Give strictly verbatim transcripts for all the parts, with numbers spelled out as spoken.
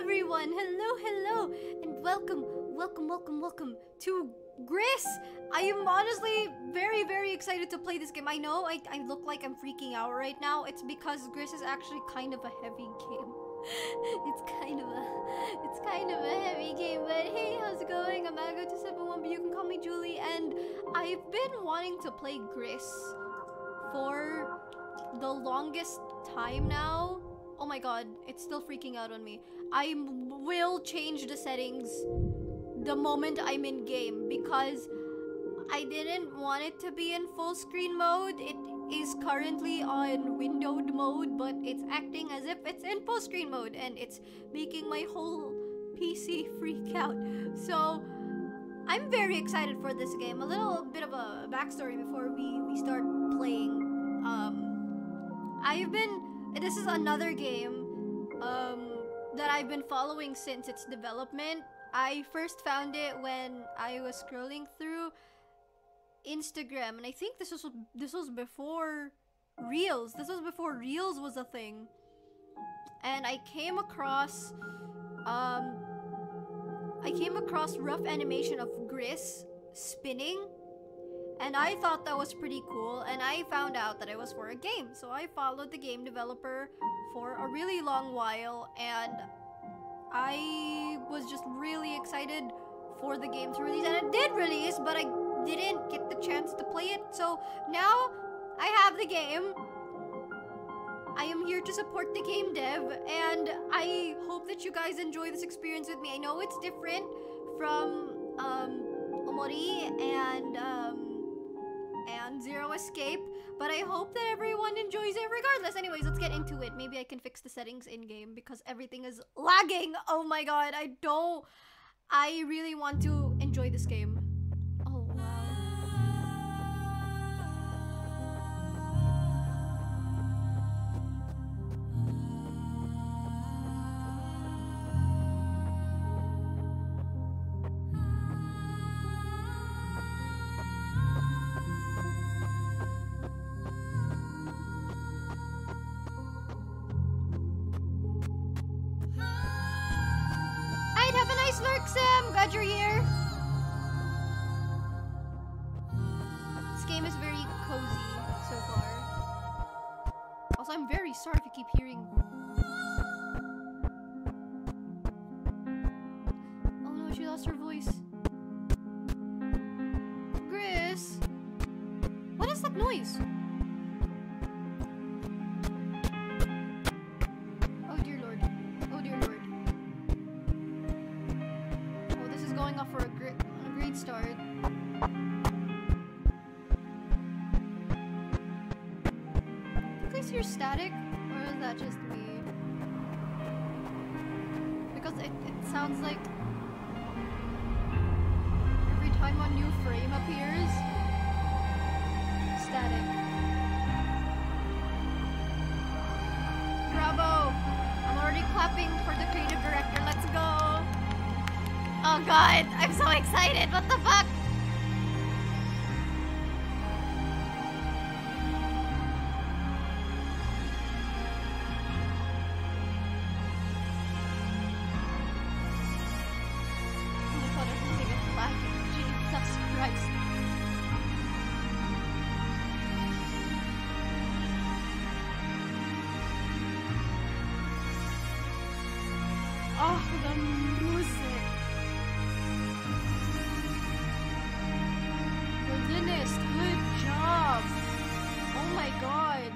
everyone! Hello, hello! And welcome, welcome, welcome, welcome to Gris! I am honestly very, very excited to play this game. I know I, I look like I'm freaking out right now. It's because Gris is actually kind of a heavy game. It's kind of a, it's kind of a heavy game, but hey, how's it going? I'm Ago two seven one, but you can call me Julie, and I've been wanting to play Gris for the longest time now. Oh my god, it's still freaking out on me. I will change the settings the moment I'm in game because I didn't want it to be in full screen mode. It is currently on windowed mode, but it's acting as if it's in full screen mode and it's making my whole P C freak out. So I'm very excited for this game. A little bit of a backstory before we, we start playing. Um, I've been, this is another game um, that I've been following since its development. I first found it when I was scrolling through Instagram, and I think this was this was before Reels. This was before Reels was a thing, and I came across um I came across rough animation of Gris spinning, and I thought that was pretty cool, and I found out that it was for a game. So I followed the game developer for a really long while, and I was just really excited for the game to release, and it did release, but I didn't get the chance to play it. So now I have the game. I am here to support the game dev, and I hope that you guys enjoy this experience with me. I know it's different from um, Omori and um, and Zero Escape, but I hope that everyone enjoys it regardless. Anyways, let's get into it. Maybe I can fix the settings in-game because everything is lagging. Oh my god, I don't... I really want to enjoy this game. Oh, wow. I'd have a nice lurk, Sam. Glad you're here. This game is very cozy so far. Also, I'm very sorry if you keep hearing. Oh no, she lost her voice. Gris, what is that noise? Oh dear lord. Oh dear lord. Oh, this is going off for a great, a great start. Do you guys hear static, or is that just me? Because it, it sounds like every time a new frame appears, static. Bravo! I'm already clapping for the creative director. Let's go! Oh god, I'm so excited! What the fuck? Oh my god, everything is lagging. Jesus Christ. Oh, the music. Goodness, good job. Oh my god.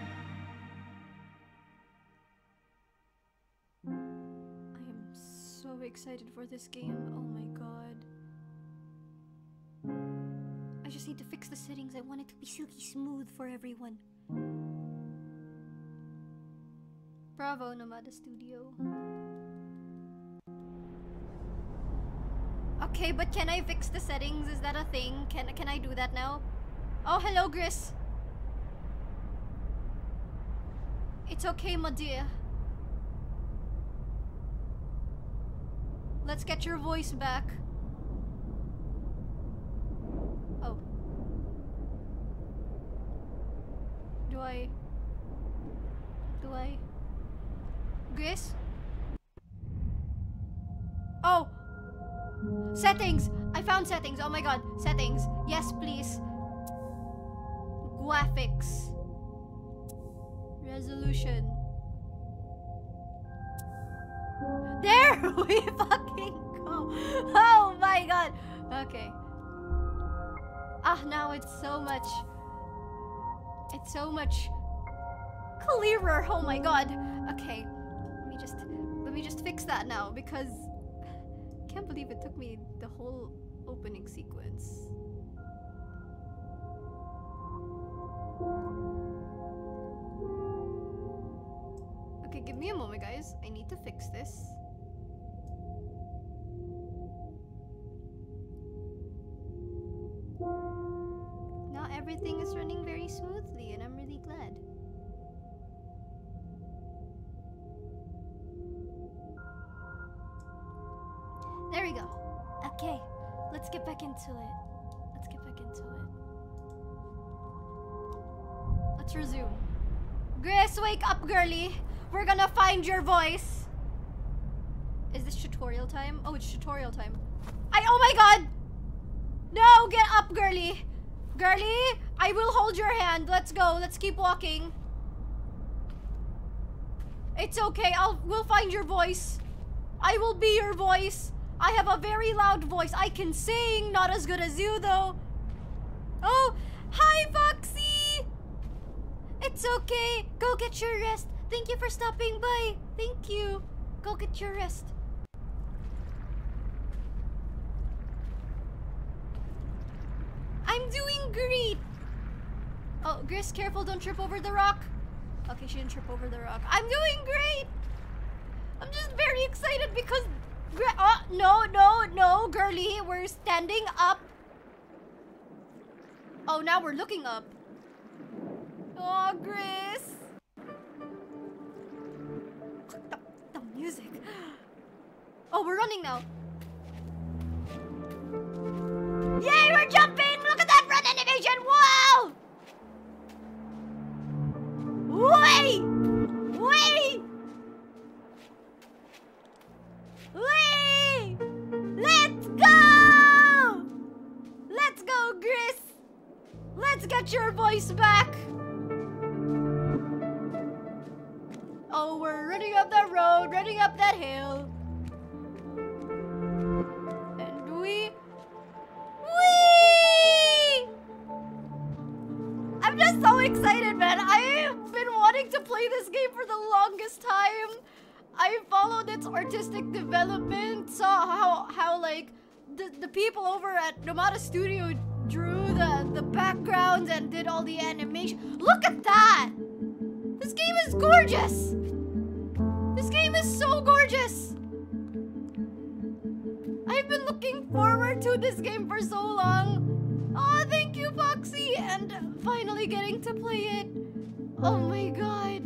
I am so excited for this game. Oh my god. I just need to fix the settings. I want it to be silky smooth for everyone. Bravo, Nomada Studio. Okay, but can I fix the settings? Is that a thing? Can can I do that now? Oh, hello, Gris. It's okay, my dear. Let's get your voice back. Oh. Do I... Do I... Gris? Settings! I found settings. Oh my god. Settings. Yes, please. Graphics. Resolution. There we fucking go. Oh my god. Okay. Ah, now it's so much. It's so much clearer. Oh my god. Okay. Let me just let me just fix that now because I can't believe it took me the whole opening sequence. Okay, give me a moment, guys. I need to fix this. Now everything is running very smoothly, and I'm really glad. There we go. Okay, let's get back into it. Let's get back into it. Let's resume. Gris, wake up, girly. We're gonna find your voice. Is this tutorial time? Oh, it's tutorial time. I- oh my god! No, get up, girly. Girly, I will hold your hand. Let's go. Let's keep walking. It's okay. I'll- we'll find your voice. I will be your voice. I have a very loud voice. I can sing. Not as good as you, though. Oh, hi, Foxy. It's okay. Go get your rest. Thank you for stopping by. Thank you. Go get your rest. I'm doing great. Oh, Gris, careful. Don't trip over the rock. Okay, she didn't trip over the rock. I'm doing great. I'm just very excited because... Oh, no, no, no, girly. We're standing up. Oh, now we're looking up. Oh, Gris. The, the music. Oh, we're running now. Yay, we're jumping! Look at that front animation! Wow! Wait! Wait! Wait! Let's go! Let's go, Gris! Let's get your voice back! Oh, we're running up that road, running up that hill. And we... Whee! I'm just so excited, man. I've been wanting to play this game for the longest time. I followed its artistic development, saw how, how like, the, the people over at Nomada Studio drew the, the backgrounds and did all the animation. Look at that! This game is gorgeous! This game is so gorgeous! I've been looking forward to this game for so long. Oh, thank you, Foxy! And finally getting to play it. Oh my god.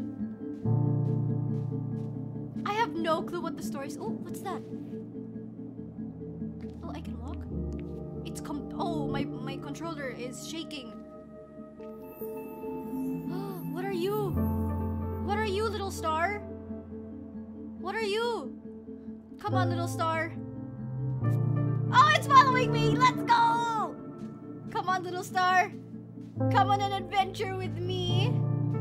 I have no clue what the story is. Oh, what's that? Oh, I can walk? It's com- Oh, my, my controller is shaking. What are you? What are you, little star? What are you? Come on, little star. Oh, it's following me! Let's go! Come on, little star. Come on an adventure with me.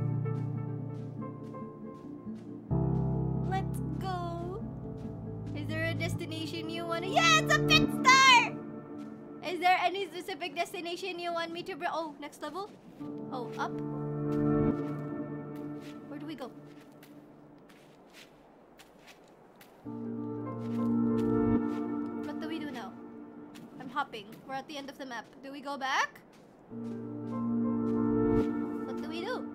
Let's go. Is there a destination you want to... Yeah, it's a pit star! Is there any specific destination you want me to bring? Oh, next level? Oh, up? Where do we go? What do we do now? I'm hopping. We're at the end of the map. Do we go back? What do we do?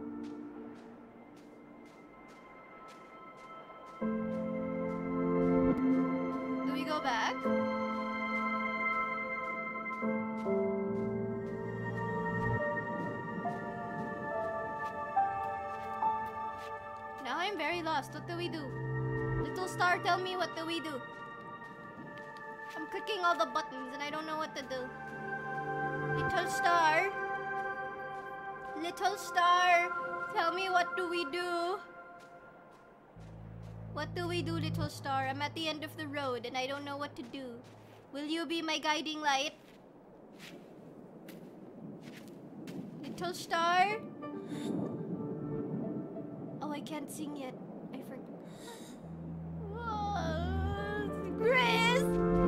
Do we go back? Now I'm very lost. What do we do? Little star, tell me, what do we do? I'm clicking all the buttons and I don't know what to do. Little star. Little star, tell me, what do we do? What do we do, little star? I'm at the end of the road and I don't know what to do. Will you be my guiding light? Little star? Oh, I can't sing yet. I forgot. Oh, Gris!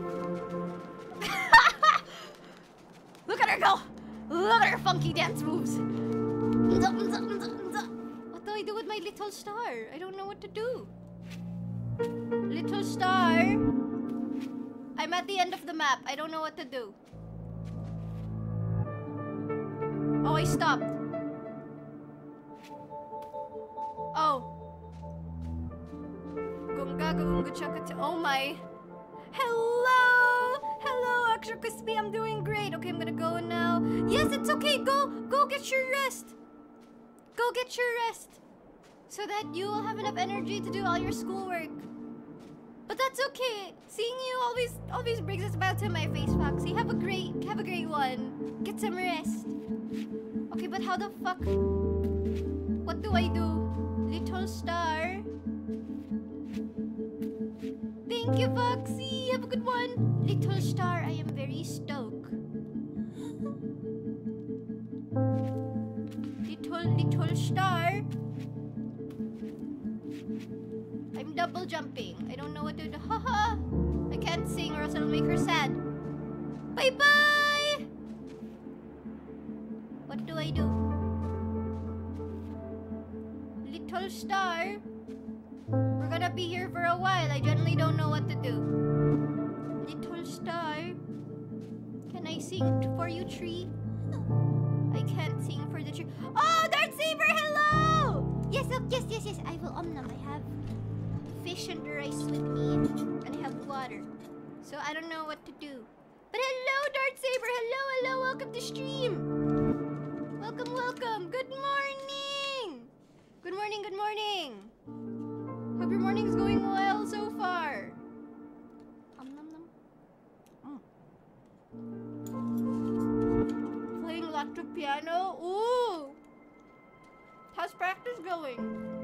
Look at her go! Look at her funky dance moves! What do I do with my little star? I don't know what to do. Little star? I'm at the end of the map. I don't know what to do. Oh, I stopped. Oh. Gunga gunga chaka. Oh my. Hello! Hello, Extra Crispy. I'm doing great. Okay, I'm gonna go now. Yes, it's okay. Go, go get your rest. Go get your rest. So that you will have enough energy to do all your schoolwork. But that's okay. Seeing you always always brings us back to my face, Foxy. Have a great have a great one. Get some rest. Okay, but how the fuck? What do I do? Little star. Thank you, Foxy. Have a good one. Little star, I am very stoked. Little little star. I'm double jumping. I don't know what to do. Haha! I can't sing or else I'll make her sad. Bye bye! What do I do? Little star? We're gonna be here for a while. I generally don't know what to do. Little star? Can I sing for you, tree? I can't sing for the tree. Oh, Darth Saber, hello! Yes, oh, yes, yes, yes. I will om nom. I have fish and rice with me, and I have water. So I don't know what to do. But hello, Darth Saber. Hello, hello. Welcome to stream. Welcome, welcome. Good morning. Good morning, good morning. Hope your morning's going well so far. Um, nom, nom. Mm. Playing electric piano. Ooh. How's practice going?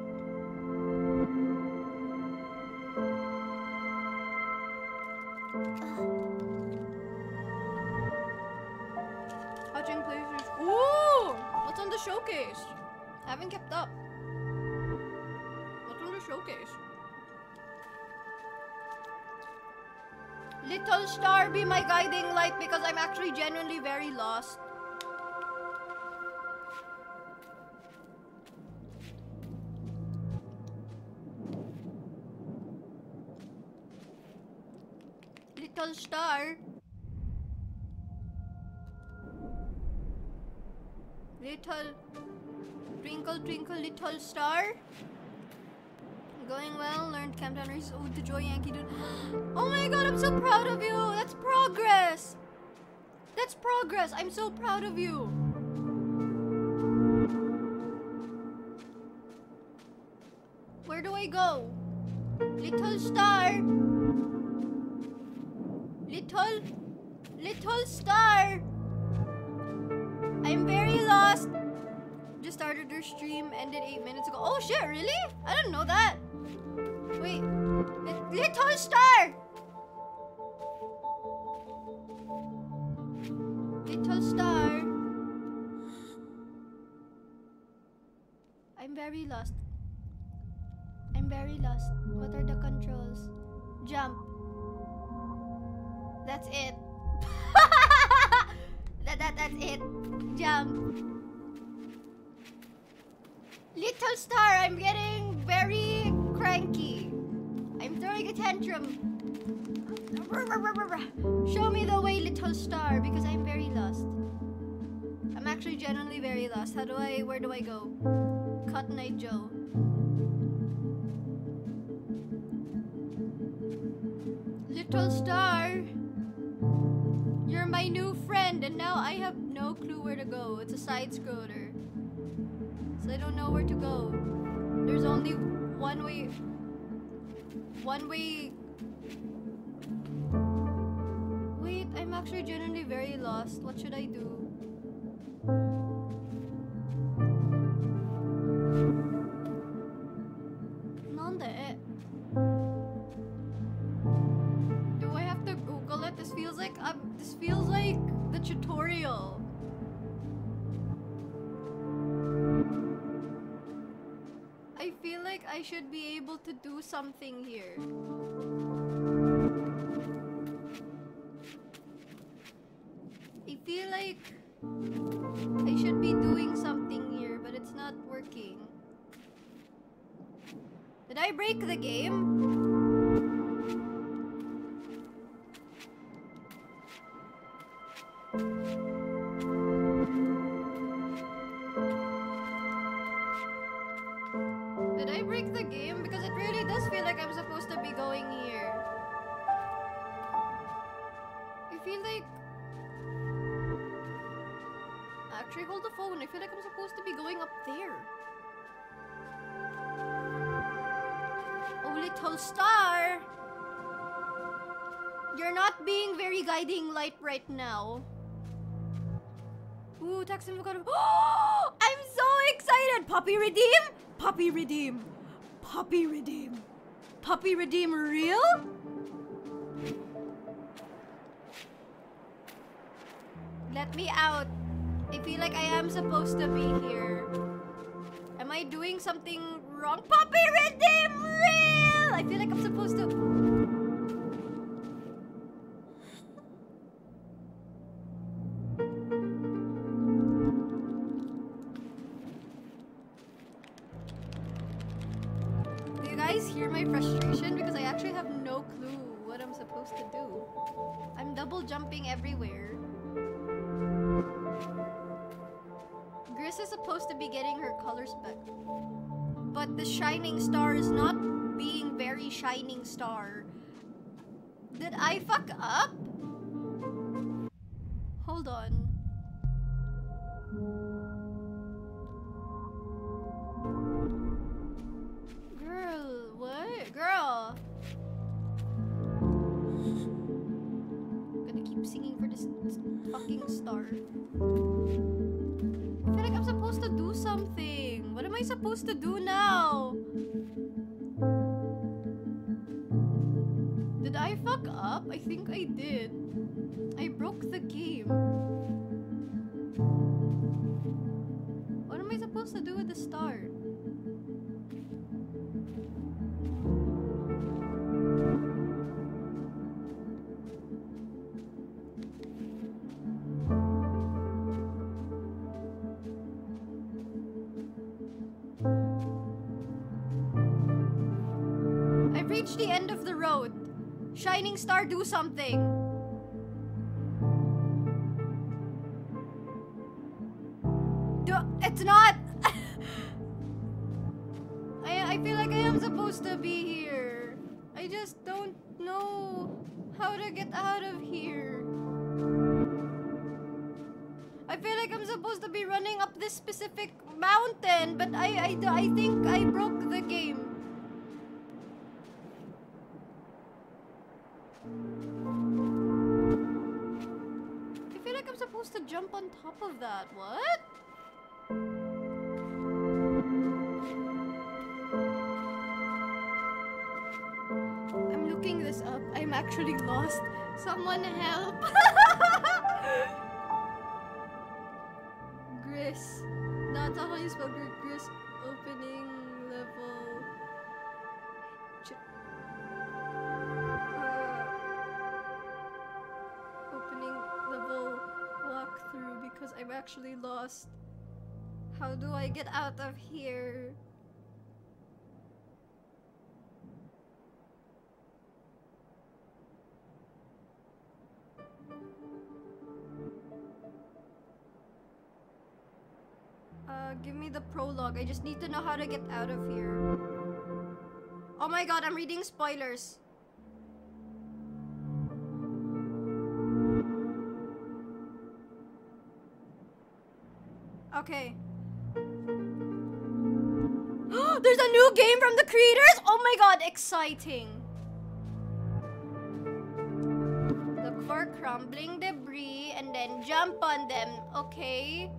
Watching places. Ooh! What's on the showcase? I haven't kept up. What's on the showcase? Little star, be my guiding light because I'm actually genuinely very lost. Little star. Little twinkle twinkle little star. Going well. Learned Camptown races. Oh, the Joy Yankee dude. Oh my god, I'm so proud of you. That's progress. That's progress. I'm so proud of you. Where do I go? Little star. Little, little star. I'm very lost. Just started your stream, ended eight minutes ago. Oh shit, really? I didn't know that. Wait, little star. Little star. I'm very lost. I'm very lost. What are the controls? Jump. That's it. that, that, that's it. Jump. Little star, I'm getting very cranky. I'm throwing a tantrum. Show me the way, little star, because I'm very lost. I'm actually genuinely very lost. How do I, where do I go? Cotton Eye Joe. Little star. You're my new friend, and now I have no clue where to go. It's a side scroller. So I don't know where to go. There's only one way. One way. Wait, I'm actually genuinely very lost. What should I do? Nande. Do I have to Google it This feels like um. This feels like the tutorial. I feel like I should be able to do something here. I feel like I should be doing something here, but it's not working. Did I break the game? Did I break the game? Because it really does feel like I'm supposed to be going here. I feel like... Actually, hold the phone. I feel like I'm supposed to be going up there. Oh, little star! You're not being very guiding light right now. Ooh, tax avocado. Oh, I'm so excited! Puppy redeem? Puppy redeem. Puppy redeem. Puppy redeem real? Let me out. I feel like I am supposed to be here. Am I doing something wrong? Puppy redeem real! I feel like I'm supposed to... Do you guys hear my frustration? Because I actually have no clue what I'm supposed to do. I'm double jumping everywhere. Gris is supposed to be getting her colors back. But the shining star is not being very shining star. Did I fuck up? Hold on. Girl, what? Girl! I'm gonna keep singing for this fucking star. I feel like I'm supposed to do something. What am I supposed to do now? Did I fuck up? I think I did. I broke the game. What am I supposed to do with the star? Reach the end of the road. Shining star, do something. Do it's not. I I feel like I am supposed to be here. I just don't know how to get out of here. I feel like I'm supposed to be running up this specific mountain, but I I I think I broke the game. I'm supposed to jump on top of that. What? I'm looking this up. I'm actually lost. Someone help. Gris. That's how you spell Gris. Opening level. Ch through because I'm actually lost. How do I get out of here? Uh, give me the prologue. I just need to know how to get out of here. Oh my god, I'm reading spoilers. Okay. There's a new game from the creators? Oh my god, exciting. Look for crumbling debris and then jump on them, okay?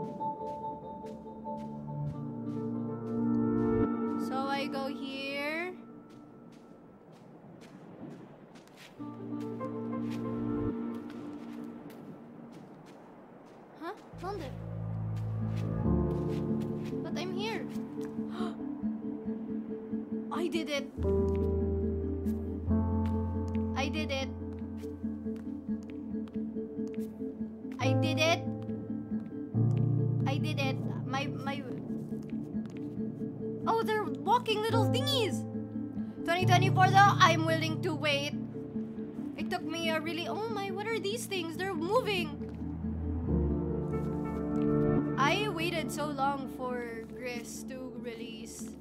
So I go here. did it. I did it. I did it. I did it. My, my... Oh, they're walking little thingies. twenty twenty-four though, I'm willing to wait. It took me a really... Oh my, what are these things? They're moving. I waited so long for Gris to release.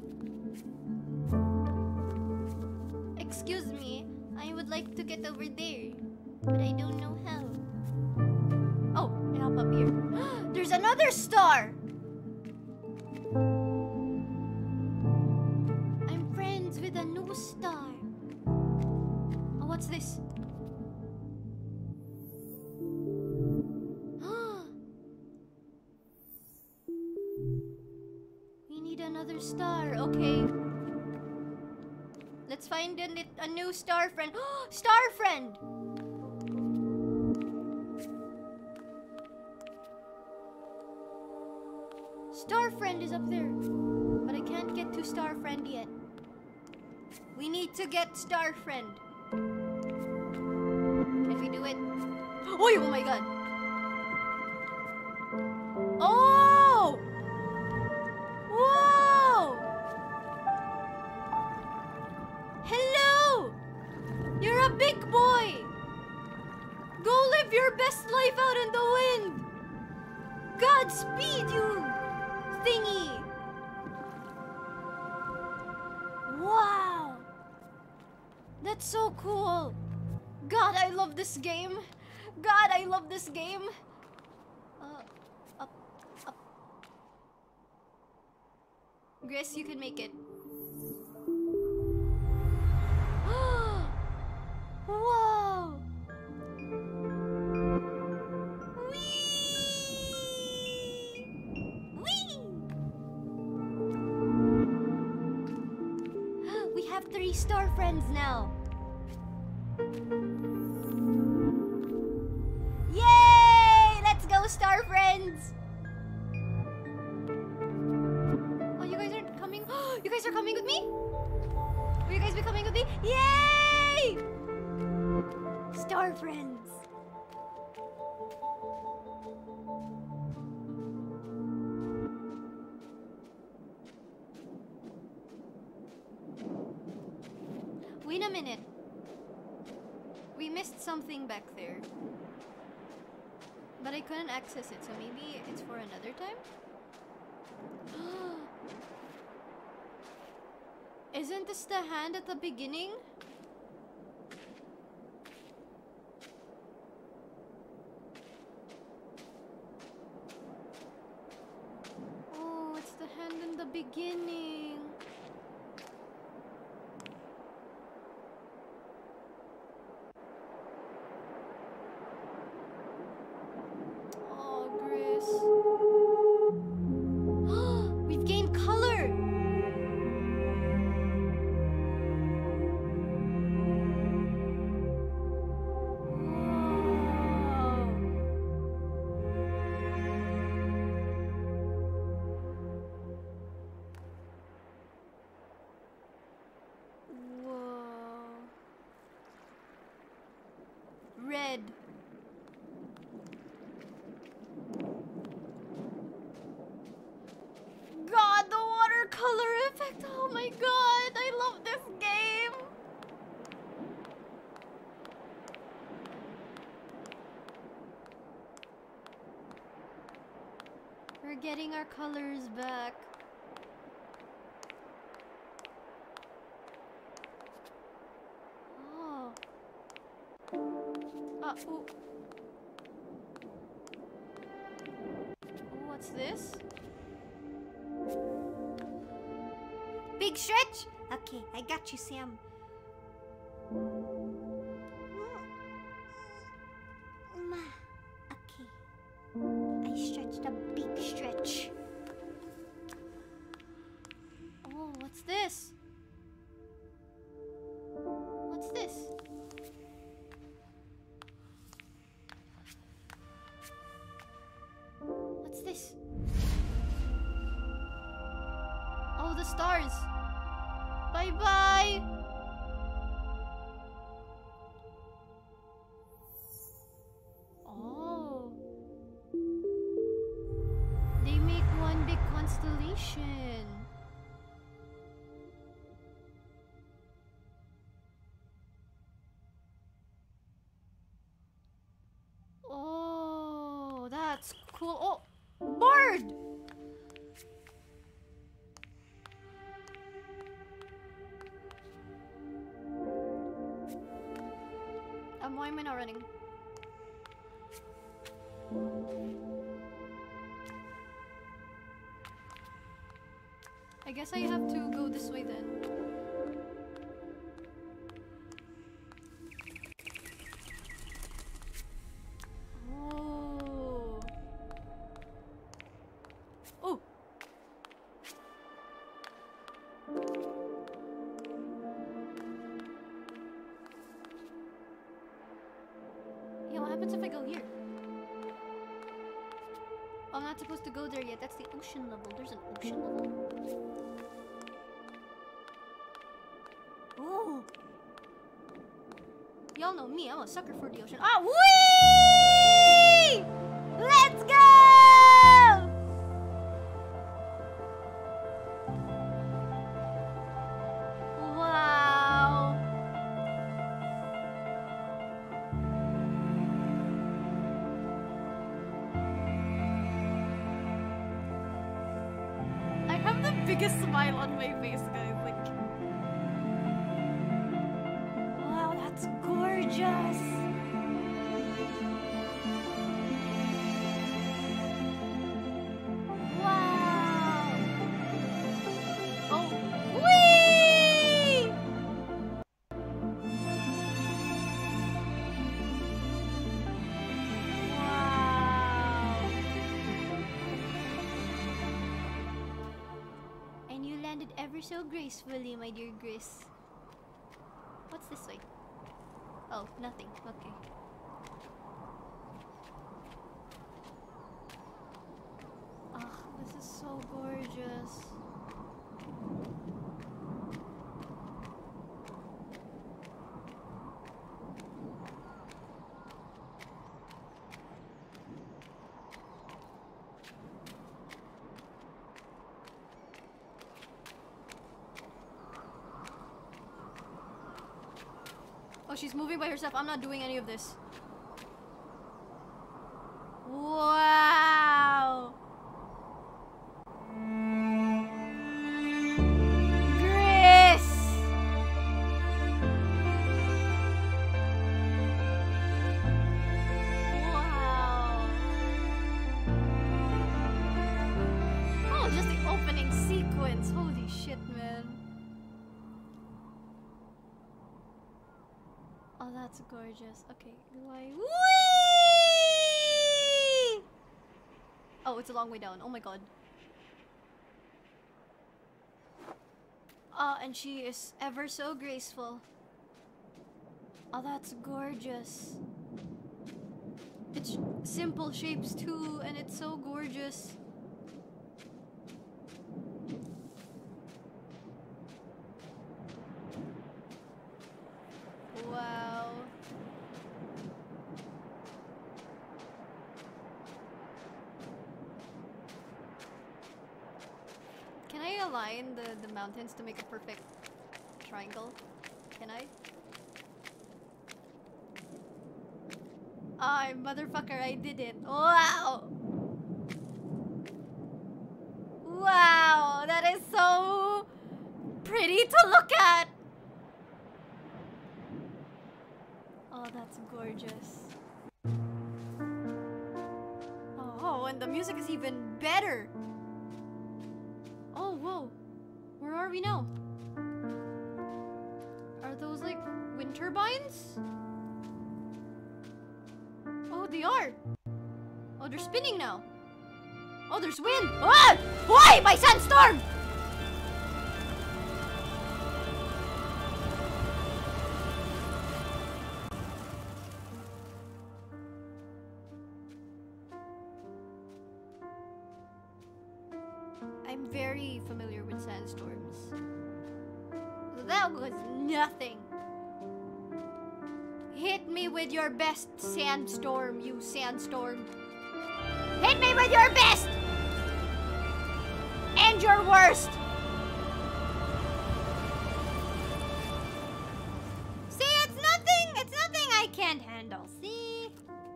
Excuse me, I would like to get over there, but I don't know how. Oh, I hop up here. There's another star! I'm friends with a new star. Oh, what's this? We need another star, okay. Let's find a, a new star friend. Star friend! Star friend is up there. But I can't get to star friend yet. We need to get star friend. Can we do it? Oh, oh my god. Oh! Whoa! Hello! You're a big boy! Go live your best life out in the wind! Godspeed, you thingy! Wow! That's so cool! God, I love this game! God, I love this game! Uh, up, up. Gris, you can make it. Whoa! Whee! Whee! We have three star friends now. Yay! Let's go, star friends! Oh, you guys aren't coming? You guys are coming with me? Will you guys be coming with me? Yay! Star friends. Wait a minute. We missed something back there. But I couldn't access it, so maybe it's for another time? Isn't this the hand at the beginning? Oh, it's the hand in the beginning. Oh, Gris. We've gained color! Red. God, the watercolor effect. Oh my god, I love this game. We're getting our colors back. Oh. Uh, oh. What's this? Big stretch? Okay, I got you, Sam. Okay. I stretched a big stretch. Oh, what's this? What's this? What's this? Oh, the stars. Bye-bye! Oh. They make one big constellation. Oh, that's cool. Oh, bird! Um, why am I not running? I guess I have to go this way then. Oh. Oh. Yeah, what happens if I go here? Oh, I'm not supposed to go there yet. That's the ocean level. There's an ocean level? Oh. Y'all know me. I'm a sucker for the ocean. Ah, whee! Let's go! Wow. I have the biggest smile on my face, guys. Like, wow, that's gorgeous. Wow. Oh, whee! Wow. And you landed ever so gracefully, my dear Gris. What's this way? Oh, nothing. Okay. Ah, this is so gorgeous. Oh, she's moving by herself. I'm not doing any of this. Wow. Gris. Wow. Oh, just the opening sequence. Holy shit, man. Oh, that's gorgeous. Okay, do I... Whee! Oh, it's a long way down. Oh my god. Oh, and she is ever so graceful. Oh, that's gorgeous. It's simple shapes too, and it's so gorgeous. Wow. Can I align the, the mountains to make a perfect triangle? Can I? Oh, motherfucker, I did it. Wow! Wow, that is so pretty to look at! Oh, that's gorgeous. Oh, and the music is even better! Oh, whoa. Where are we now? Are those like wind turbines? Oh, they are. Oh, they're spinning now. Oh, there's wind. Ah! Why? My sandstorm! I'm very familiar with sandstorms. That was nothing. Hit me with your best sandstorm, you sandstorm. Hit me with your best! And your worst! See, it's nothing! It's nothing I can't handle. See?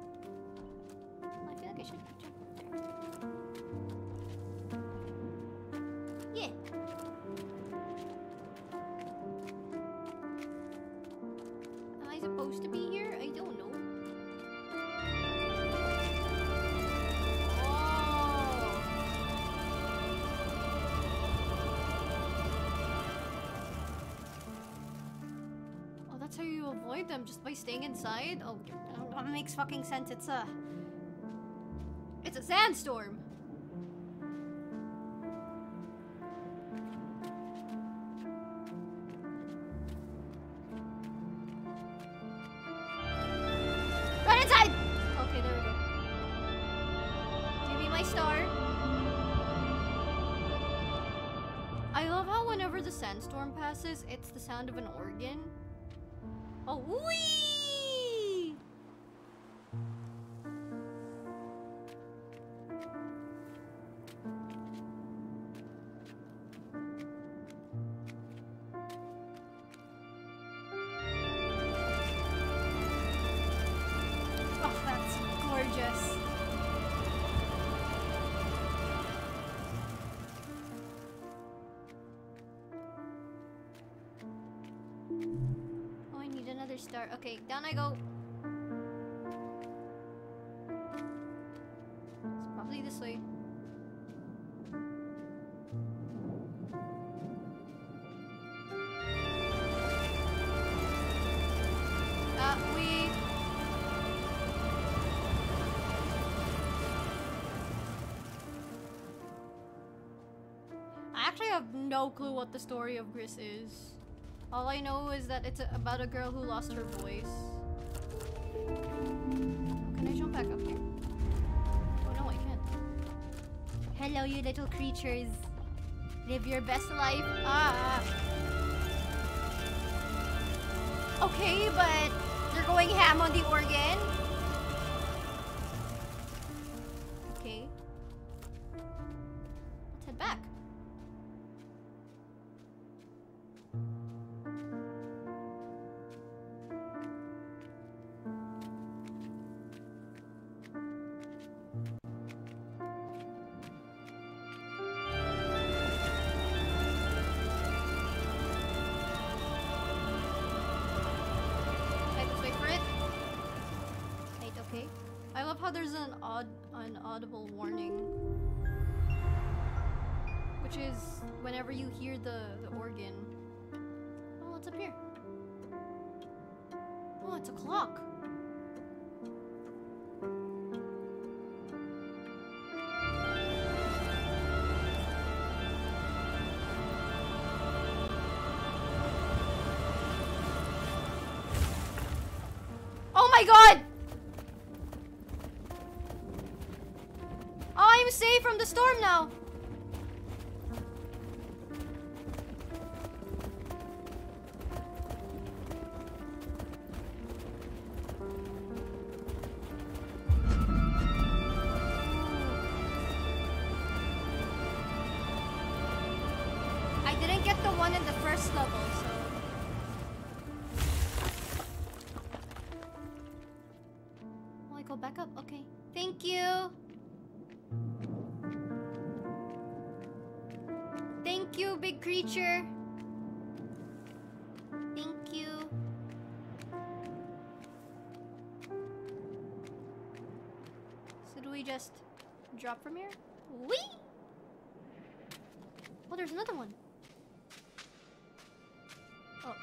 I feel like I should jump up there. Yeah. Am I supposed to be here? I don't know. That's how you avoid them, just by staying inside? Oh, that makes fucking sense. It's a... It's a sandstorm! Run inside! Okay, there we go. Give me my star. I love how whenever the sandstorm passes, it's the sound of an organ. Oh, wee! Oh, that's gorgeous. Another star. Okay, down I go. It's probably this way. Uh, we... I actually have no clue what the story of Gris is. All I know is that it's a, about a girl who lost her voice. Oh, can I jump back up here? Oh no, I can't. Hello, you little creatures. Live your best life. Ah. Okay, but you're going ham on the organ. Okay. Let's head back. How there's an odd, an audible warning, which is whenever you hear the, the organ. Oh, what's up here? Oh, it's a clock. Oh my god! I'm safe from the storm now. I didn't get the one in the first level, so... Oh, I go back up? Okay. Thank you. Thank you, big creature. Thank you. So do we just drop from here? Whee! Oh, there's another one. Oh.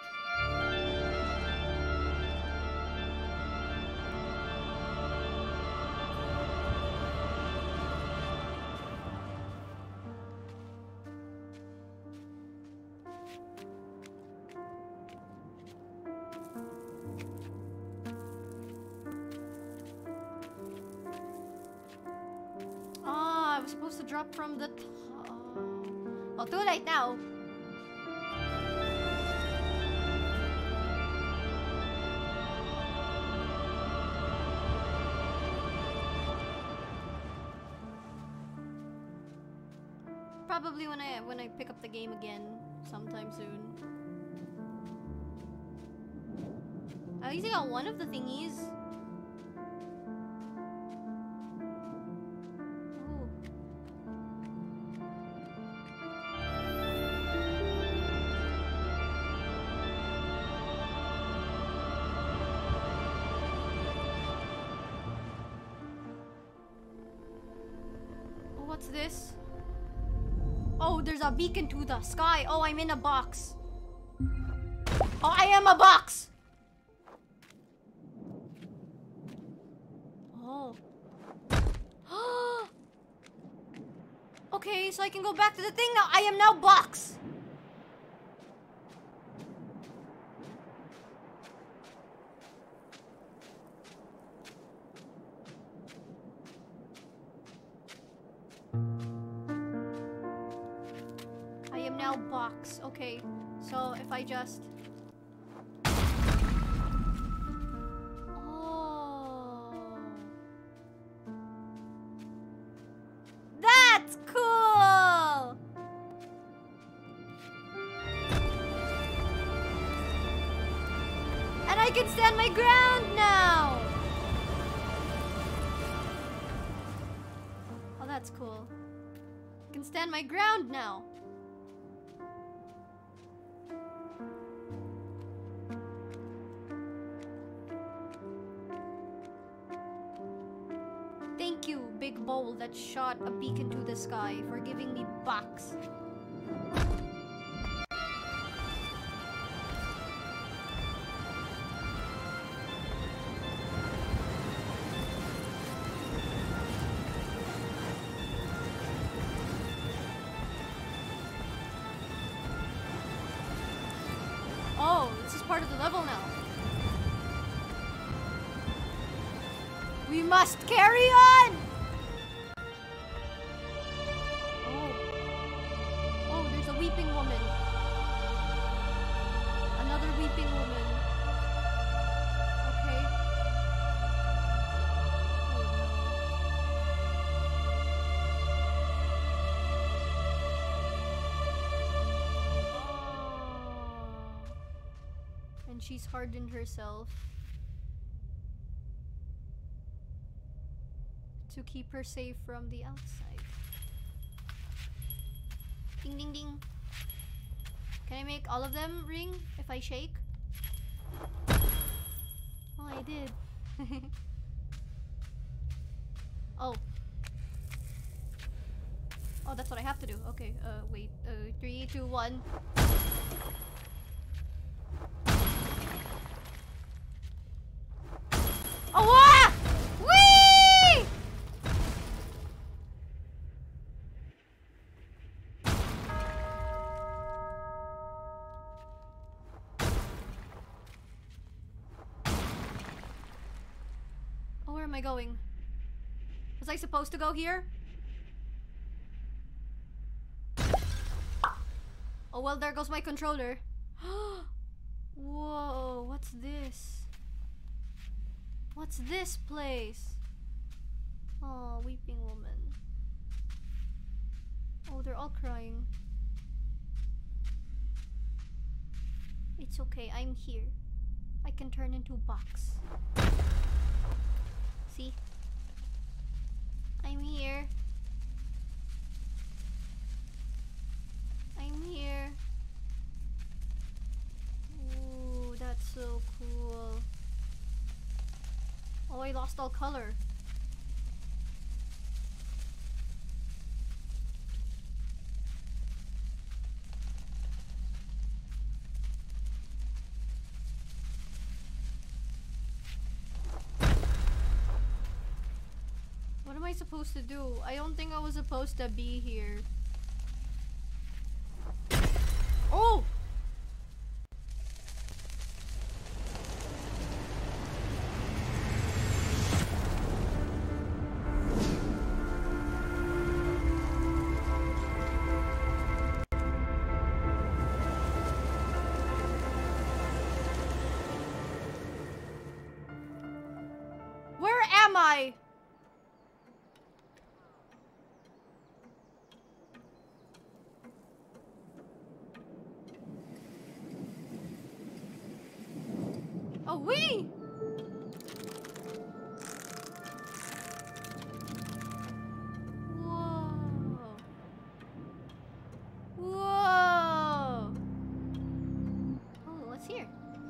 Supposed to drop from the top. Oh, too late now. Probably when I when I pick up the game again sometime soon. At least I got one of the thingies. Ooh. Oh, what's this? Oh, there's a beacon to the sky. Oh, I'm in a box. Oh, I am a box. Oh. Okay, so I can go back to the thing now. I am now box. I am now box. Okay, so if I just... Oh. That's cool! And I can stand my ground now! Oh, that's cool. I can stand my ground now. Thank you, big bowl that shot a beacon to the sky, for giving me box. Oh, this is part of the level now. We must carry on! Oh. Oh, there's a weeping woman. Another weeping woman. Okay. Oh. And she's hardened herself to keep her safe from the outside. Ding ding ding. Can I make all of them ring if I shake? Oh, I did. Oh. Oh, that's what I have to do. Okay, uh, wait. Uh, three, two, one. Oh, ah! Whee! Oh, where am I going? Was I supposed to go here? Oh, well, there goes my controller. Whoa, what's this? What's this place? Oh, weeping woman. Oh, they're all crying. It's okay, I'm here. I can turn into a box. See? I'm here. I'm here. Ooh, that's so cool. Oh, I lost all color. What am I supposed to do? I don't think I was supposed to be here. Oh! Where am I? Wee! Whoa. Whoa. Oh, what's here?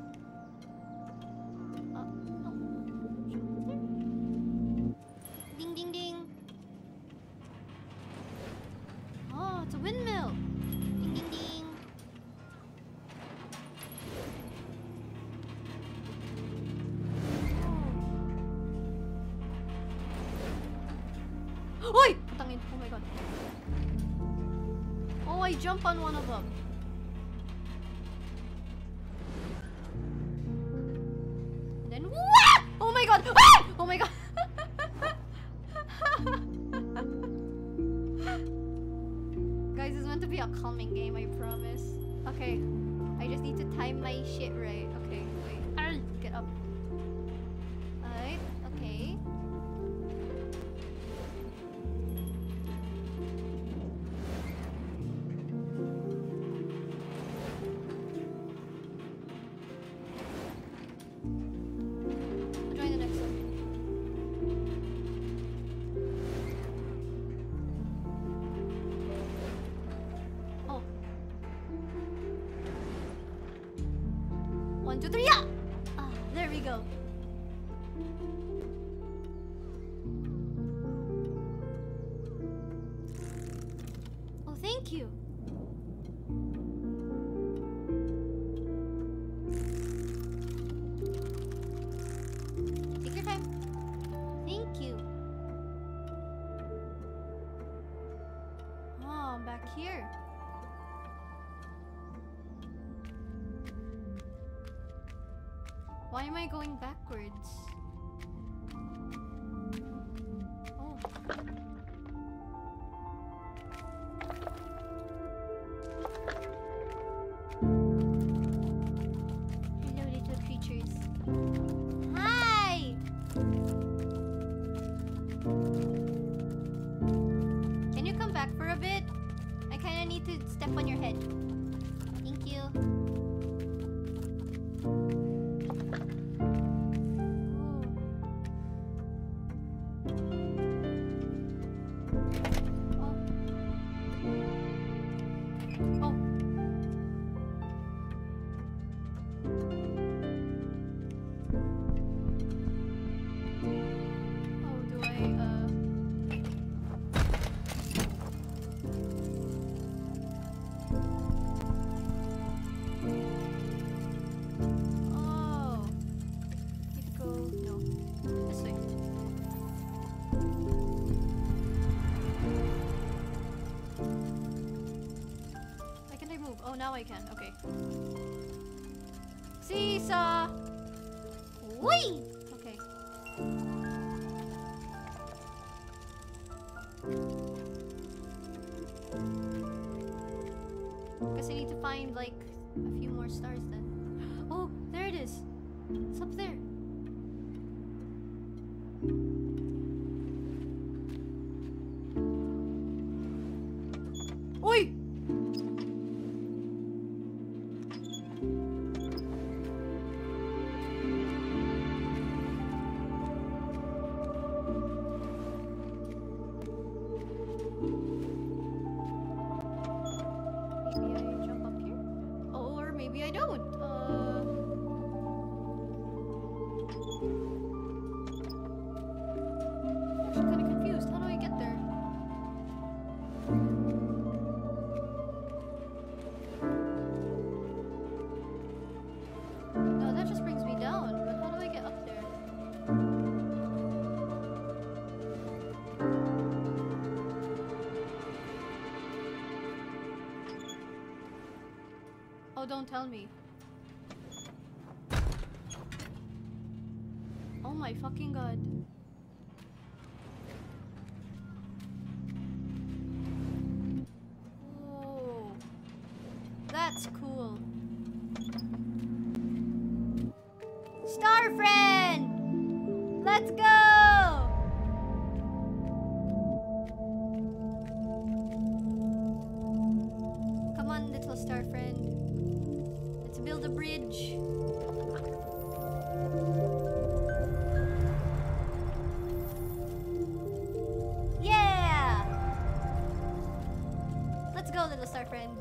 Uh, oh. What's here? Ding, ding, ding. Oh, it's a windmill. Ding, ding, ding. Oi! Putangin. Oh my god. Oh, I jump on one of them. And then wah! Oh my god! Ah! Oh my god! Guys, this is meant to be a calming game, I promise. Okay. I just need to time my shit right. Okay, wait. Arr! Get up. Alright, okay. I'll join the next one. Oh. One, two, three, yeah! Ah, there we go. Oh, thank you. Take your time. Thank you. Oh, I'm back here. Why am I going backwards? Oh. Hello, little creatures. Hi! Can you come back for a bit? I kinda need to step on your head. Thank you. Now I can. Okay. Seesaw. Whee! Okay. Guess I need to find like a few more stars then. Oh, there it is. It's up there. Oi! Don't tell me. Oh my fucking god. Oh, that's cool. Star friend! Let's go! Come on, little star friend. Build a bridge. go, little star friends.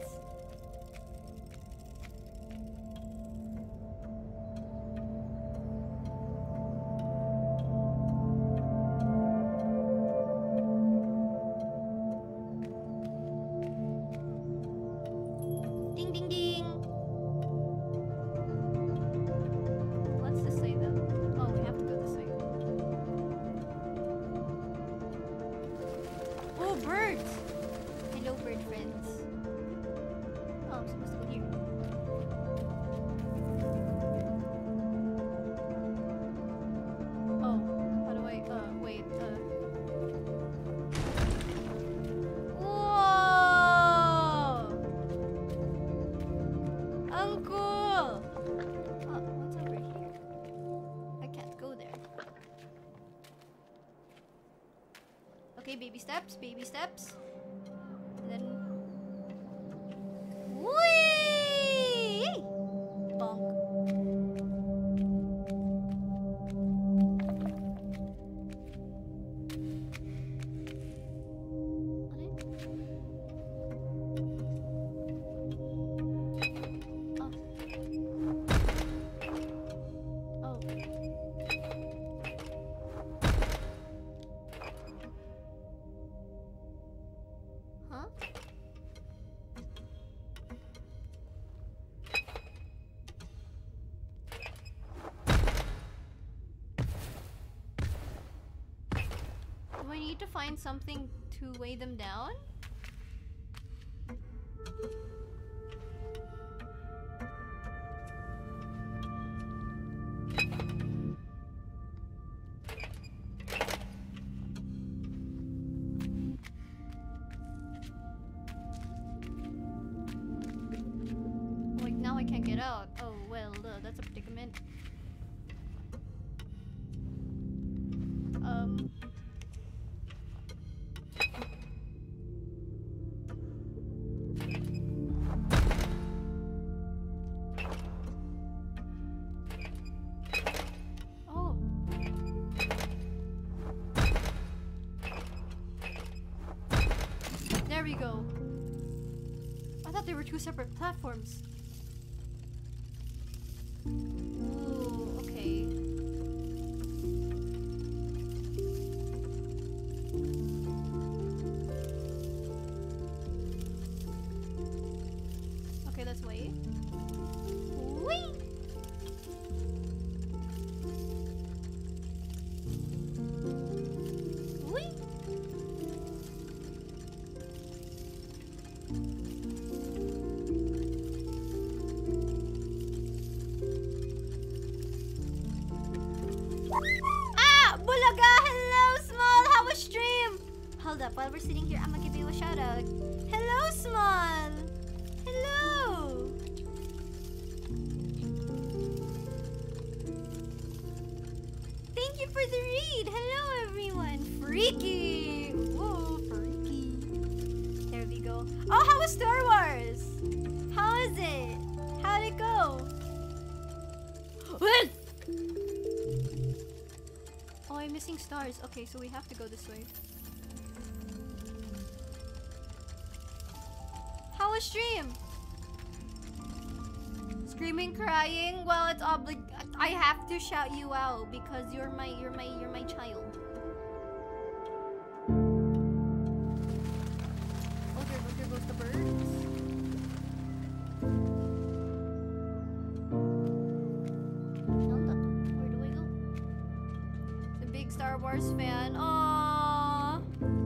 Ding ding ding. What's this say though? Oh, we have to go this way. Oh, birds! Hello, bird friends. Oh, I'm supposed to go here. Oh, how do I, uh, wait, uh... Whoa! Ang cool! Oh, what's over here? I can't go there. Okay, baby steps, baby steps. And then... Whee! Bonk. Oh. Huh? Do I need to find something to weigh them down? Like now I can't get out. Oh well, uh, that's a predicament. Um. Oh. There we go. I thought they were two separate platforms. Ooh, okay. Okay, let's wait. Whee! Whee! Ah! Bulaga! Hello, Small! How was stream? Hold up, while we're sitting here, I'm gonna give you a shout out. Hello, Small! Hello! Thank you for the read! Hello, everyone! Freaky! Whoa, freaky. There we go. Oh, how was Star Wars? How is it? How'd it go? What? Oh, I'm missing stars. Okay, so we have to go this way. How was stream? Screaming, crying. Well, it's oblig. I have to shout you out because you're my, you're my, you're my child. Oh, there, there goes the birds. Where do I go? The big Star Wars fan. Aww.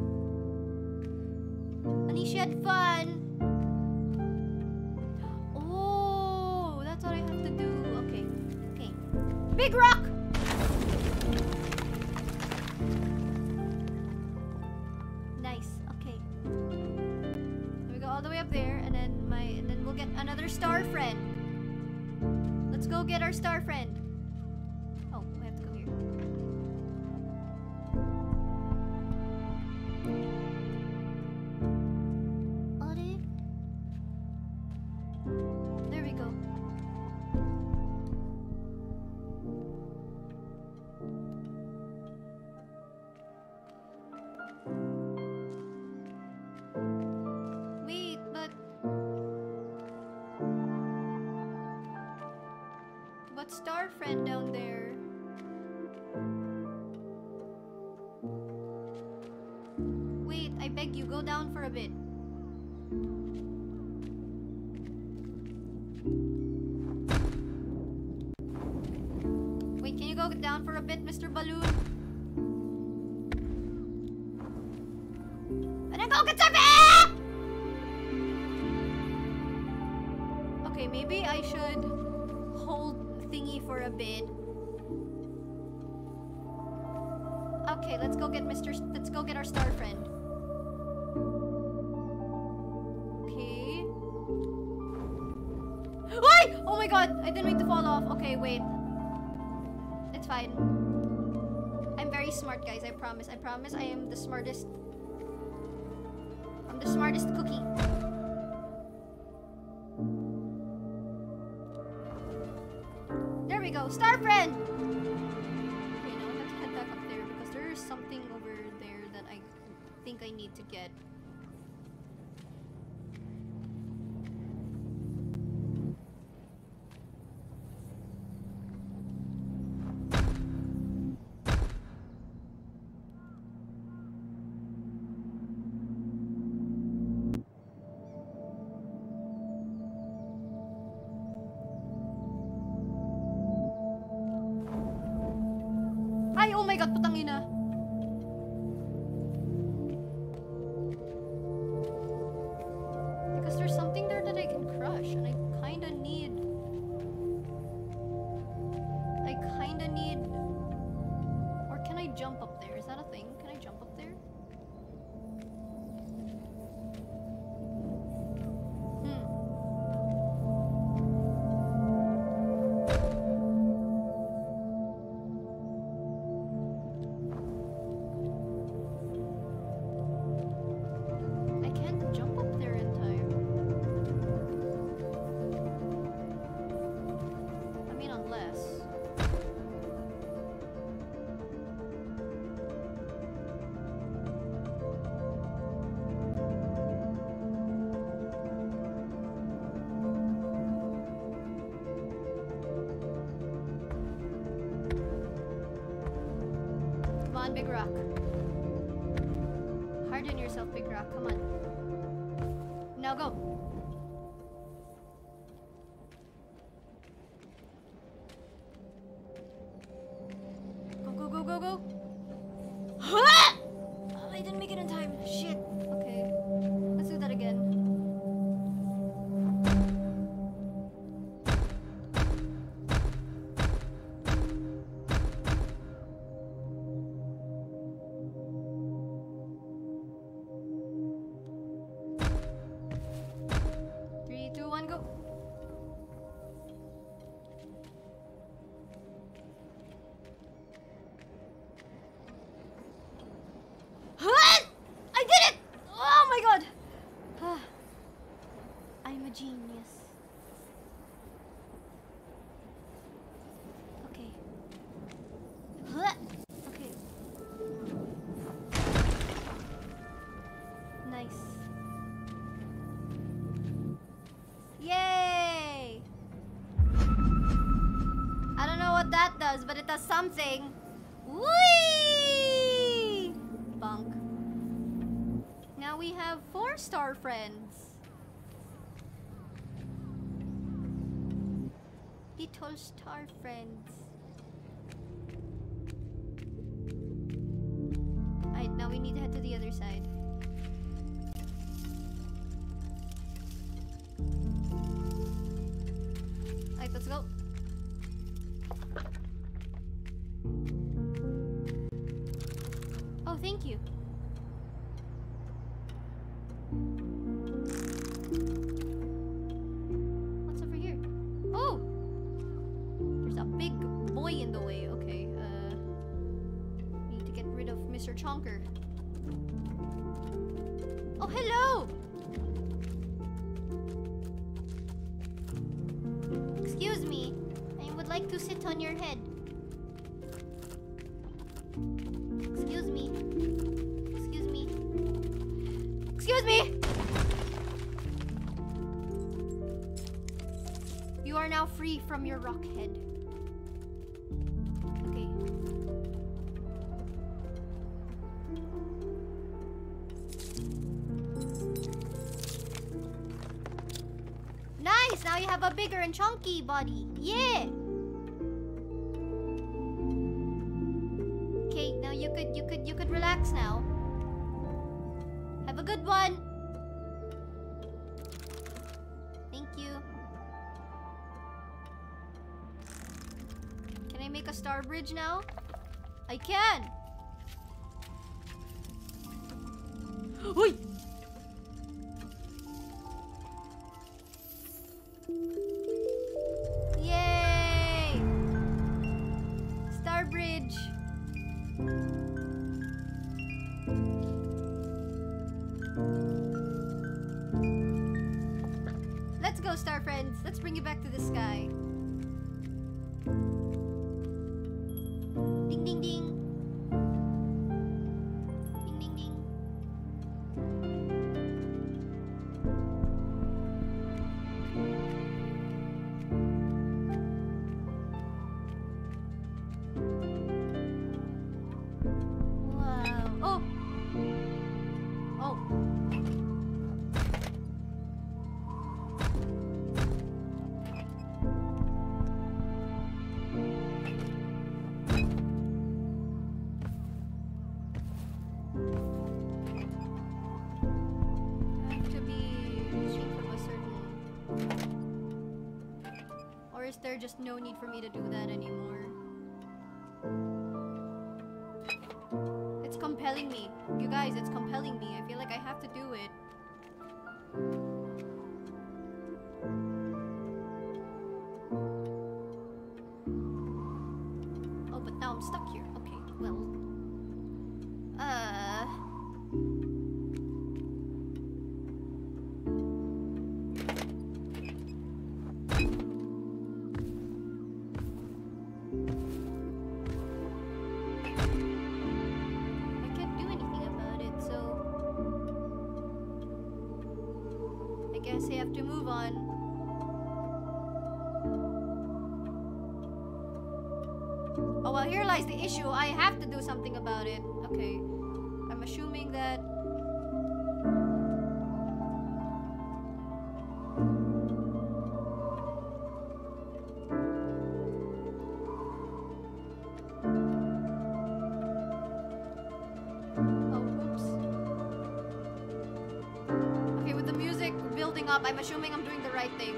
Honey, she had fun. Oh, that's what I have to do. Okay, okay. Big rock. Nice. Okay. We go all the way up there, and then my, and then we'll get another star friend. Let's go get our star friend. Oh, we have to go here. Audit. There we go. Wait, but star friend down there. Wait, I beg you, go down for a bit. Wait, can you go down for a bit, Mister Balloon? And then go get some air! Okay, maybe I should hold thingy for a bit. Okay, let's go get Mister S let's go get our star friend. Okay. Wait! Oh my god! I didn't mean to fall off. Okay, wait. It's fine. I'm very smart, guys. I promise. I promise I am the smartest. I'm the smartest cookie. There we go. Star friend! Okay, now let's head back up there because there is something over there that I think I need to get. Ay, oh my god, putangina. Because there's something there that I can crush, and I kinda need... I kinda need... Or can I jump up there? Is that a thing? Can I jump up there? Hmm. I can't jump up there in time. I mean, unless... Come on, big rock. Harden yourself, big rock. Come on. Now go. Go, go, go, go, go. Ah! Oh, I didn't make it in time. Shit. Okay. Let's do that again. Three, two, one, go. Huh? I did it! Oh my god! Ah, I'm a genius. Okay. Huh? Okay. Nice. Yay! I don't know what that does, but it does something. Whee! Bunk. Now we have four star friends. Little star friends. Alright, now we need to head to the other side. Alright, let's go. Oh, thank you. What's over here? Oh! There's a big boy in the way. Okay, uh... need to get rid of Mister Chonker. Oh, hello! Excuse me. I would like to sit on your head. Excuse me. Excuse me. Excuse me! You are now free from your rock head. nice! Now you have a bigger and chunky body. Yeah! Okay, now you could, you could, you could relax now. Have a good one! Thank you. Can I make a star bridge now? I can! Oi! Yay! Star bridge. Let's go, star friends. Let's bring you back to the sky. Ding ding ding. Ding ding ding. Wow. Oh. Oh. Is there just no need for me to do that anymore? It's compelling me. You guys, it's compelling me. I feel like I have to do it. Oh, but now I'm stuck here. Okay, well. Uh... I have to move on. Oh well, here lies the issue. I have to do something about it. Okay. I'm assuming that... up. I'm assuming I'm doing the right thing.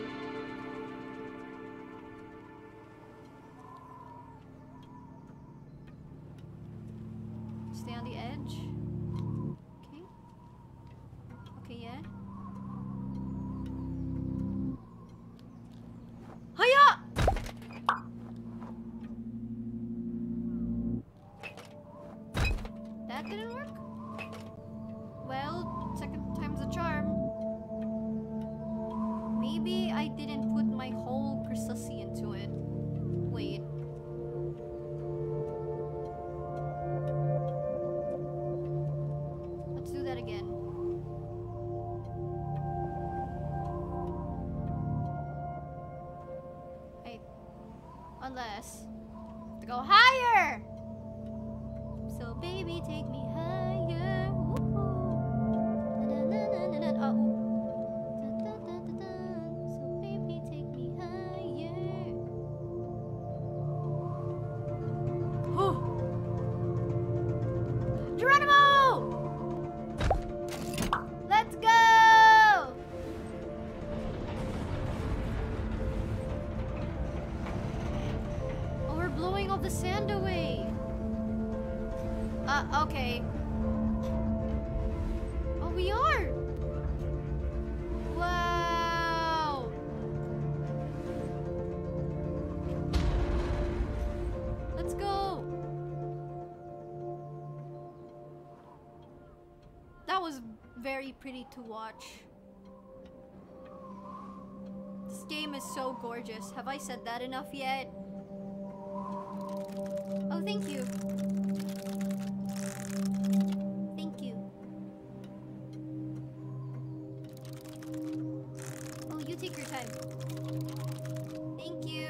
Stay on the edge. Okay. Okay, yeah. Hiya! That didn't work? Well, second time's a charm. Maybe I didn't put my whole Christmassy into it. Wait. Let's do that again. Wait. Unless... to go higher! So baby, take me higher. Woo-hoo. Na na na na na na. Oh. The sand away. Uh, okay. Oh, we are. Wow. Let's go. That was very pretty to watch. This game is so gorgeous. Have I said that enough yet? Oh, thank you. Thank you. Oh, you take your time. Thank you.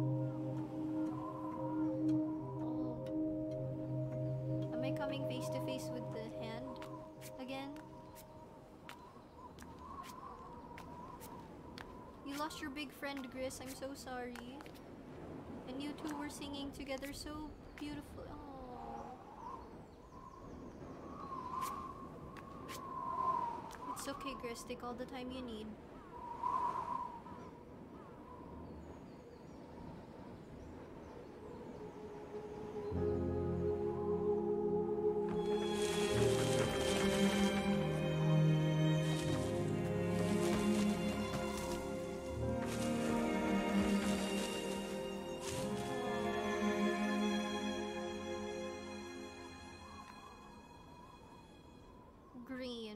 Oh. Am I coming face to face with the hand again? You lost your big friend, Gris. I'm so sorry. And you two were singing together so beautifully. Oh. It's okay, Gris. Take all the time you need. Green.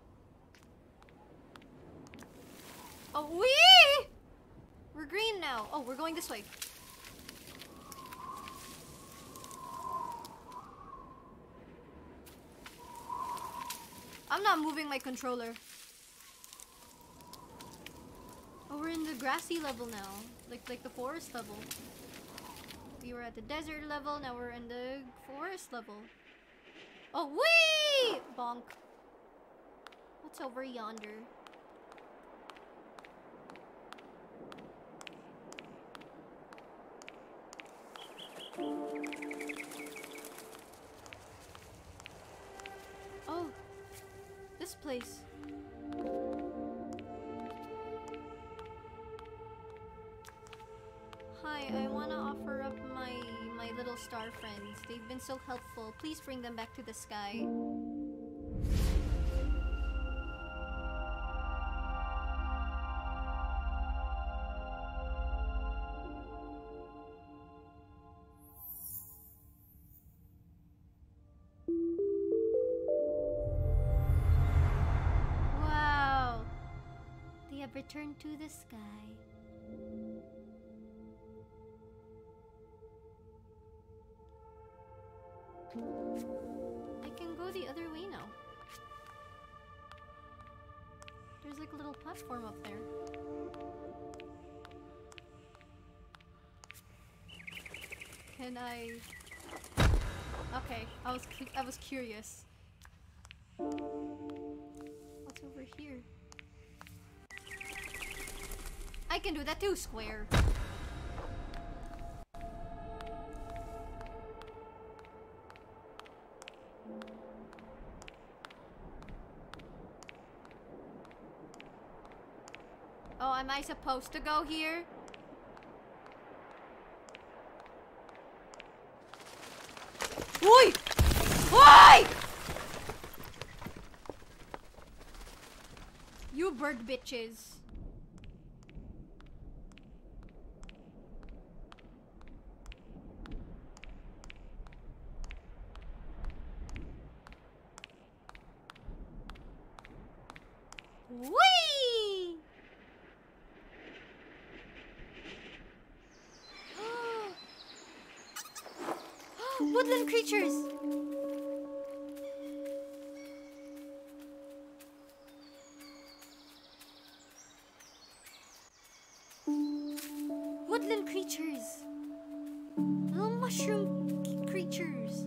Oh, wee! We're green now. Oh, we're going this way. I'm not moving my controller. Oh, we're in the grassy level now. Like, like the forest level. We were at the desert level, now we're in the forest level. Oh, wee! Bonk. What's over yonder? Oh, this place. Hi, I want to offer up my my little star friends. They've been so helpful. Please bring them back to the sky. Return to the sky. I can go the other way now. There's like a little platform up there. Can I? Okay, I was cu I was curious. What's over here? I can do that too, Square. Oh, am I supposed to go here? Oi! Oi! You bird bitches. Whee! Woodland creatures! Woodland creatures! Little mushroom creatures!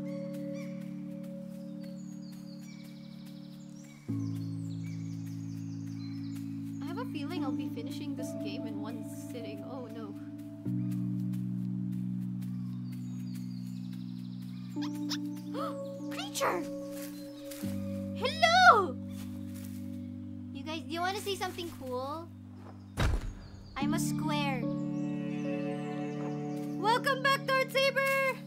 Feeling I'll be finishing this game in one sitting. Oh no. Creature! Hello! You guys, do you want to see something cool? I'm a square. Welcome back, Darth Saber!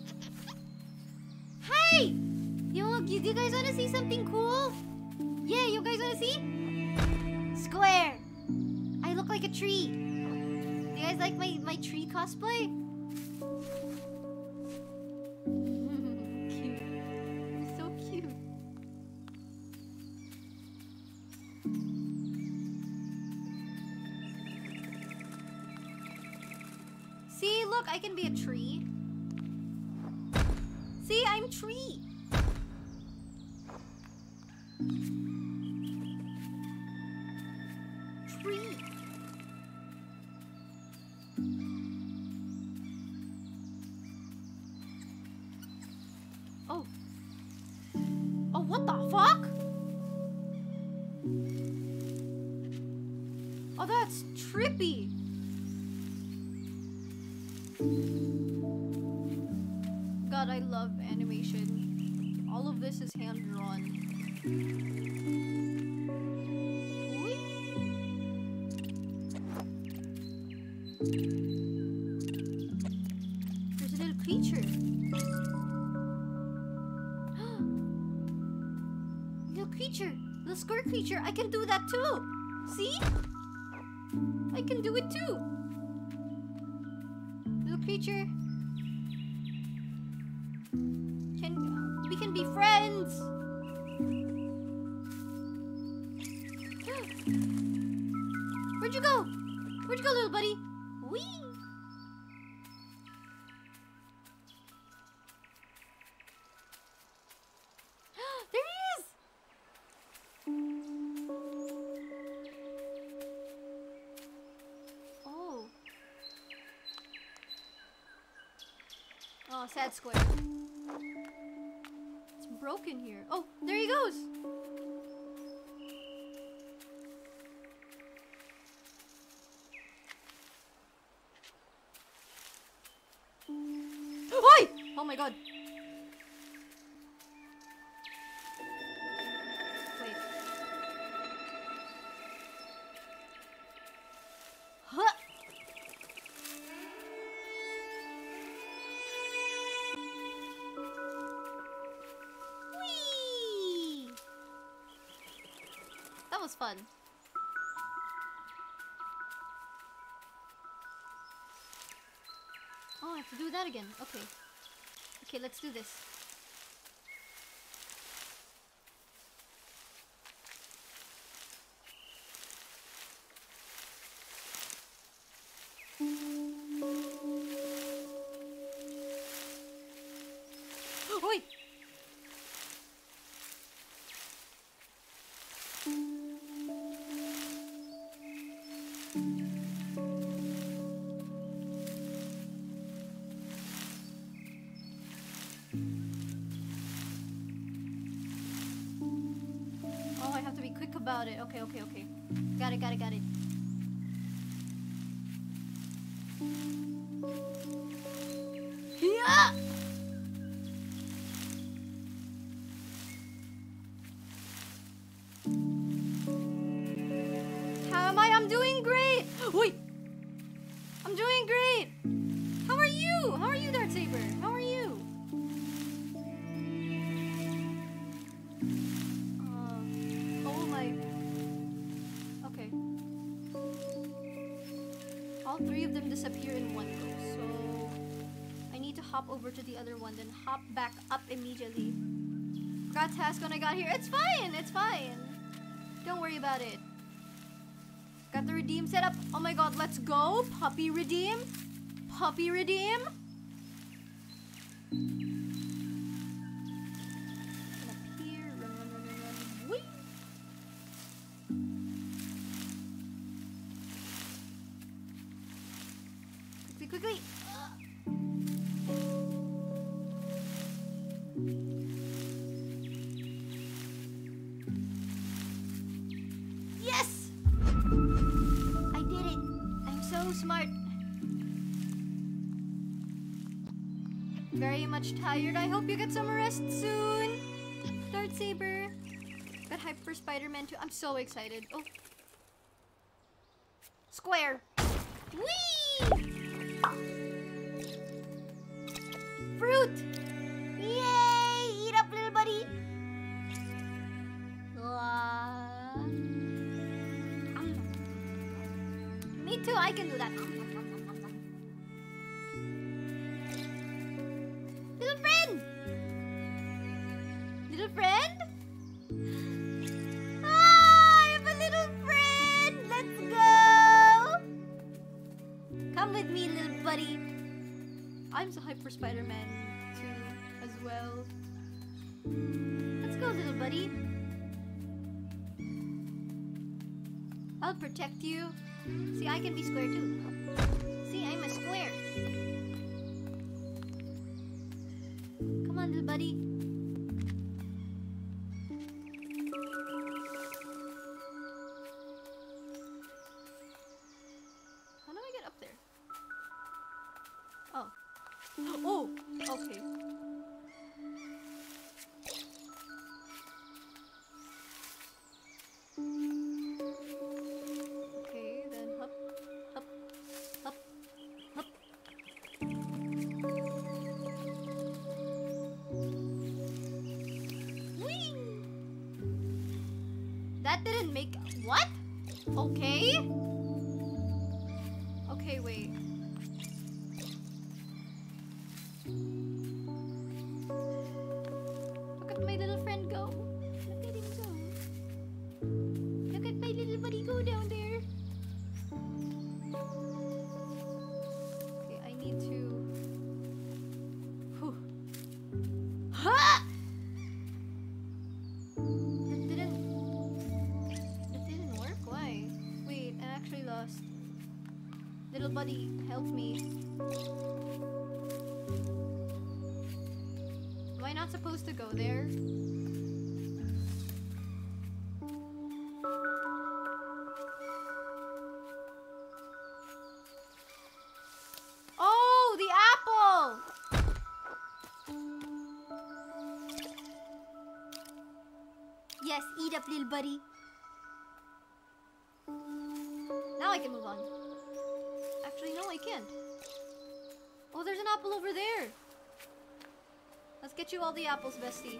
Hey! You, you, do you guys want to see something cool? Yeah, you guys want to see? Square! I look like a tree. Do you guys like my, my tree cosplay? Cute. You're so cute. See, look, I can be a tree. See, I'm tree. Tree. Oh. Oh, what the fuck? Oh, that's trippy. God, I love animation. All of this is hand-drawn. There's a little creature. Little creature. Little square creature. I can do that too. See? I can do it too. Little creature. Can we can be friends? Where'd you go? Where'd you go, little buddy? Whee! There he is! Oh. Oh, sad square. It's broken here. Oh, there he goes! Oi! Oh my god. Wait. Huh! Whee! That was fun. Oh, I have to do that again. Okay. Okay, let's do this. Oi! Oh, I have to be quick about it. Okay, okay, okay. Got it, got it, got it. Yeah! How am I? I'm doing great! Wait! I'm doing great! How are you? How are you, Dark Saber? How are you? Uh, oh my... Okay. All three of them disappear in one go, so... I need to hop over to the other one, then hop back up immediately. Forgot task when I got here. It's fine! It's fine! Don't worry about it. Got the redeem set up. Oh my god, let's go! Puppy redeem! Puppy redeem! Up here, run, run, run, run, run. Whee! Quickly, quickly! Yes! I did it! I'm so smart. Very much tired. I hope you get some rest soon. Dark Saber. Got hyped for Spider-Man too. I'm so excited. Oh. Square. Whee! Fruit! Yay! Eat up, little buddy. Uh, me too, I can do that. Little friend! Little friend? Ah, I have a little friend! Let's go! Come with me, little buddy. I'm so hyped for Spider-Man too, as well. Let's go, little buddy. I'll protect you. See, I can be square too. See, I'm a square. Come on, little buddy. How do I get up there? Oh, okay. Okay, then hop, hop, hop, hop. Whee! That didn't make... What? Okay? Okay, wait. Look at my little friend go. Look at him go. Look at my little buddy go down there. Okay, I need to... Whew. Ha! That didn't... That didn't work? Why? Wait, I actually lost. Little buddy, help me. Am I not supposed to go there? Oh, the apple! Yes, eat up, little buddy. Now I can move on. Actually, no, I can't. Oh, there's an apple over there. Let's get you all the apples, bestie.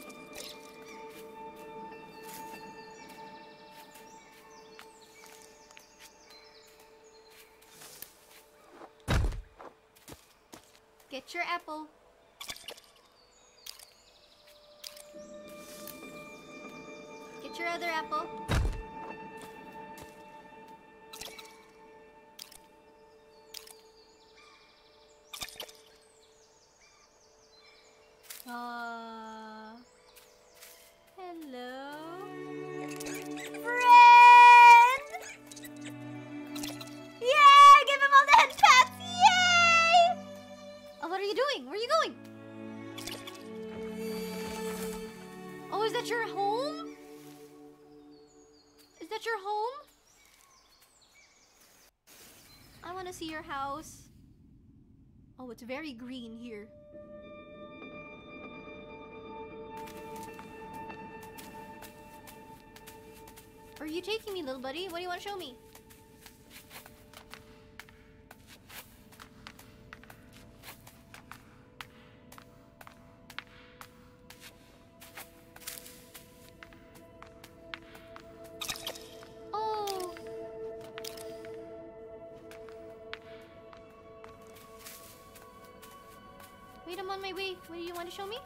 Get your apple. Get your other apple. Uh, hello, friend! Yay! Give him all the head pats! Yay! Oh, what are you doing? Where are you going? Oh, is that your home? Is that your home? I want to see your house. Oh, it's very green here. Where are you taking me, little buddy? What do you want to show me? Oh! Wait, I'm on my way. What do you want to show me?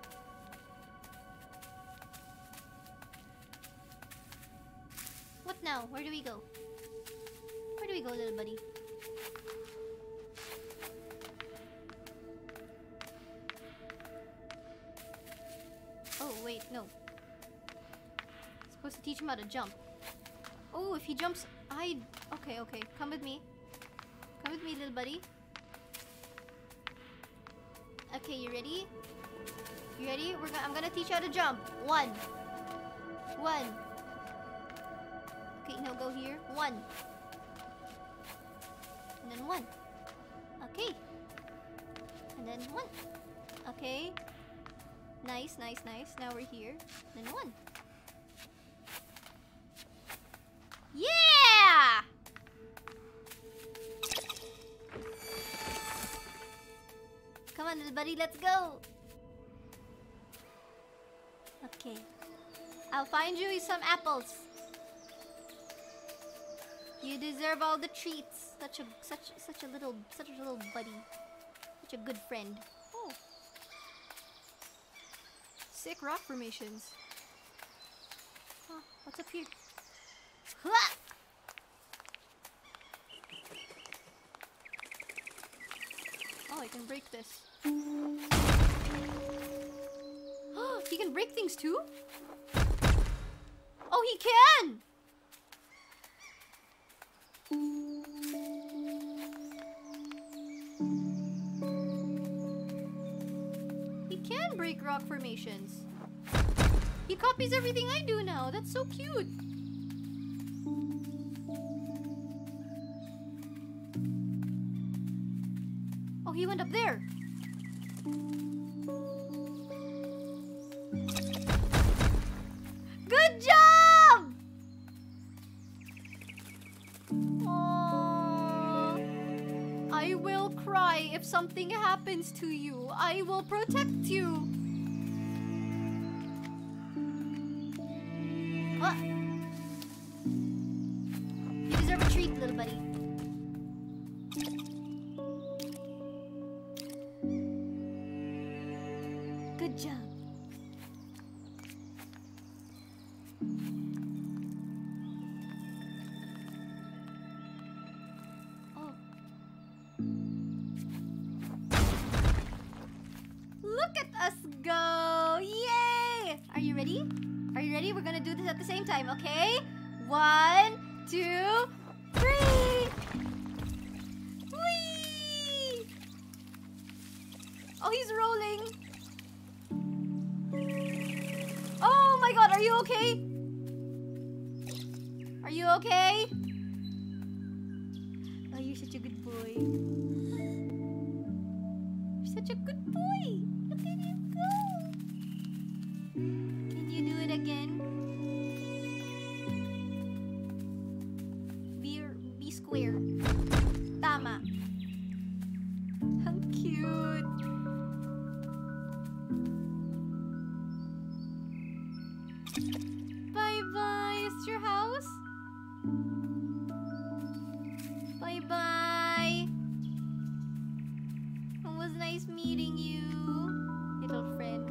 What now? Where do we go? Where do we go, little buddy? Oh, wait, no. Supposed to teach him how to jump. Oh, if he jumps, I... Okay, okay. Come with me. Come with me, little buddy. Okay, you ready? You ready? We're go I'm gonna teach you how to jump. One. One. Okay, now go here. One. And then one. Okay. And then one. Okay. Nice, nice, nice. Now we're here. Then one. Yeah! Come on, little buddy, let's go. Okay. I'll find you some apples. You deserve all the treats. Such a such such a little such a little buddy. Such a good friend. Oh. Sick rock formations. Huh, what's up here? Ha! Oh, I can break this. Oh, he can break things too? Oh, he can! He can break rock formations. He copies everything I do now. That's so cute. Oh, he went up there. Good job! Aww. I will cry if something happens to you. I will protect you. Ah. You deserve a treat, little buddy. Good job. Oh. Look at us go! Yay! Are you ready? Are you ready? We're gonna do this at the same time, okay? One, two, three! Whee! Oh, he's rolling. Oh my god, are you okay? Are you okay? Oh, you're such a good boy. You're such a good boy. Look at him go. Can you do it again? Be, be square. Tama. How cute. Bye-bye. Is your house? Bye-bye. It was nice meeting you, little friend.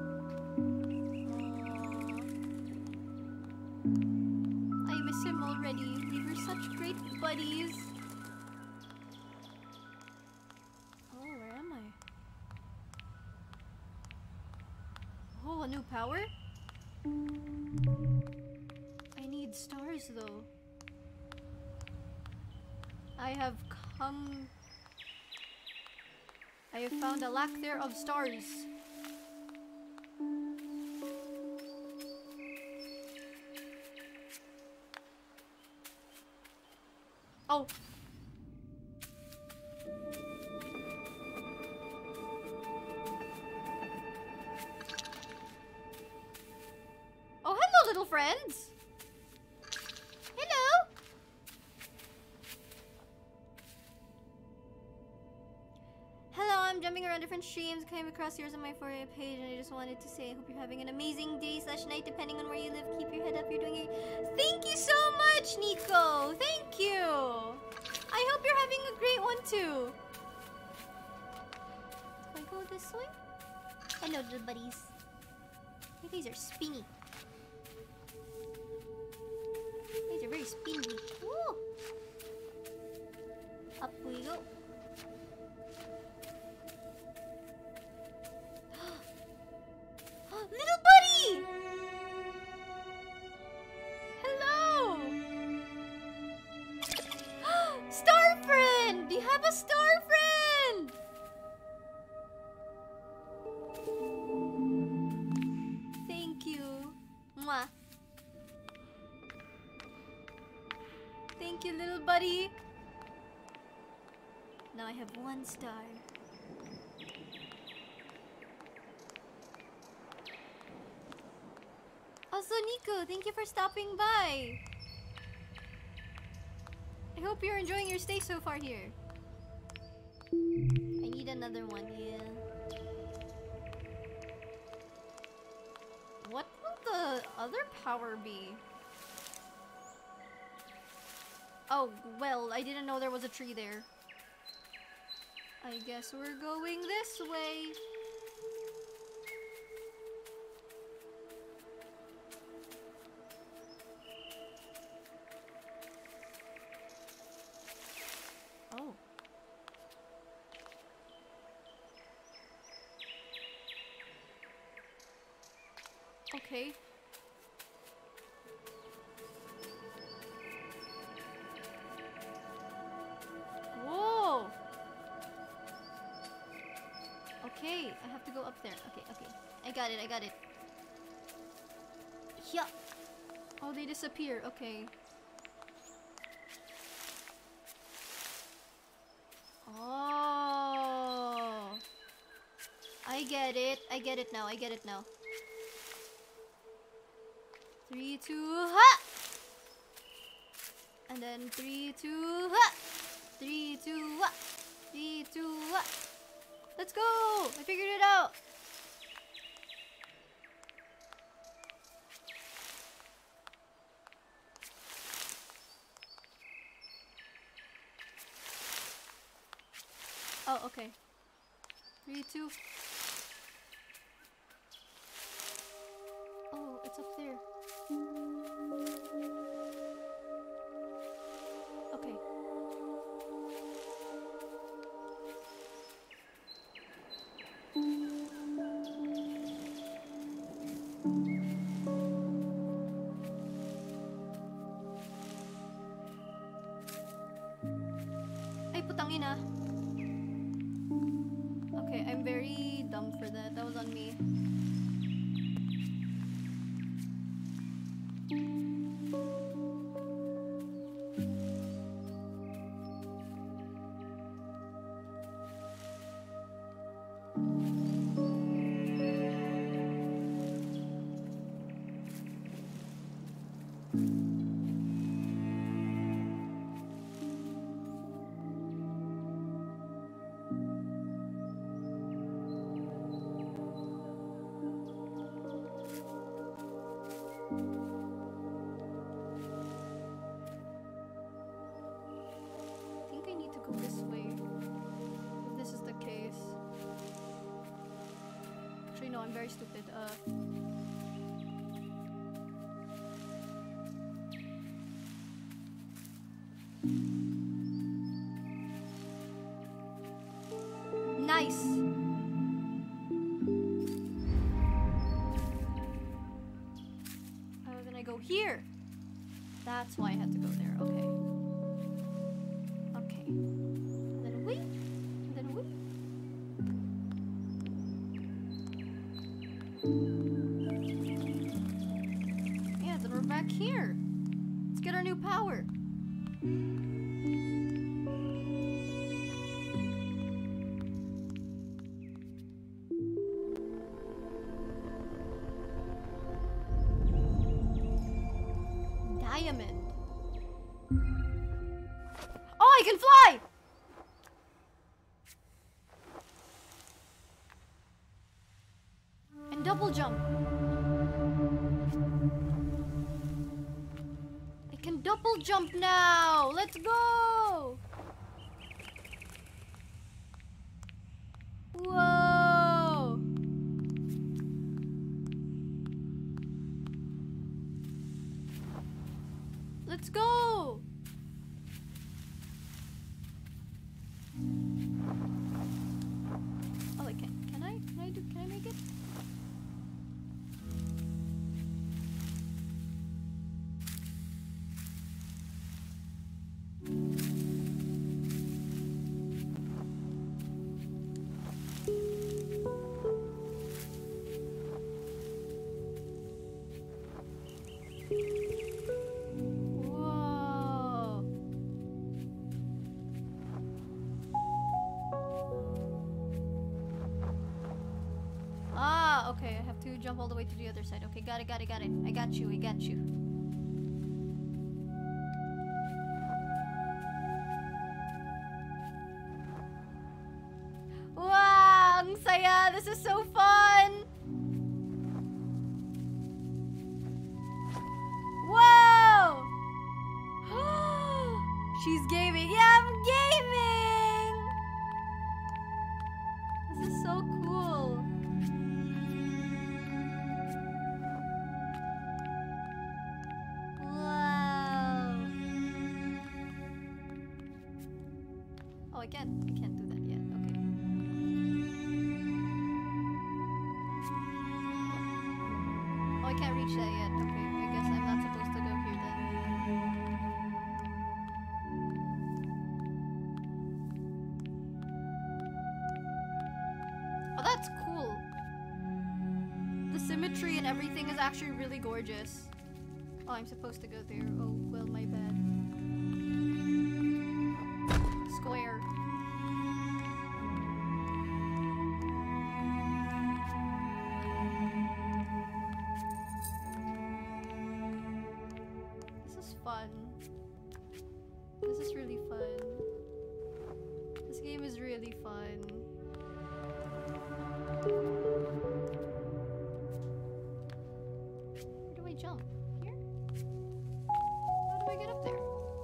Aww. I miss him already. We were such great buddies. Oh, where am I? Oh, a new power? I need stars though. I have come... I have found a lack there of stars. Oh. Oh, hello, little friends. Hello. Hello, I'm jumping around different streams. Came across yours on my For You page, and I just wanted to say I hope you're having an amazing day slash night, depending on where you live. Keep your head up. You're doing it. Thank you so much, Nico. Thank you. I hope you're having a great one too. Do I go this way? Hello, little buddies. You guys are spinny. You guys are very spinny. Woo! Up we go. Little buddy! Hello! Star friend! Do you have a star friend? Thank you. Mwah. Thank you, little buddy. Now I have one star. Also, Nico, thank you for stopping by. I hope you're enjoying your stay so far here. I need another one, yeah. What will the other power be? Oh, well, I didn't know there was a tree there. I guess we're going this way. Oh. Okay. Whoa! Okay, I have to go up there. Okay, okay. I got it, I got it. Yeah. Oh, they disappear. Okay. Oh. I get it. I get it now. I get it now. Three, two, ha! And then three, two, ha! Three, two, ha! Three, two, ha! Let's go! I figured it out. Oh, okay. Three, two. Oh, it's up there. Okay. Ay, putang ina. Okay, I'm very dumb for that. That was on me. This way, if this is the case. Actually, no, I'm very stupid. Uh, nice. I was gonna go here. That's why I had to go there. Okay. Okay. Then we. Then we. Yeah, then we're back here. Let's get our new power. Diamond. Oh, I can fly! And double jump. I can double jump now. Let's go. Whoa. Let's go. Oh, I can. Can I? Can I do? Can I make it? Whoa. Ah, okay. I have to jump all the way to the other side. Okay, got it, got it, got it. I got you, I got you. Wow, ang saya. This is so fun. Whoa. She's gaming. Yeah, I'm gaming. This is so cool. Wow. Oh, I can't. I can't do that yet. Okay. Oh, I can't reach that yet. Okay, I guess I'm not supposed to go here then. Oh, that's cool. The symmetry and everything is actually really gorgeous. Oh, I'm supposed to go there. Oh, well, my bad. Square. really fun. This game is really fun. Where do I jump? Here? How do I get up there?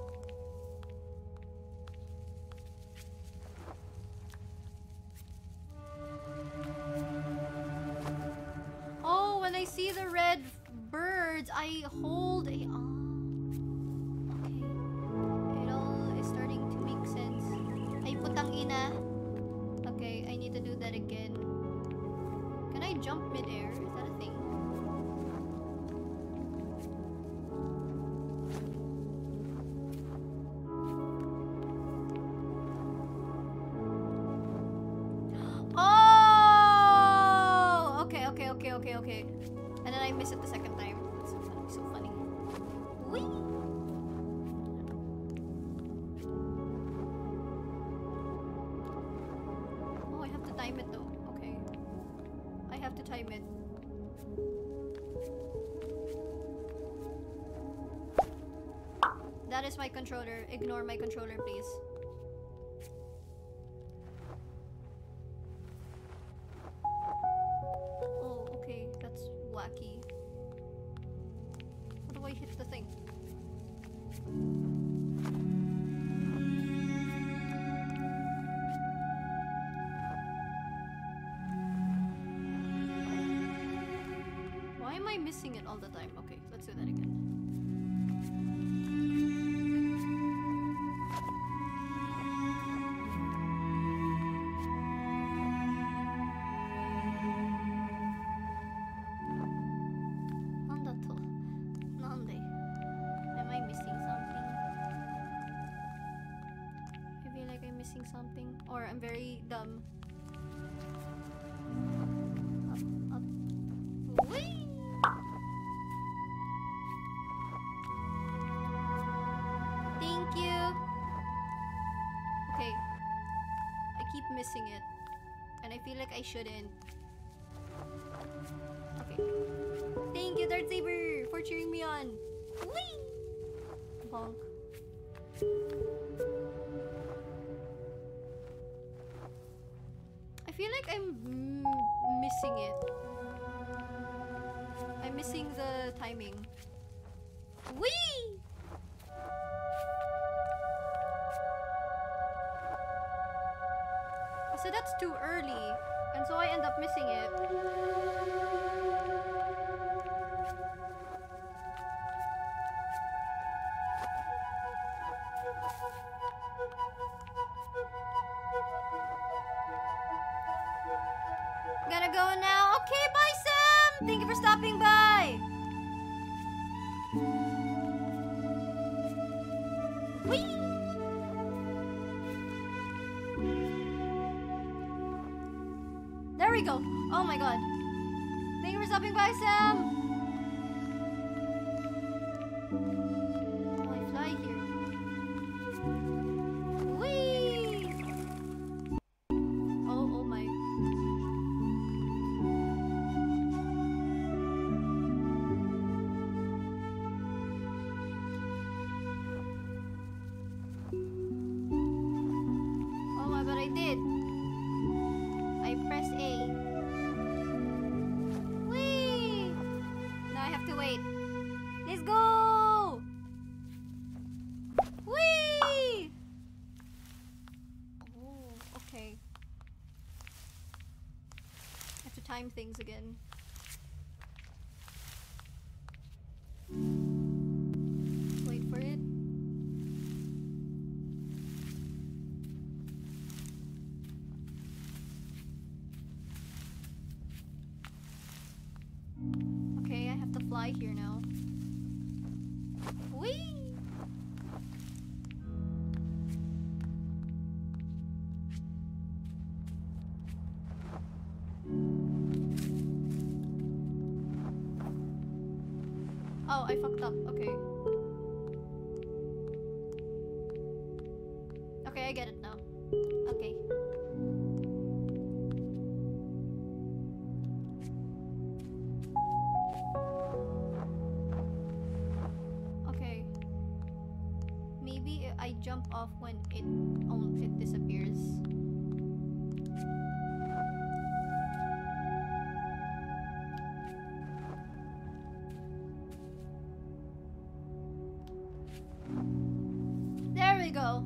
Oh, when I see the red birds, I hold a... Oh, okay. It all is starting to make sense. Ay, putang ina. Okay, I need to do that again. Can I jump mid-air? Is that a thing? Oh! Okay, okay, okay, okay, okay. And then I miss it the second time. It's so funny, so funny. Whee! Oh, I have to time it though. Okay. I have to time it. That is my controller. Ignore my controller, please. Oh, okay. That's wacky. How do I hit the thing? Why am I missing it all the time? Okay, let's do that again. Something, or I'm very dumb. Up, up. Whee! Thank you. Okay, I keep missing it, and I feel like I shouldn't. Okay, thank you, Darth Saber, for cheering me on. Whee! Bonk. I feel like I'm mm, missing it. I'm missing the timing. Whee! So that's too early, and so I end up missing it. Gotta go now. Okay, bye, Sam. Thank you for stopping by. Whee! There we go. Oh my god. Thank you for stopping by, Sam. Oh, I fly here. Whee! Oh, oh my. But I did. I pressed A. Whee! Now I have to wait. Let's go! Whee! Oh, okay. I have to time things again. Wait for it. Okay, I have to fly here now. Whee! Oh, I fucked up. Okay. Okay, I get it now. Okay. I jump off when when it, oh, it disappears. There we go.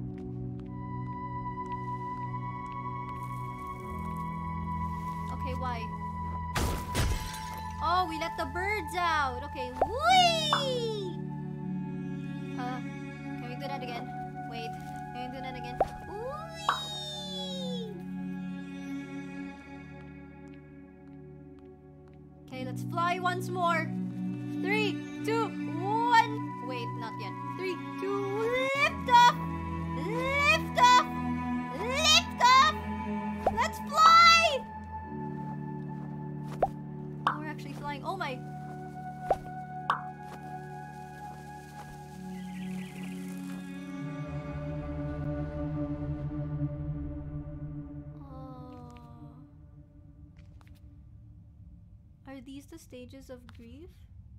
Okay, why? Oh, we let the birds out. Okay, whee! Uh, can we do that again? Wait, can we do that again? Whee! Okay, let's fly once more. Three, two, one. Wait, not yet. Three, two, lift off! Lift off! Lift off! Let's fly! Oh, we're actually flying. Oh my. Are these the stages of grief?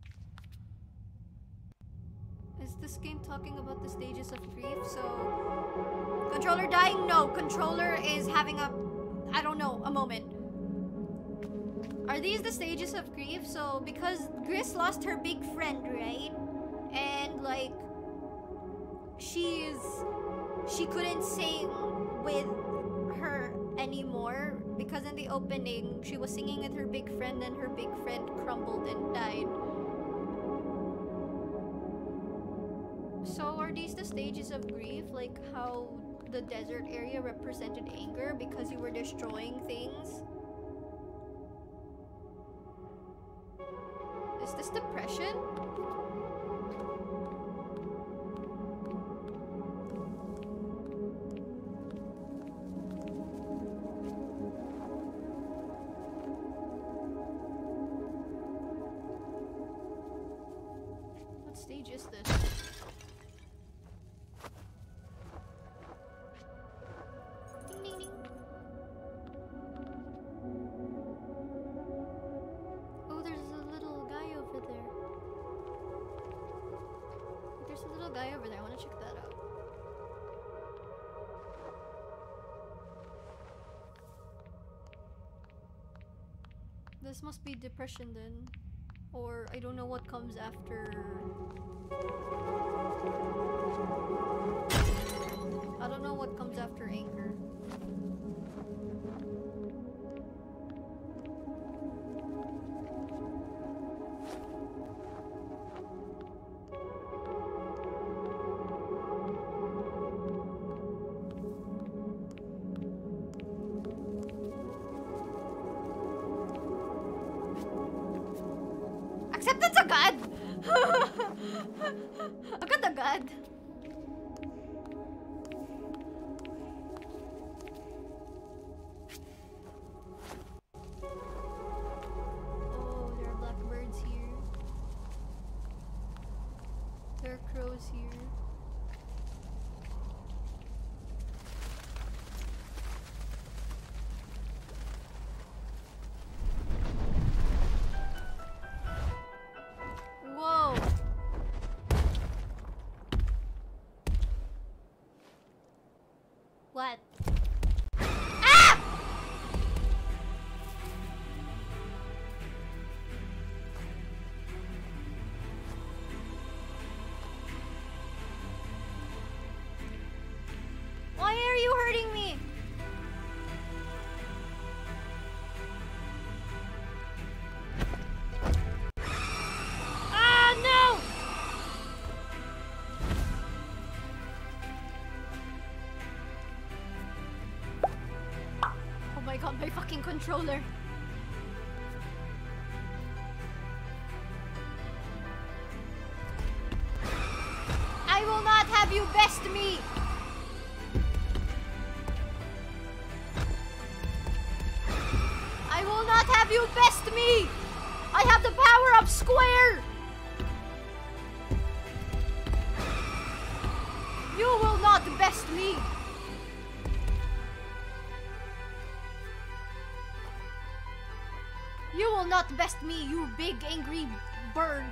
Is this game talking about the stages of grief? So, controller dying? No, controller is having a, I don't know, a moment. Are these the stages of grief? So, because Gris lost her big friend, right? And like, she is, she couldn't sing with her anymore because in the opening she was singing with her big friend and her big friend crumbled and died. So are these the stages of grief, like how the desert area represented anger because you were destroying things? Is this depression? What stage is this? Ding ding ding. Oh, there's a little guy over there. There's a little guy over there. I want to check that out. This must be depression then. Or I don't know what comes after. I don't know what comes after anger. Acceptance agad! Agad-agad. Oh, there are blackbirds here. There are crows here. Whoa! What? Ah! Why are you hurting me? Ah, no! Oh my god, my fucking controller. I will not have you best me! I will not have you best me! I have the power up square! You will not best me! You will not best me, you big angry bird.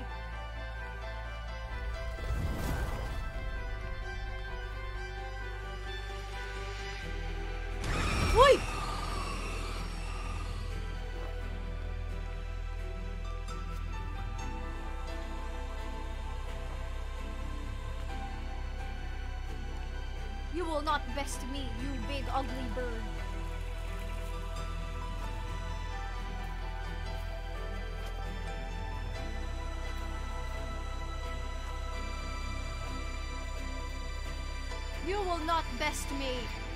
will not best me, you big ugly bird. You will not best me.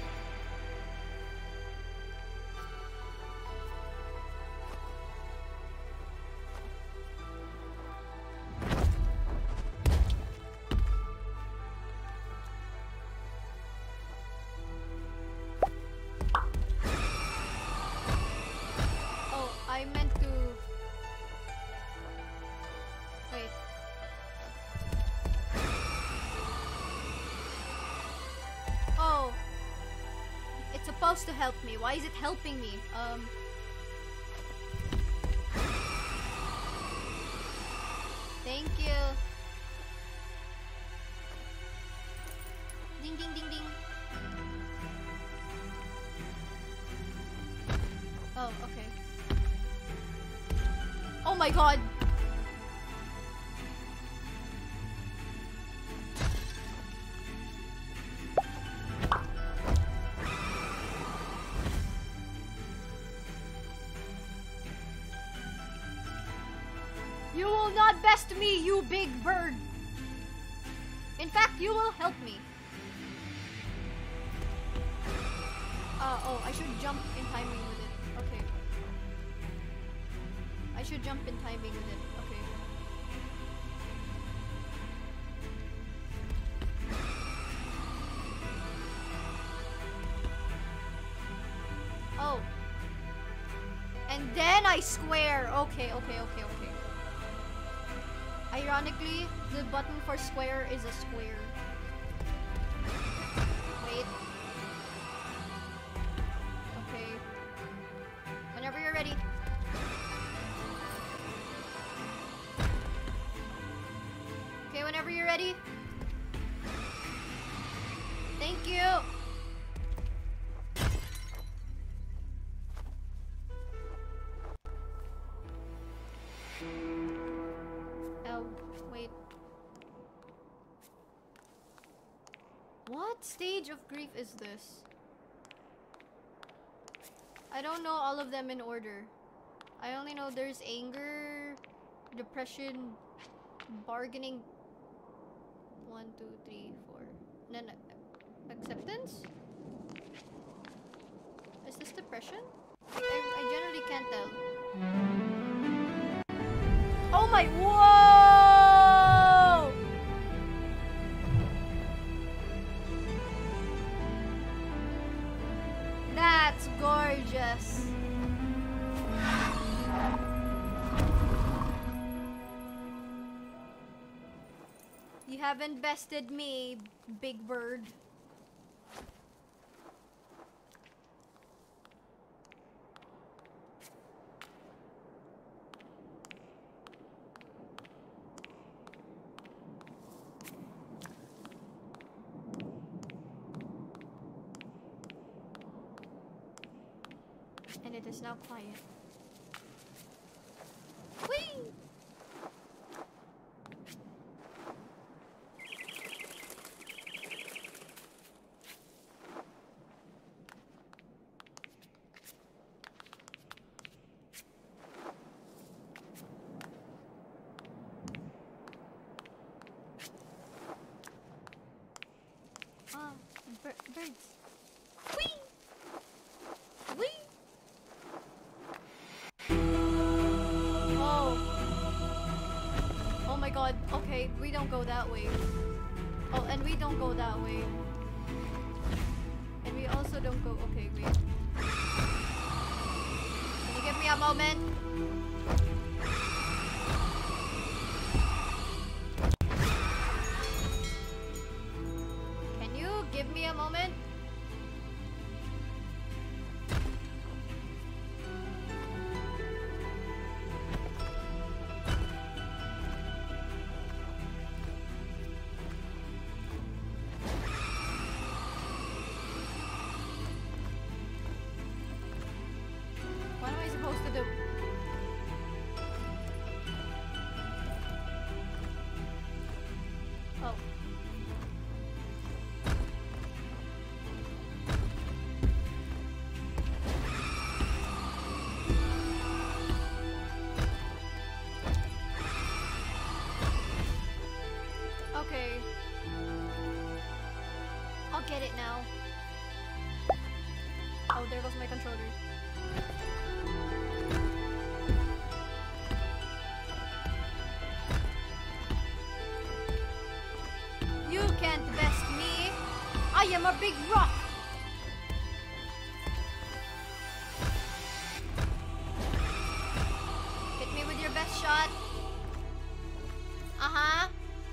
Supposed to help me. Why is it helping me? Um. Thank you. Ding ding ding ding. Oh, okay. Oh my god. You will not best me, you big bird. In fact, you will help me. Uh, oh, I should jump in timing with it. Okay. I should jump in timing with it. Okay. Oh. And then I square. Okay, okay, okay, okay. Ironically, the button for square is a square. Wait. Okay. Whenever you're ready. Okay, whenever you're ready. Thank you. What stage of grief is this? I don't know all of them in order. I only know there's anger, depression, bargaining. One, two, three, four. And then uh, acceptance? Is this depression? I, I generally can't tell. Oh my, whoa! That's gorgeous. You haven't bested me, big bird. And it is now quiet. Whee! Ah, bir birds. Whee! Whee! Oh my god, okay, we don't go that way. Oh, and we don't go that way. And we also don't go, okay, wait. Can you give me a moment? Can you give me a moment? What am I supposed to do? boulder. You can't best me. I am a big rock. Hit me with your best shot. Uh-huh.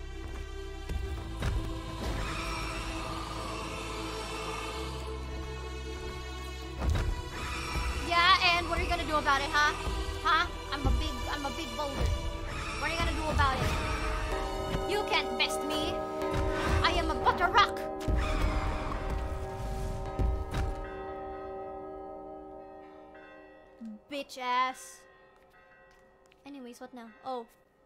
Yeah, and what are you gonna do about it, huh? Huh? I'm a big, I'm a big boulder. What are you gonna do about it? You can't best me. I am a butter rock. Bitch ass. Anyways, what now? Oh.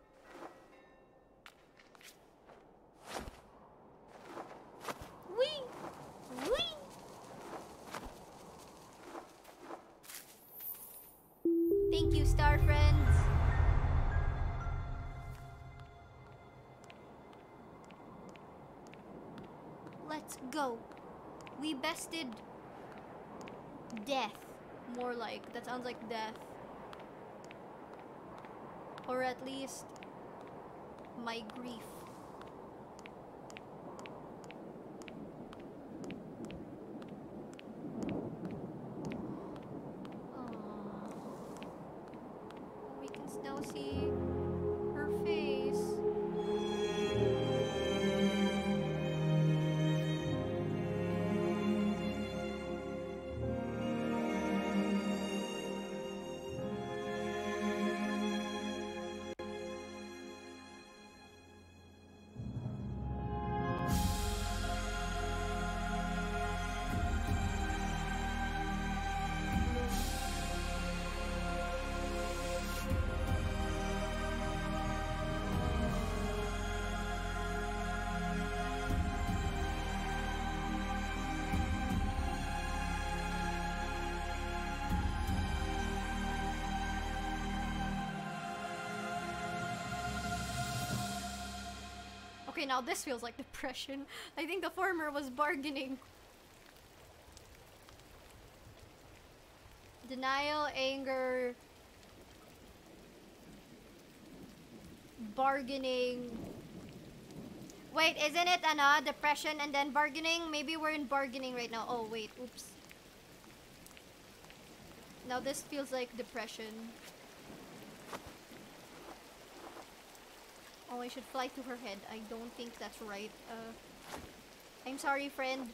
Wee! Wee! Thank you, star friends. Let's go. We bested death. More like, that sounds like death. Or at least my grief. We can still see her face. Okay, now this feels like depression. I think the former was bargaining. Denial, anger, bargaining. Wait, isn't it ano, depression and then bargaining? Maybe we're in bargaining right now. Oh, wait, oops. Now this feels like depression. Oh, I should fly to her head. I don't think that's right. Uh, I'm sorry, friend.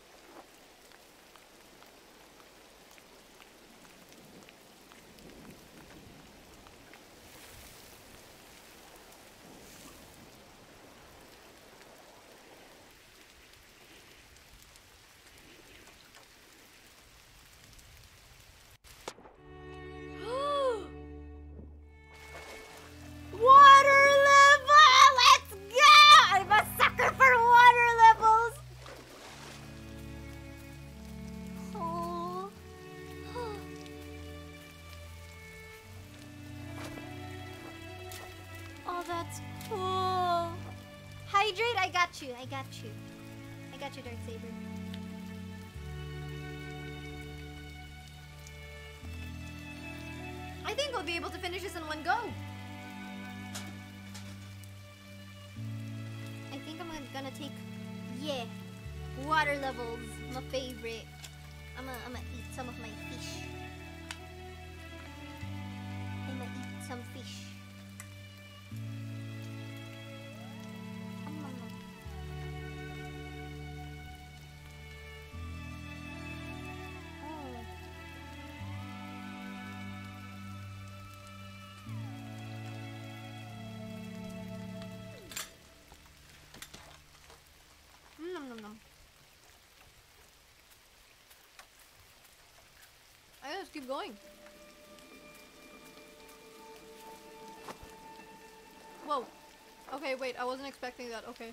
I got you. I got you, Dark Saber. I think I'll be able to finish this in one go. I think I'm gonna take, yeah, water levels, my favorite. I'm gonna, I'm gonna eat some of my fish. I'm gonna eat some fish. I just keep going. Whoa. Okay, wait, I wasn't expecting that. Okay.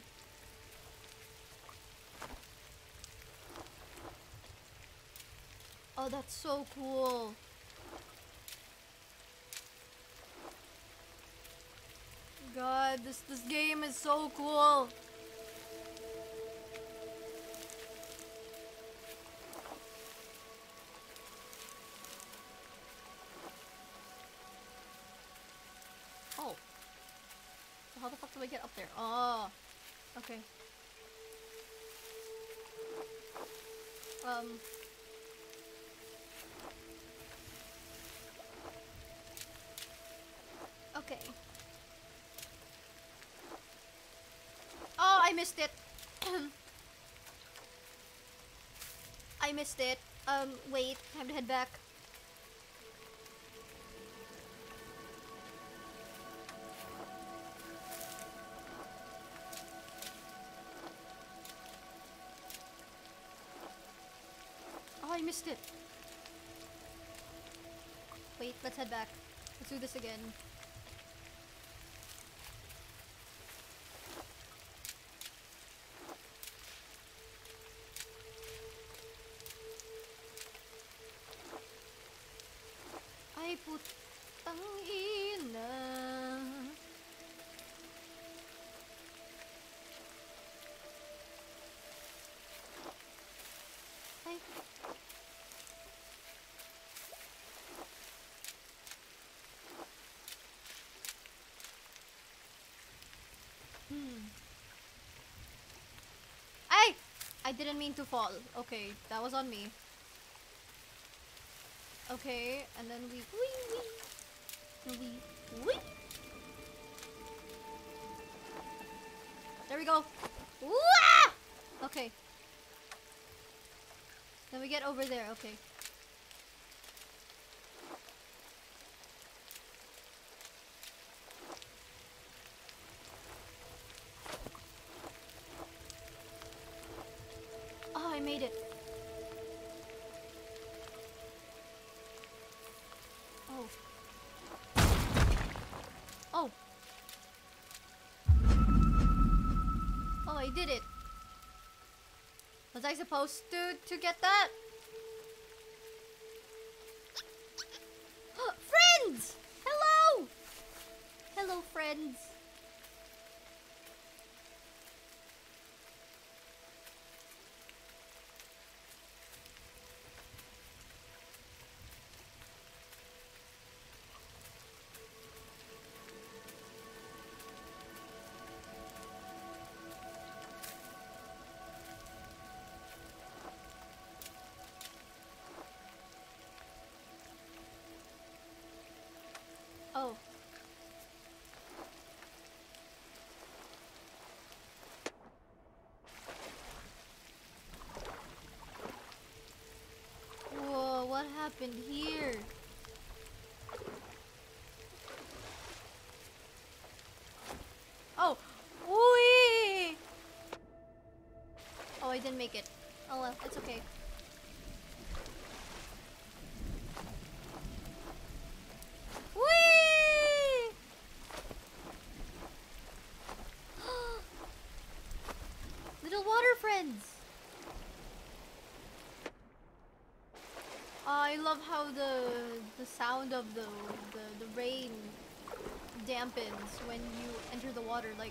Oh, that's so cool. God, this this game is so cool. do I get up there? Oh, okay. Um. Okay. Oh, I missed it. I missed it. Um, wait. Time to head back. Oh, I missed it. Wait, let's head back. Let's do this again. Ay, putang ina. Ay. Hmm. Ay! I didn't mean to fall. Okay, that was on me. Okay, and then we wee wee wee wee. There we go. Wah! Okay. Then we get over there. Okay. Oh, I made it. Oh. Oh. Oh, I did it. Was I supposed to to get that? Friends! Hello! Hello, friends. Oh. Whoa, what happened here? Oh. Wee! Oh, I didn't make it. Oh well, it's okay. Whee! Little water friends. Uh, I love how the the sound of the, the the rain dampens when you enter the water. Like,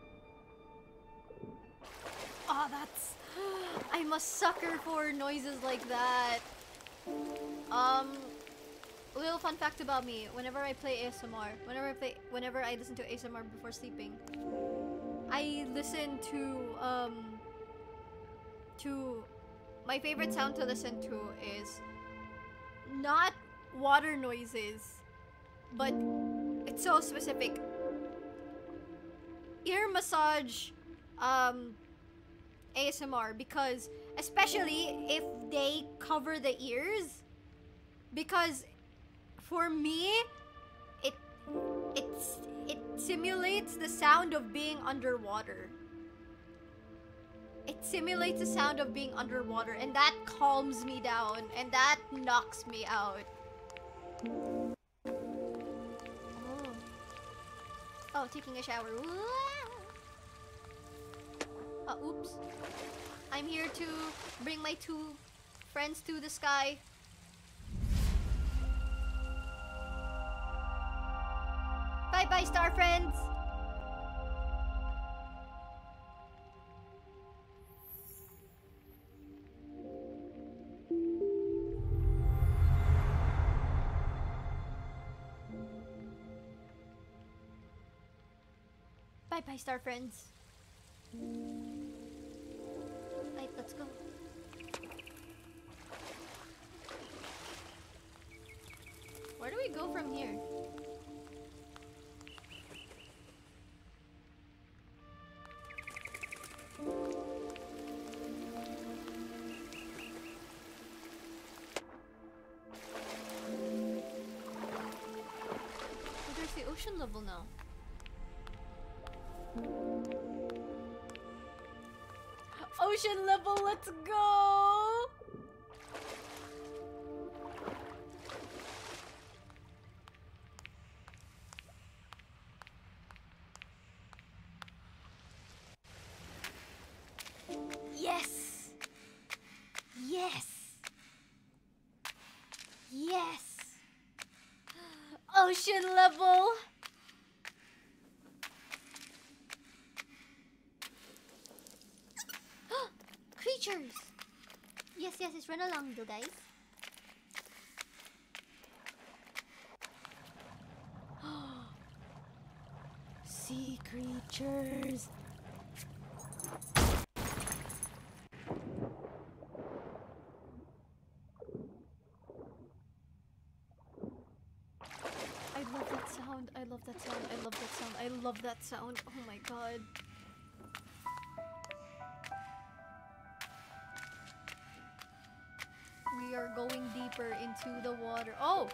ah, oh, that's. I'm a sucker for noises like that. Um. A little fun fact about me, whenever I play A S M R, whenever I play, whenever I listen to A S M R before sleeping, I listen to, um, to, my favorite sound to listen to is not water noises, but it's so specific. Ear massage, um, A S M R, because, especially if they cover the ears, because for me, it it's it simulates the sound of being underwater. It simulates the sound of being underwater, and that calms me down, and that knocks me out. Oh, oh, taking a shower. Oh, oops. I'm here to bring my two friends to the sky. Bye-bye, star friends! bye, star friends. Right, let's go. Where do we go from here? Oh, there's the ocean level now. Ocean level, let's go! Yes! Yes! Yes! Ocean level! Creatures! Yes, yes, it's run along though, guys. Sea creatures! I love that sound, I love that sound, I love that sound, I love that sound. Oh my god. We are going deeper into the water. Oh!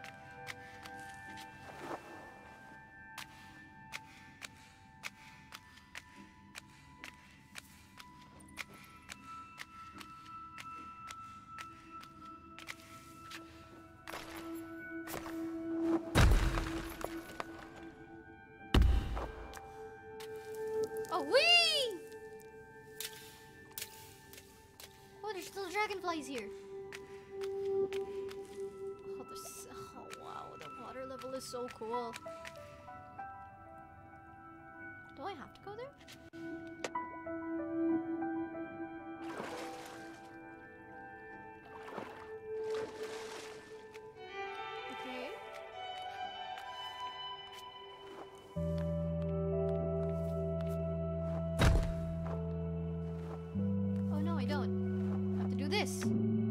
Oh, wee! Oh, there's still dragonflies here. Oh, this, oh wow, the water level is so cool. Do I have to go there? Okay. Oh no, I don't. I have to do this.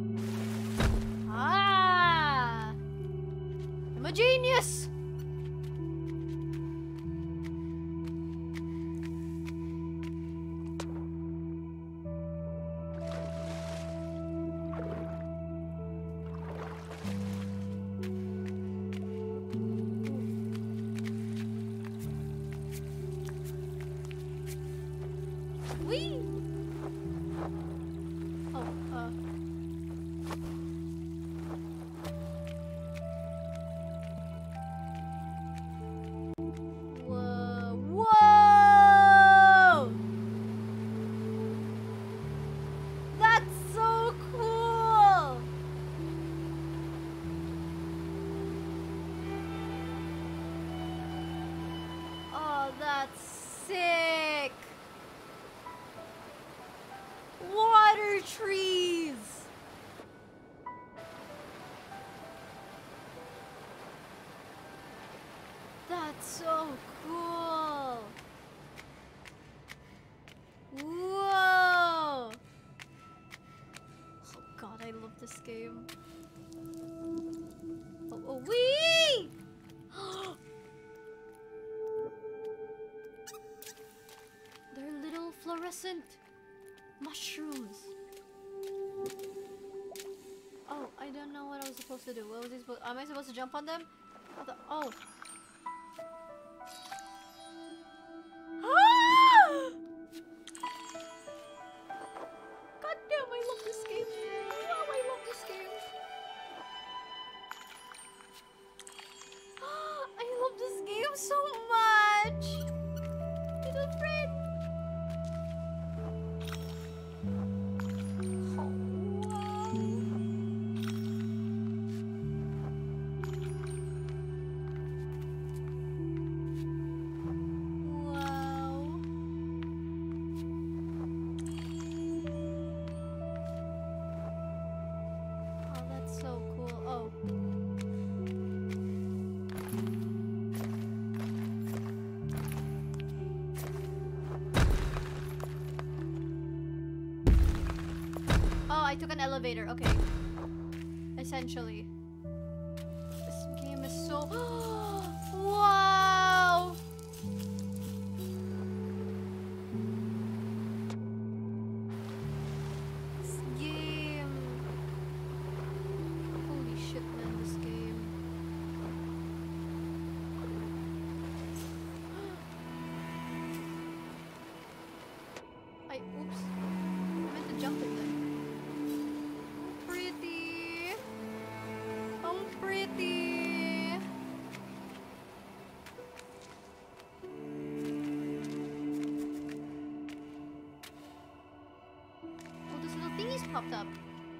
Ah! I'm a genius! Whee! Oh, uh... Whoa! Whoa! That's so cool! Oh, that's sick! Water trees! That's so cool! Whoa! Oh god, I love this game. Oh, oh, wee! They're little fluorescent mushrooms. Oh, I don't know what I was supposed to do. What was I supposed? Am I supposed to jump on them? I thought, oh. Ah! God damn, I love this game. Wow, I love this game. I love this game so much. Little friend. Oh, wow. Wow. Oh, that's so cool. Oh. took an elevator. Okay. Essentially. This game is so... Wow! This game... Holy shit, man, this game. I... Oops. I meant to jump in then. Pretty. I'm pretty. Oh, those little thingies popped up.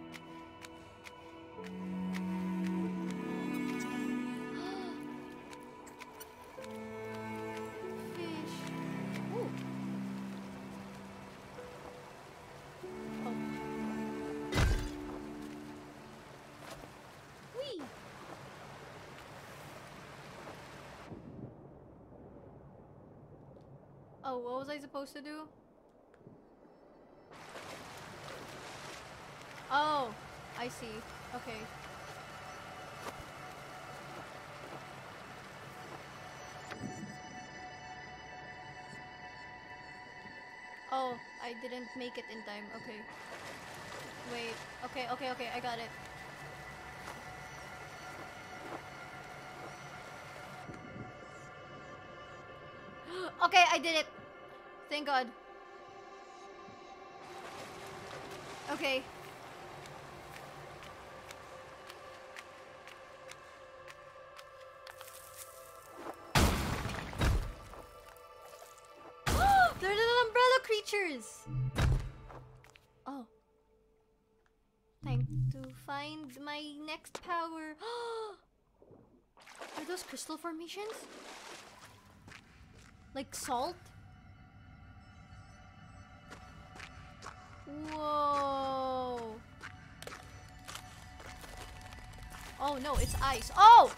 Fish. Ooh. Oh. Whee! Oh, what was I supposed to do? Oh, I see. Okay. Oh, I didn't make it in time. Okay. Wait. Okay, okay, okay. I got it. Okay, I did it. Thank God. Okay. They're little umbrella creatures. Oh. Time to find my next power. Are those crystal formations? Like salt? Whoa. Oh no, it's ice. Oh!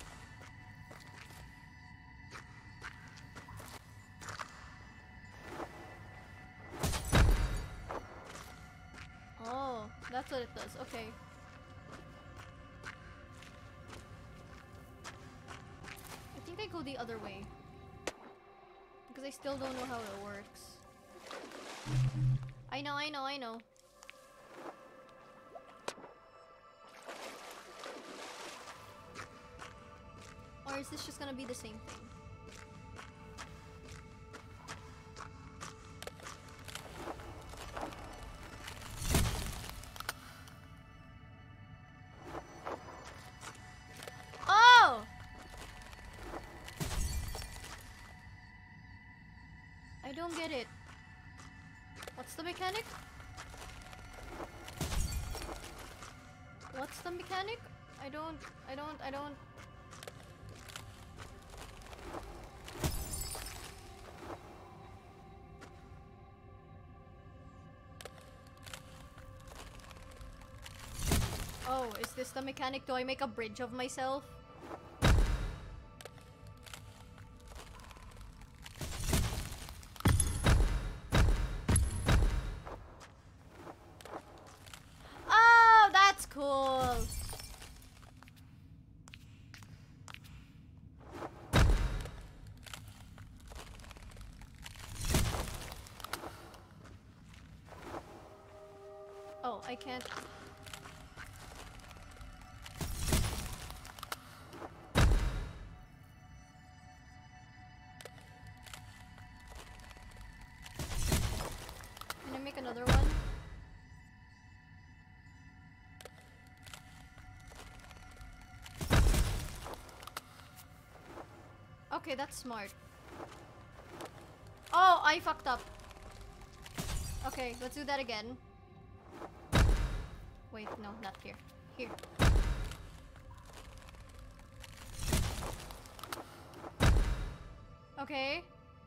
Oh, that's what it does. Okay. I think I go the other way. Because I still don't know how it works. I know, I know, I know. Or is this just gonna be the same thing? Oh! I don't get it. What's the mechanic? What's the mechanic? I don't, I don't, I don't. Oh, is this the mechanic? Do I make a bridge of myself? Oh, that's cool. Oh, I can't. Can I make another one? Okay, that's smart. Oh, I fucked up. Okay, let's do that again. Wait, no, not here. Here. Okay.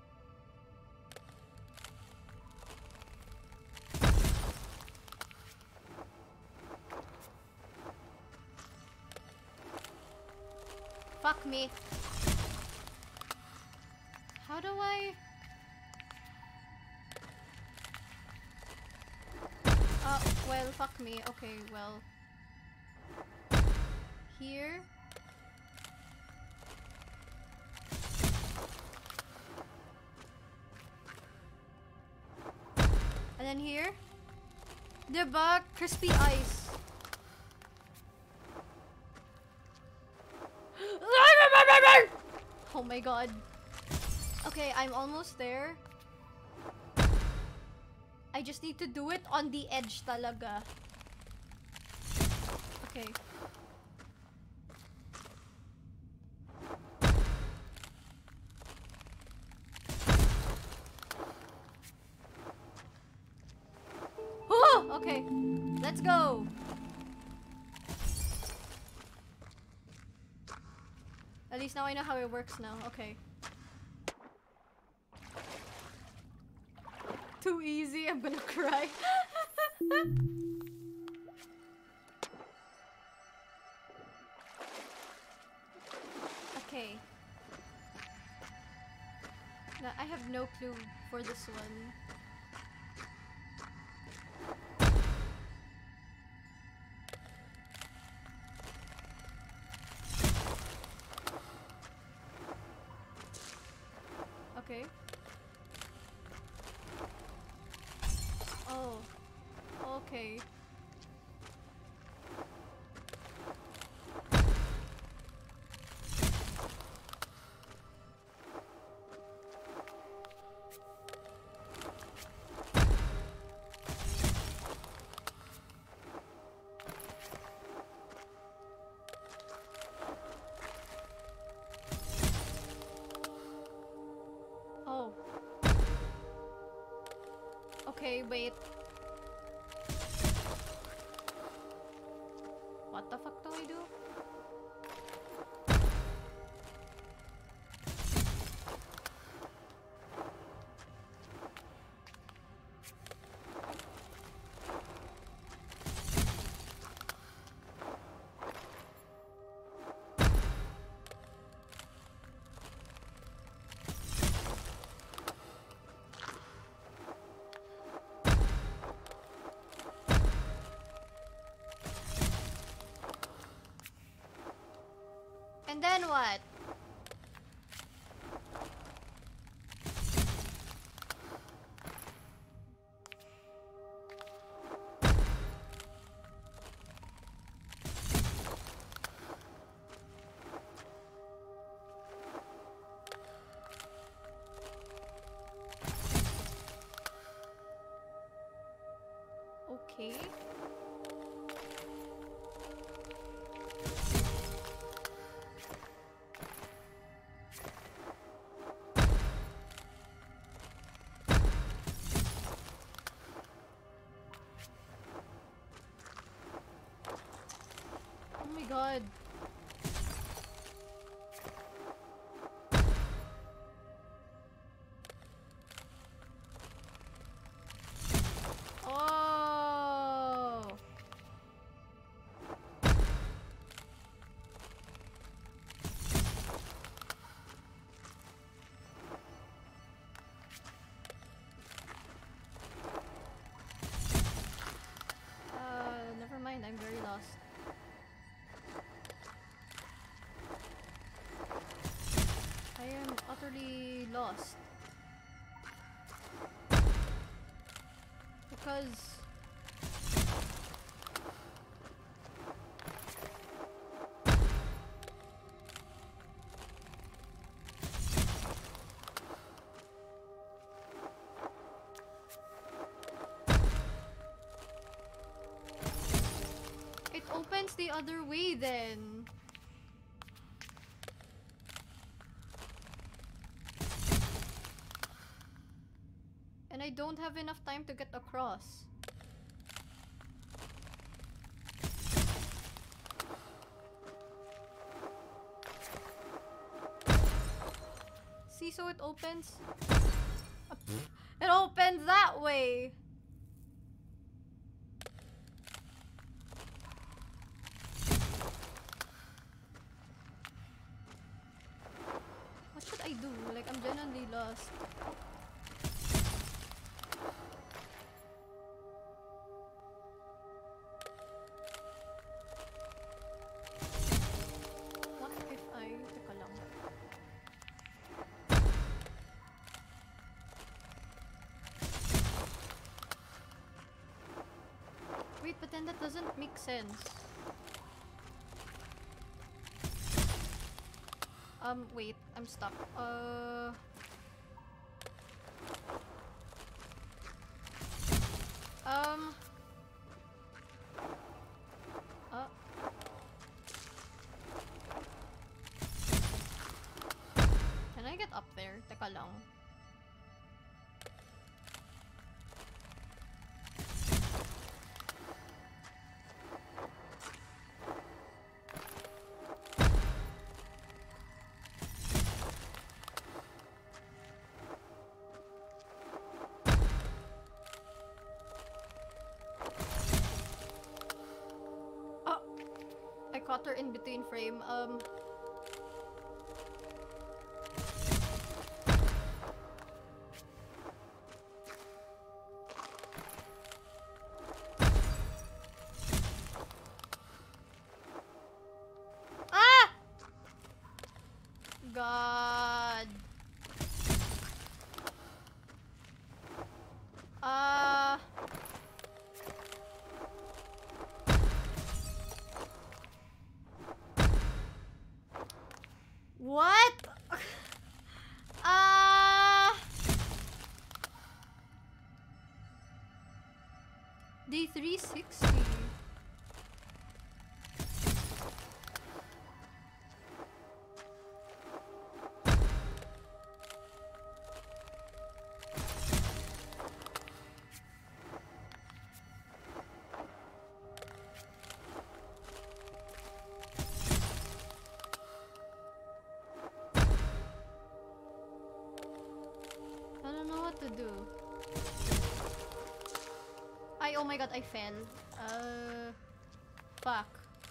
Fuck me. How do I... Uh... Well, fuck me. Okay, well. Here. And then here. Diba? Crispy ice. Oh my god. Okay, I'm almost there. I just need to do it on the edge talaga. Okay. Oh, okay. Let's go. At least now I know how it works now. Okay. Too easy. I'm gonna cry. Okay. Now, I have no clue for this one. Okay. Oh. Okay. Oh. Okay, wait. What the fuck do I do? And then what? Okay. Oh my god. Oh. Uh, never mind, I'm very lost. I am utterly lost. Because... it opens the other way then. And I don't have enough time to get across. See, so it opens. It opens that way. What should I do? Like, I'm genuinely lost. mean, that doesn't make sense. Um, wait, I'm stuck. Uh... Um... Uh... Can I get up there? Teka lang. Caught her in between frame. Um. Ah! God. Uh. What? Uh Day three sixty. To do. I oh my god, I fell. Uh fuck.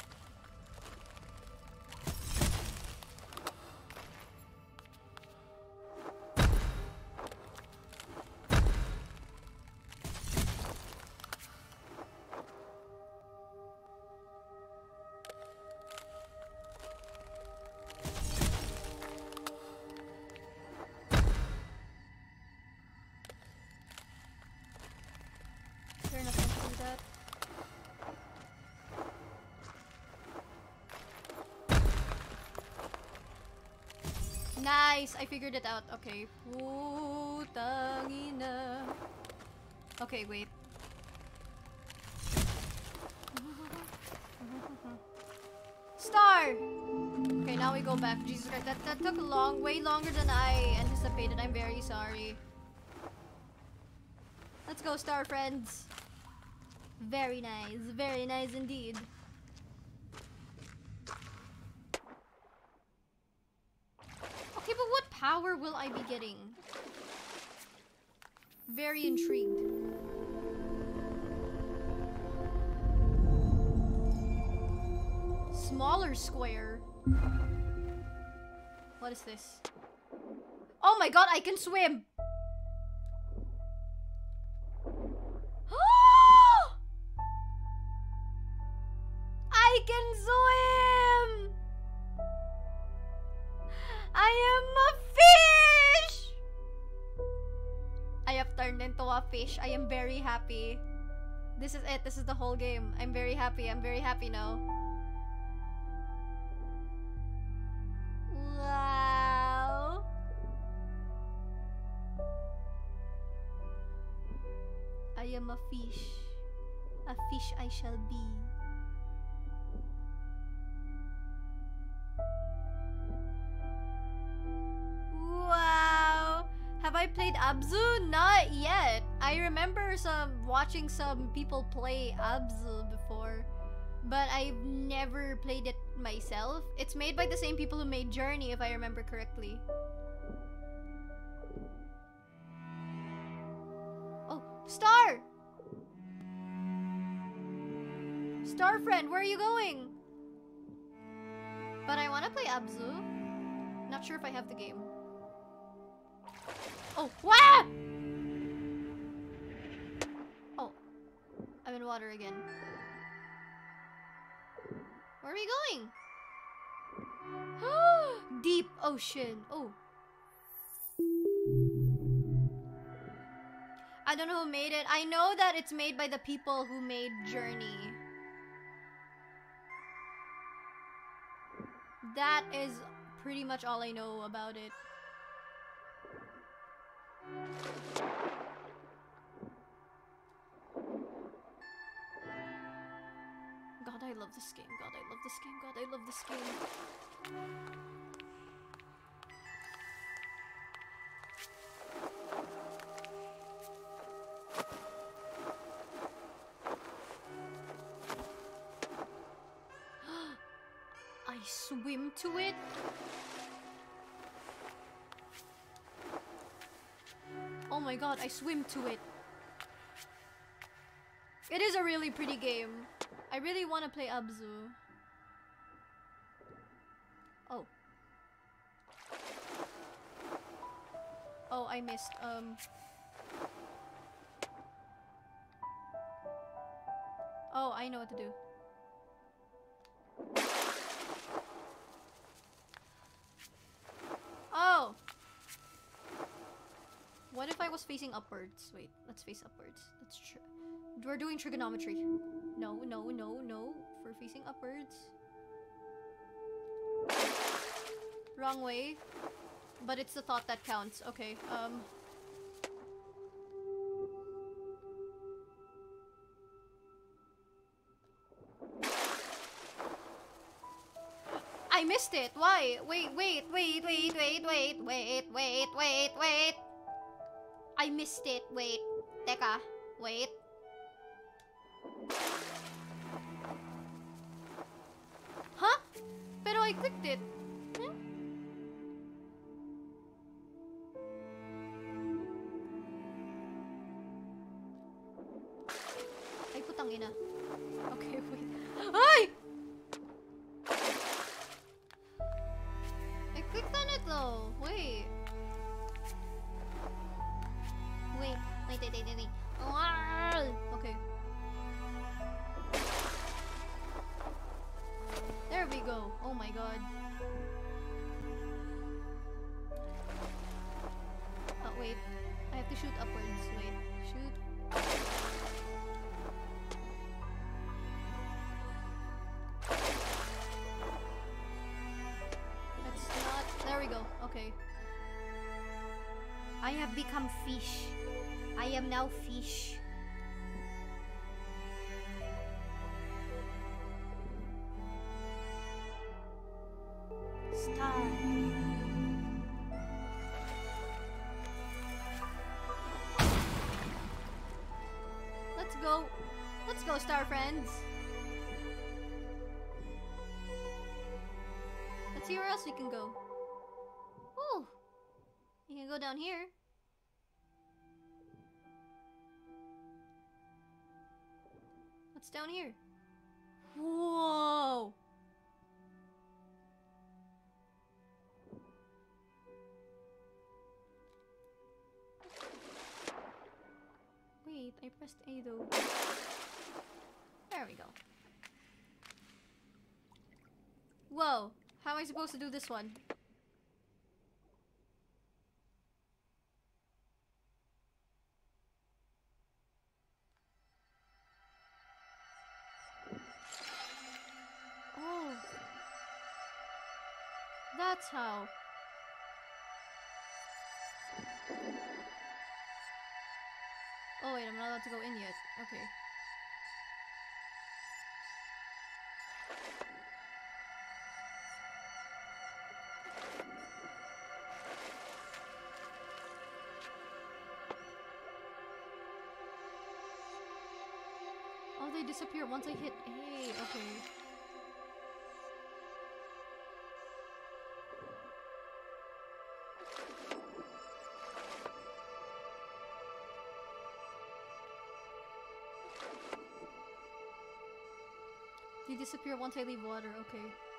Nice! I figured it out. Okay. Putang ina. Okay, wait. Star! Okay, now we go back. Jesus Christ, that, that took long, way longer than I anticipated. I'm very sorry. Let's go, Star friends. Very nice. Very nice indeed. Okay, but what power will I be getting? Very intrigued. Smaller square. What is this? Oh my god, I can swim! I can swim! I am a fish! I have turned into a fish. I am very happy. This is it. This is the whole game. I'm very happy. I'm very happy now. Wow. I am a fish. A fish I shall be. Wow. Have I played Abzu? Not yet. I remember some watching some people play Abzu before, but I've never played it myself. It's made by the same people who made Journey, if I remember correctly. Oh, Star! Star friend, where are you going? But I want to play Abzu. Not sure if I have the game. Oh, wow! Oh, I'm in water again. Where are we going? Deep ocean. Oh. I don't know who made it. I know that it's made by the people who made Journey. That is pretty much all I know about it. God, I love this game. God, I love this game. God, I love this game. I swim to it? Oh my god, I swim to it. It is a really pretty game. I really want to play Abzu. Oh. Oh, I missed. Um. Oh, I know what to do. Oh! What if I was facing upwards? Wait, let's face upwards. That's true. We're doing trigonometry. No, no, no, no. We're facing upwards. Wrong way. But it's the thought that counts. Okay, um... I missed it! Why? Wait, wait, wait, wait, wait, wait, wait, wait, wait, wait. I missed it. Wait. Teka. Wait. Huh? Pero I clicked it. Hmm? Ay, putang ina. Okay, wait. Ay! I clicked on it though. Wait. Wait. Wait, wait, wait, wait. Okay. There we go. Oh my god. Oh, wait. I have to shoot upwards. Wait. Shoot. That's not... There we go. Okay. I have become fish. I am now fish. Star. Let's go. Let's go, star friends. Let's see where else we can go. Ooh. You can go down here. What's down here? Whoa! Wait, I pressed A though. There we go. Whoa! How am I supposed to do this one? Oh. That's how. Oh wait, I'm not allowed to go in yet. Okay. Oh, they disappear once I hit A. Okay. They disappear once I leave water, okay.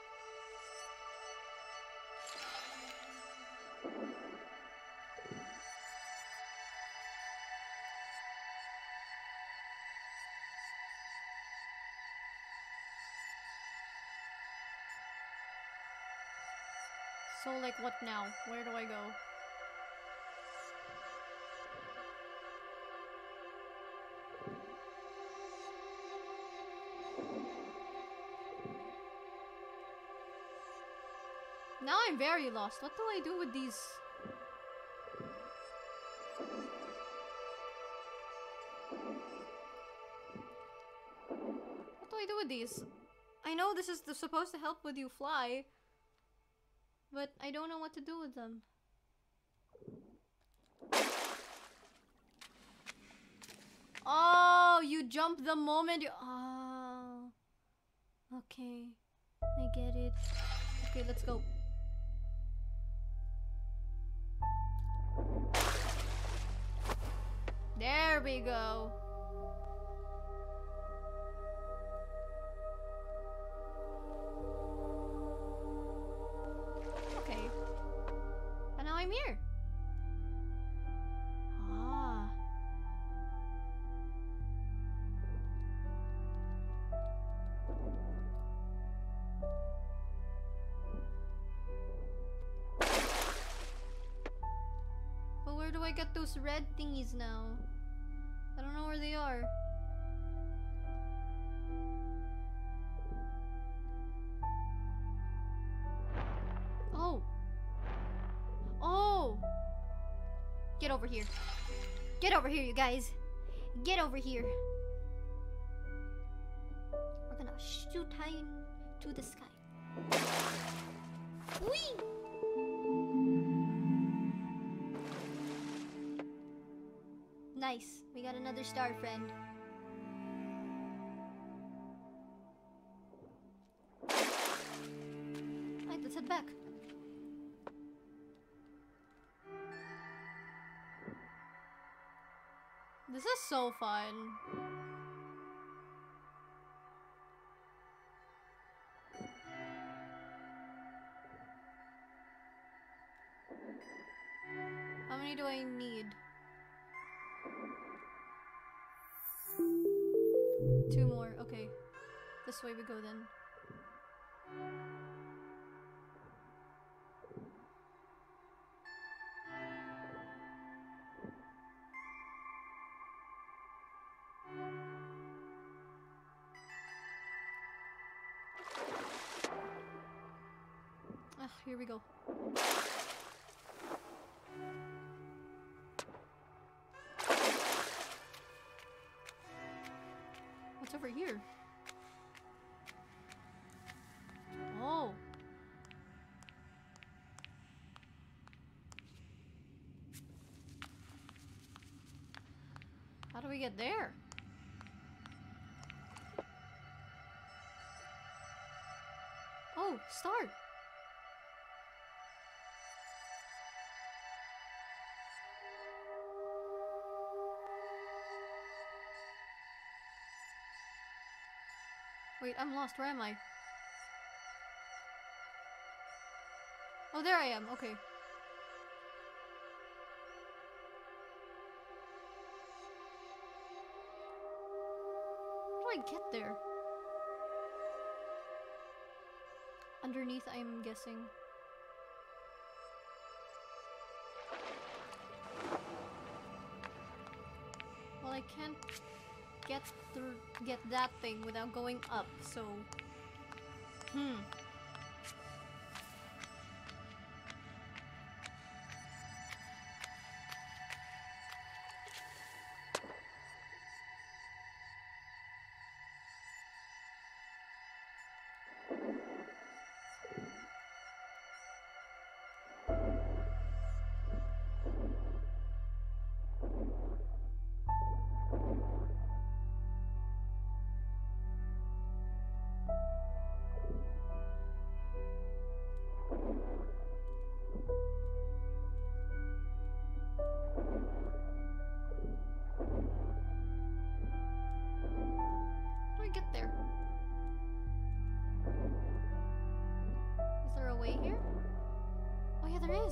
So, like, what now? Where do I go? Now I'm very lost. What do I do with these? What do I do with these? I know this is the, supposed to help with you fly, but I don't know what to do with them. Oh, you jump the moment you... Oh. Okay. I get it. Okay, let's go. There we go. Okay. And now I'm here. Ah. But where do I get those red thingies now? I don't know where they are. Oh. Oh. Get over here. Get over here, you guys. Get over here. We're gonna shoot high into the sky. Whee! Nice. We got another star, friend. Alright, let's head back. This is so fun. How many do I need? Two more, okay. This way we go then. Ah, here we go. What's over here? Oh. How do we get there? Oh, start. Wait, I'm lost. Where am I? Oh, there I am. Okay. How do I get there? Underneath, I'm guessing. Well, I can't get through, get that thing without going up, so... Hmm. Get there. Is there a way here? Oh yeah, there is.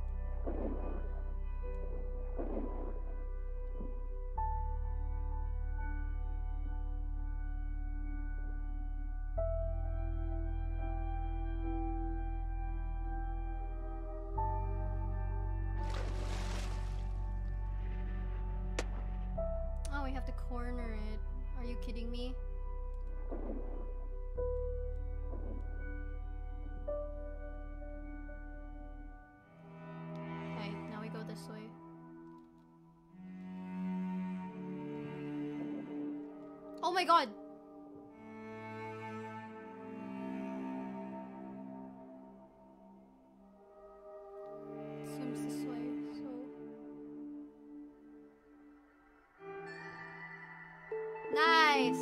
Oh, we have to corner it. Are you kidding me? Oh my god. Swims this way, so... Nice!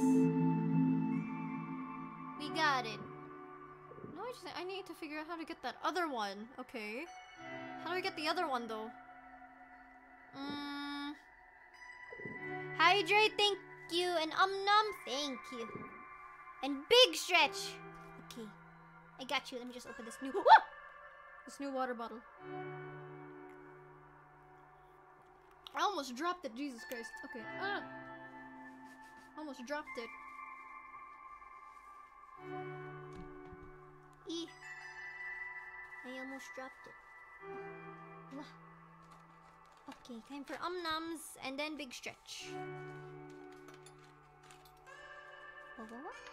We got it. No, I just I need to figure out how to get that other one. Okay. How do I get the other one though? Mm. Hydrate, thank you, and um num, thank you. And big stretch. Okay. I got you. Let me just open this new Whoa! This new water bottle. I almost dropped it, Jesus Christ. Okay. Ah. Almost dropped it. E. I almost dropped it. Wah. Okay, time for um nums and then big stretch. Whoa, whoa, what?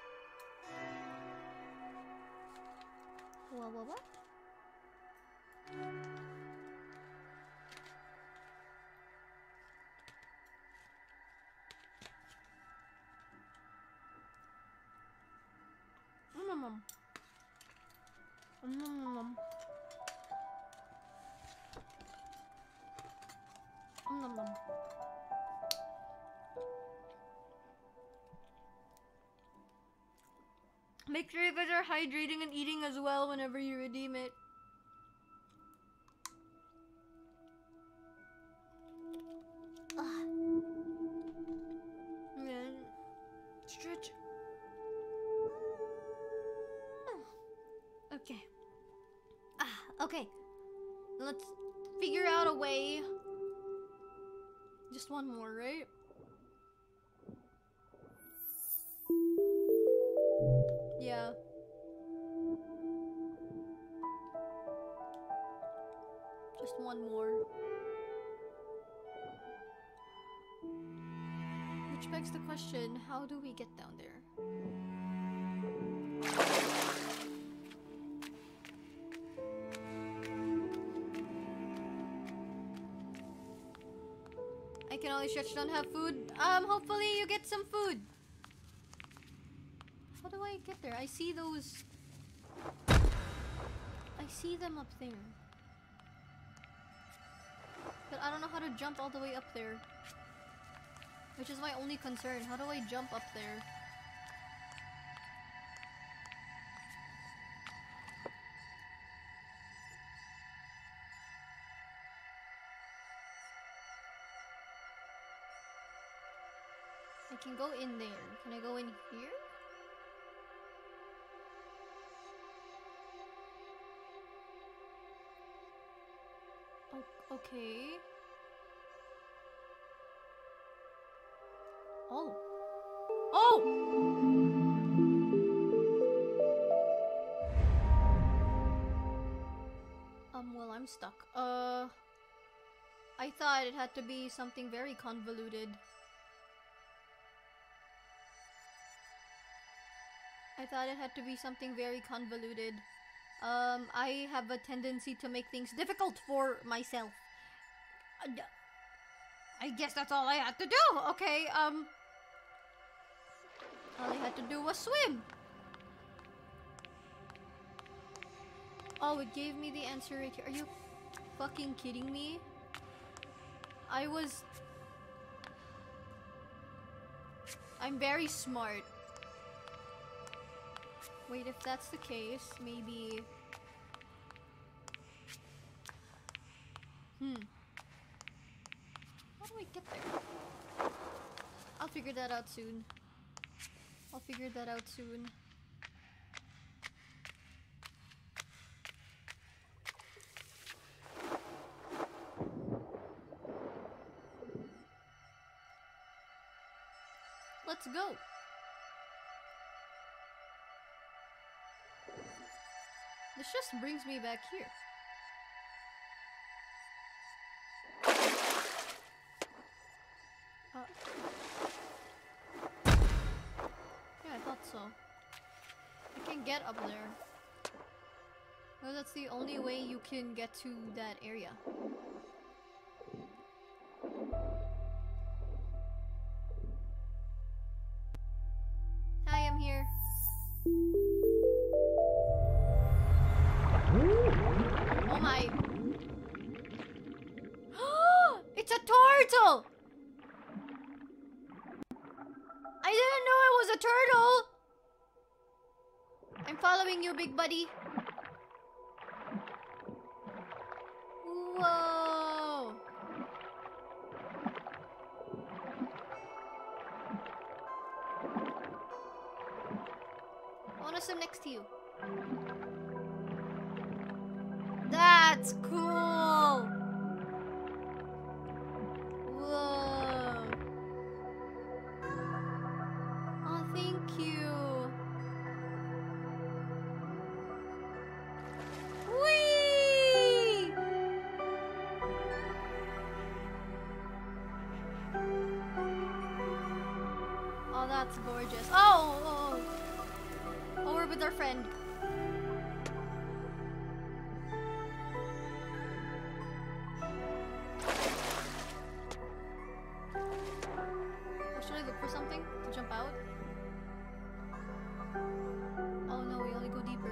Whoa, whoa, what? Um, um, um, um, um. Um, um, um. Make sure you guys are hydrating and eating as well whenever you redeem it. Ah. Yeah. Stretch. Okay. Ah, okay. Let's figure out a way. Just one more, right? Yeah. Just one more. Which begs the question, how do we get down there? I can only stretch, don't have food. Um, hopefully you get some food. How do I get there? I see those... I see them up there. But I don't know how to jump all the way up there. Which is my only concern. How do I jump up there? I can go in there. Can I go in here? O- okay. Oh. Oh! Um, well, I'm stuck. Uh... I thought it had to be something very convoluted. I thought it had to be something very convoluted. Um, I have a tendency to make things difficult for myself. I guess that's all I had to do. Okay, um... all I had to do was swim. Oh, it gave me the answer right here. Are you fucking kidding me? I was... I'm very smart. Wait, if that's the case, maybe... Hmm. How do I get there? I'll figure that out soon. I'll figure that out soon. Let's go. This just brings me back here. Uh, yeah, I thought so. I can get up there. No, that's the only way you can get to that area. following you, big buddy. Whoa. I wanna swim next to you. That's cool. Whoa. Oh, thank you. Whee! Oh, that's gorgeous. Oh, oh, oh. Oh, we're with our friend. Or should I look for something to jump out? Oh no, we only go deeper.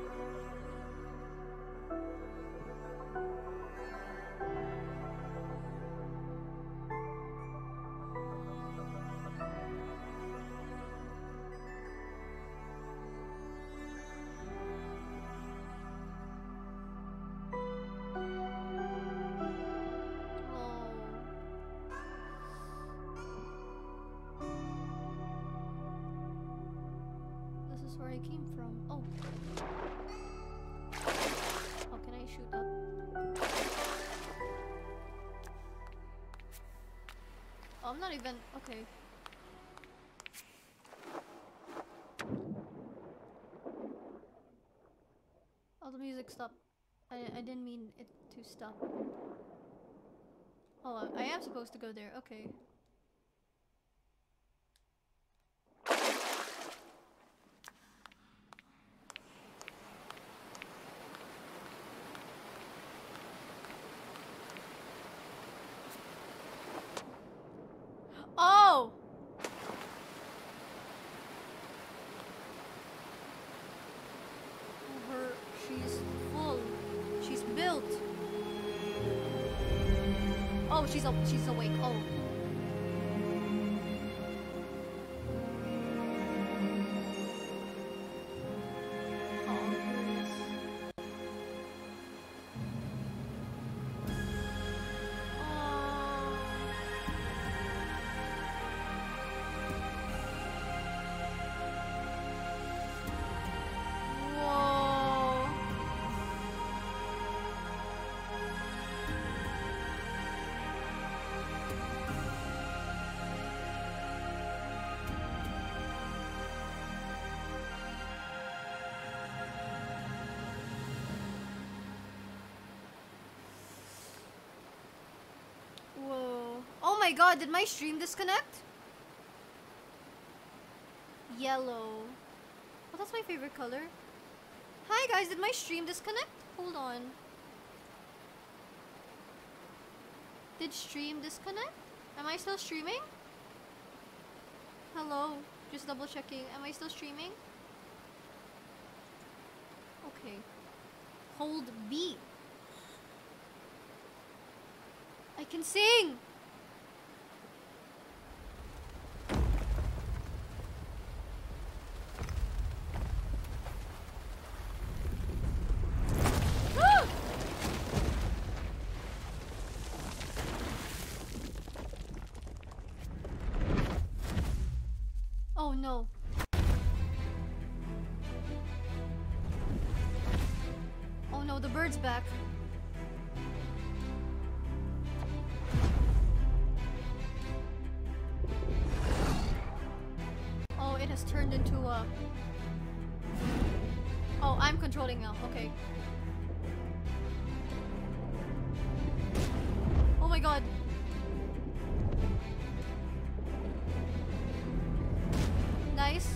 Where I came from. Oh. How can I shoot up? Oh, I'm not even... Okay. Oh, the music stopped. I, I didn't mean it to stop. Oh, I am supposed to go there. Okay. Oh! Her, she's full. She's built. Oh, she's up. She's awake. Oh. Oh my god, did my stream disconnect? Yellow. Oh, that's my favorite color. Hi guys, did my stream disconnect? Hold on. Did stream disconnect? Am I still streaming? Hello? Just double checking. Am I still streaming? Okay. Hold B. I can sing! Oh no. Oh no, the bird's back. Oh, it has turned into a... Oh, I'm controlling now. Okay. Oh my god. Nice.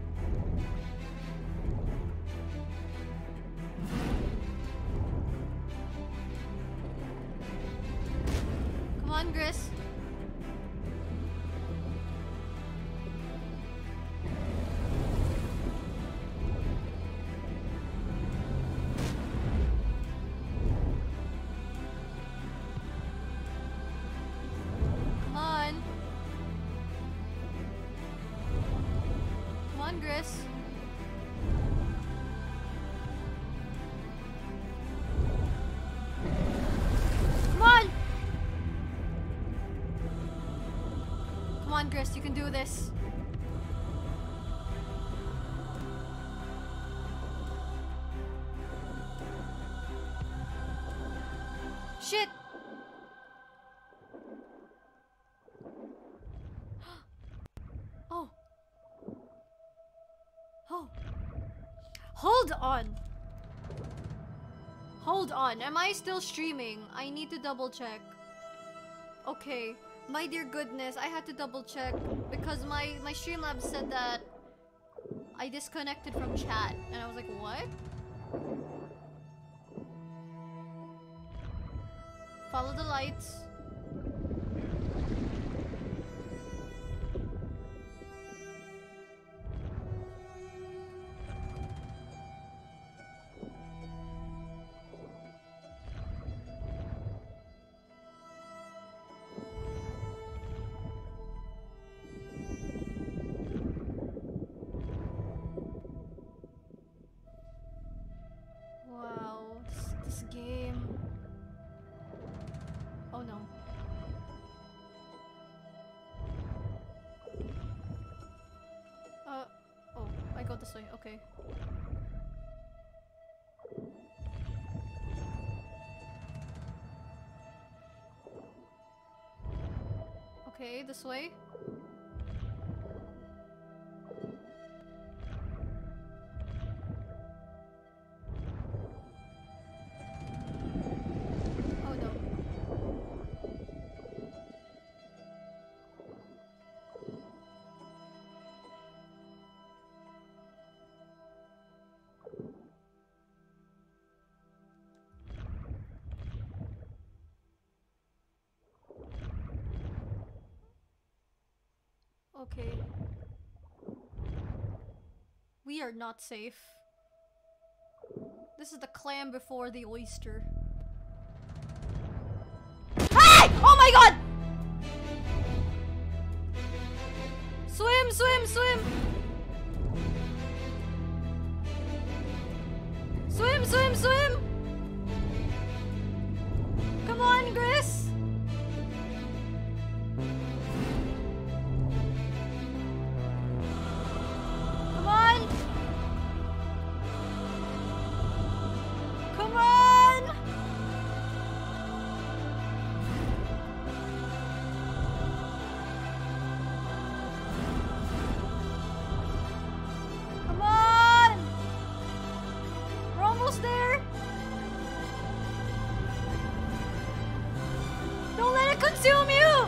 Come on, Gris. Come on. Come on, Gris. on, Gris, you can do this. Shit! Oh. Oh. Hold on. Hold on. Am I still streaming? I need to double check. Okay. My dear goodness, I had to double check because my my Streamlabs said that I disconnected from chat, and I was like, what? Follow the lights. Wow, this, this game. Oh no. Uh, oh, I go this way, okay. Okay, this way. Oh no. Okay. We are not safe. This is the clam before the oyster. Hey! Oh my god! Swim, swim, swim! Swim, swim, swim! Come on, Gris! Come on! Come on! Come on! We're almost there! Don't let it consume you!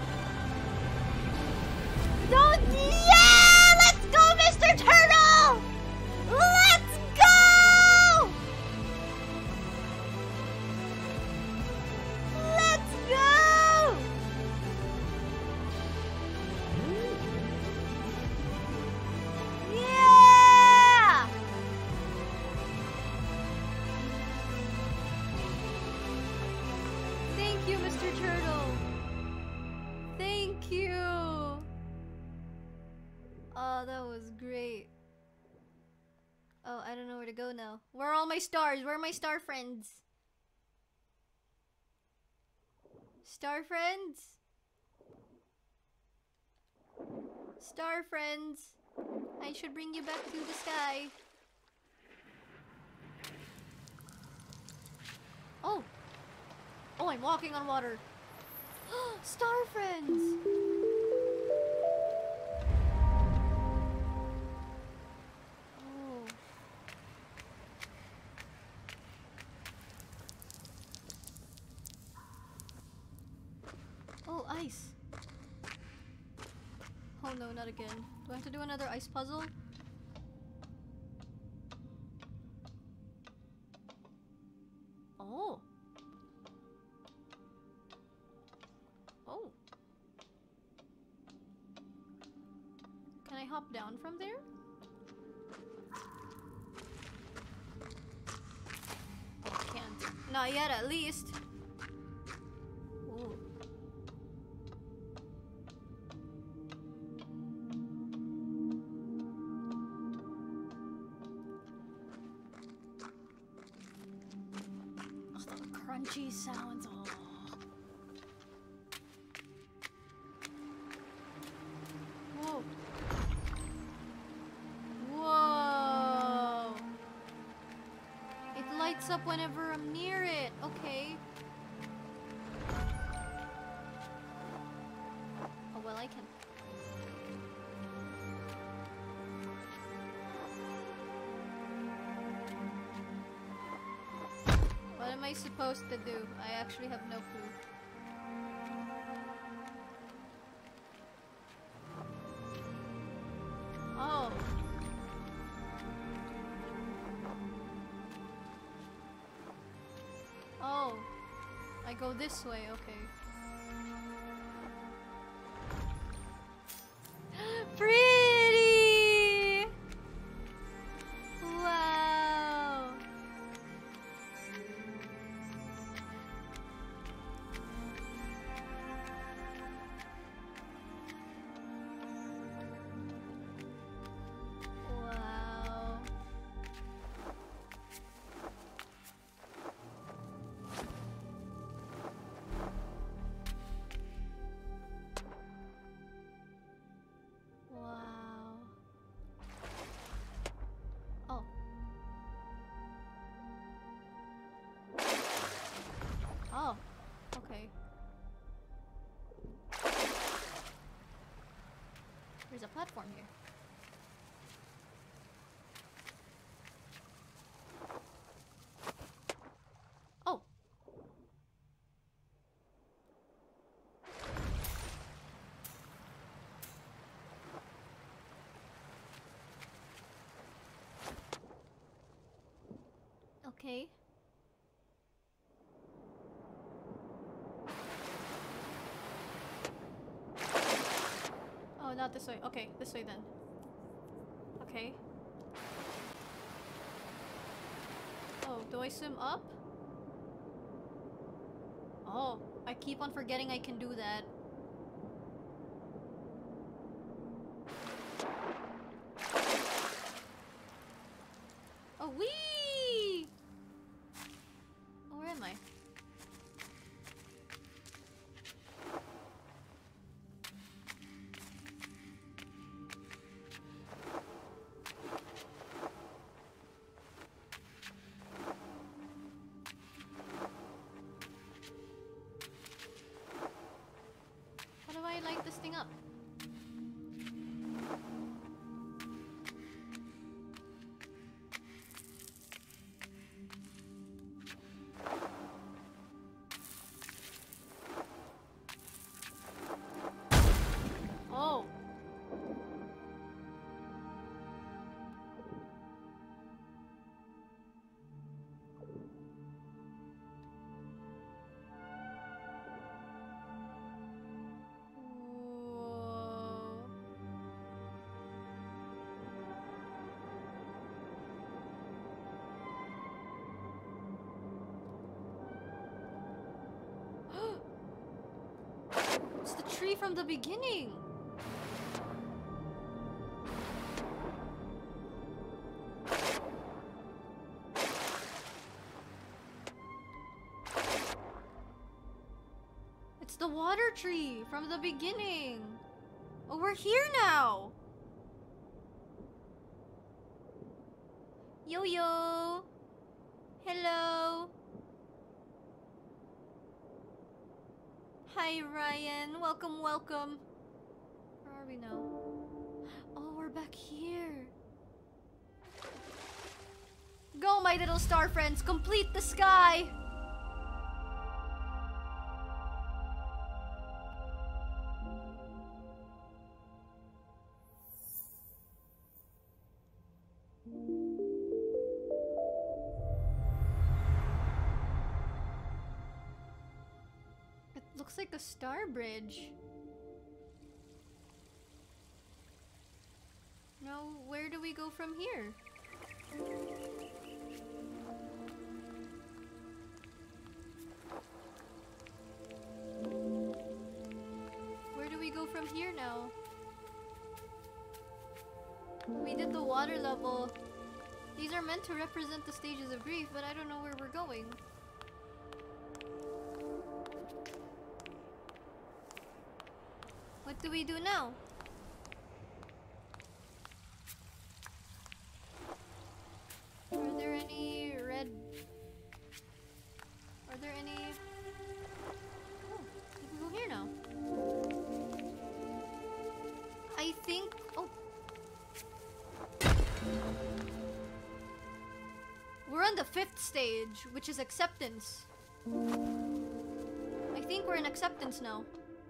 Don't- Yeah! Let's go, Mister Turtle! Let's go! Let's go! Yeah! Thank you, Mister Turtle. Thank you. Oh, that was great. Oh, I don't know where to go now. Where are all my stars? Where are my star friends? Star friends? Star friends. I should bring you back to the sky. Oh. Oh, I'm walking on water. Star friends. Oh. Oh, ice. Oh no, not again. Do I have to do another ice puzzle? Oh. Oh. Can I hop down from there? Oh, I can't. Not yet, at least. Ooh. Oh, the crunchy sounds. Oh. lights up whenever I'm near it. Okay. Oh, well, I can. What am I supposed to do? I actually have no clue. Oh. Oh. I go this way, okay. Pretty! Wow. Wow. Wow. Oh. Oh. Okay. There's a platform here. Oh. Okay. Oh, not this way. Okay, this way then. Okay. Oh, do I swim up? Oh, I keep on forgetting I can do that. Oh, wee! Oh, where am I? How do I light this thing up? Oh. Whoa. It's the tree from the beginning. It's the water tree from the beginning. Oh, we're here now. Yo yo. Hello. Hi Ryan. Welcome, welcome. Where are we now? Oh, we're back here. Go, my little star friends. Complete the sky. It looks like a star bridge. Now, where do we go from here? Where do we go from here now? We did the water level. These are meant to represent the stages of grief, but I don't know where we're going. What do we do now? Are there any red We're on the fifth stage, which is acceptance. I think we're in acceptance now.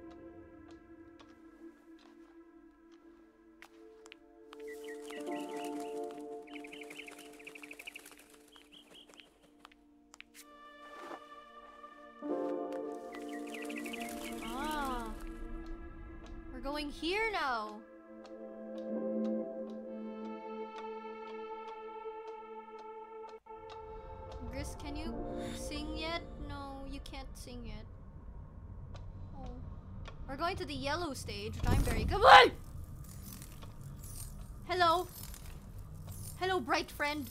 Ah. We're going here now. Gris, can you sing yet? No, you can't sing yet. Oh. We're going to the yellow stage, which I'm very good. Come on! Hello. Hello, bright friend.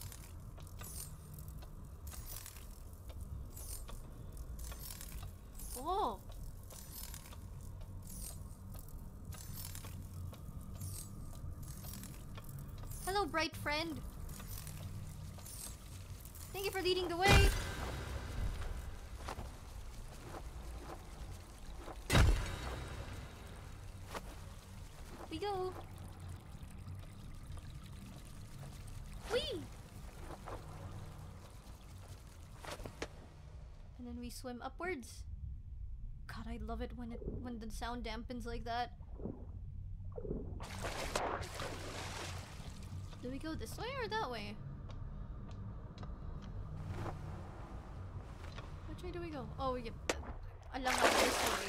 Oh. Hello, bright friend. Thank you for leading the way. We go. Whee! And then we swim upwards. God, I love it when it when the sound dampens like that. Do we go this way or that way? Which way do we go? Oh, yeah. Along this way.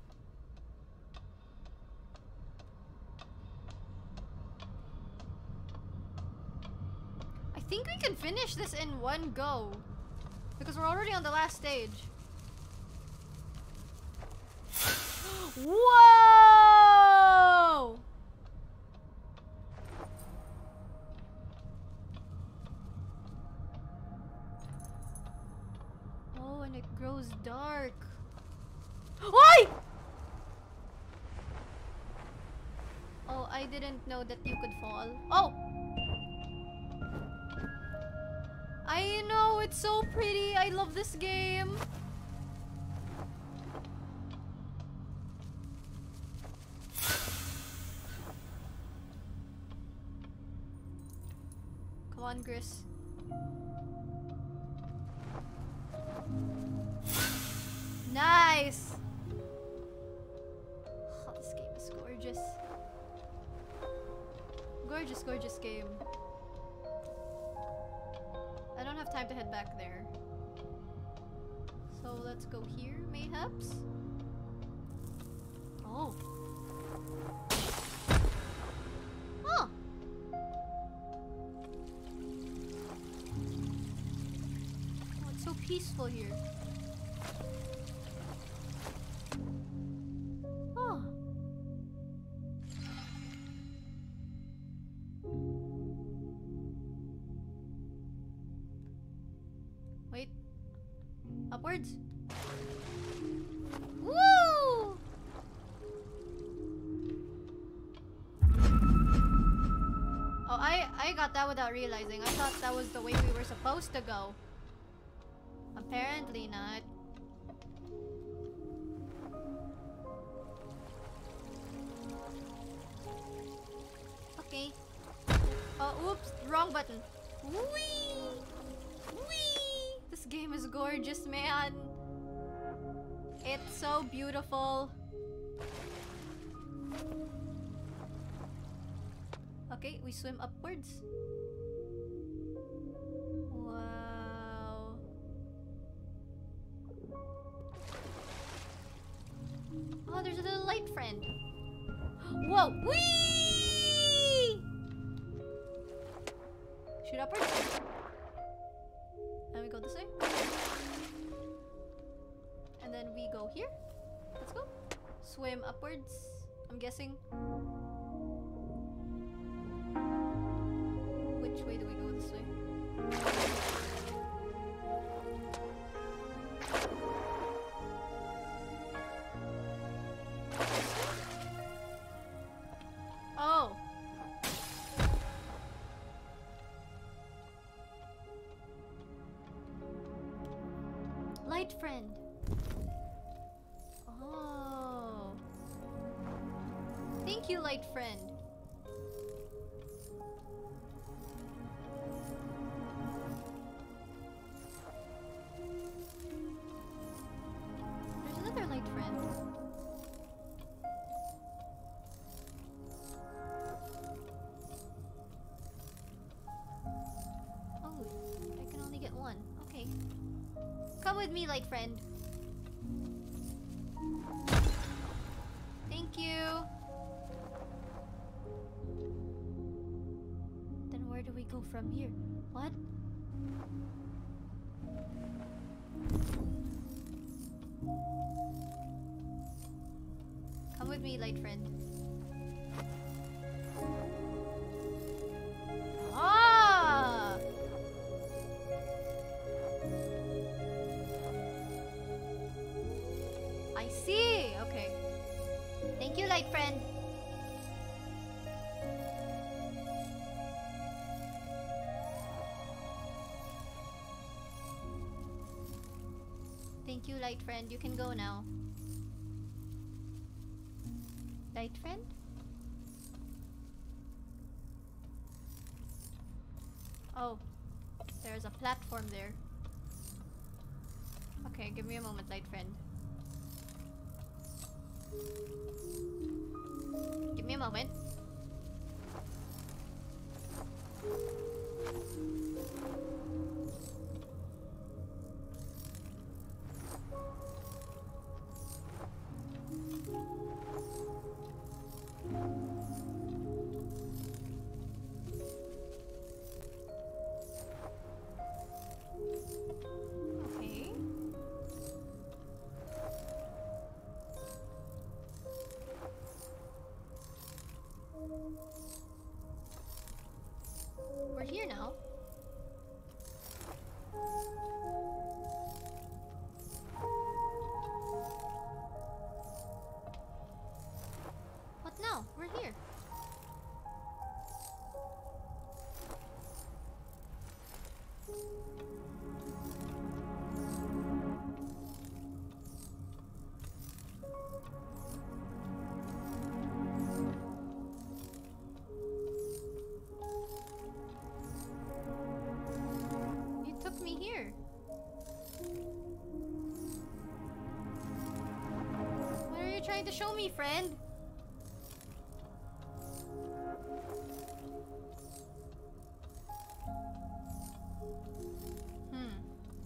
I think we can finish this in one go. Because we're already on the last stage. Whoa! Oh, and it grows dark. Oi! Oh, I didn't know that you could fall. Oh! I know, it's so pretty. I love this game. Come on, Gris. Nice! Oh, this game is gorgeous. Gorgeous, gorgeous game. I don't have time to head back there. So let's go here, mayhaps? Oh. Huh. Oh, it's so peaceful here. Oh. Wait. Upwards. Woo! Oh, I I got that without realizing. I thought that was the way we were supposed to go. Apparently not. Okay. Oh, oops, wrong button. Whee! Whee! This game is gorgeous, man. It's so beautiful. Okay, we swim upwards. Wow. Oh, there's a little light friend. Whoa! Whee! Shoot upwards. And we go this way. And then we go here. Let's go. Swim upwards. I'm guessing. Which way do we go this way? Oh. Light friend. Oh. Thank you, light friend. Okay. Come with me, light friend. Thank you. Then where do we go from here? What? Come with me, light friend. Ah! I see. Okay. Thank you, light friend. Thank you, light friend. You can go now. Light friend? Oh, there's a platform there. Okay, give me a moment, light friend. Give me a moment. Okay. We're here now. What now? We're here. You took me here. What are you trying to show me, friend? Hmm.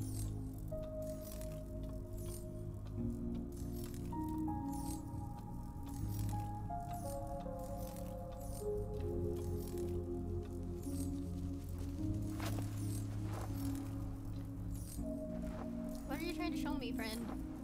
What are you trying to show me, friend?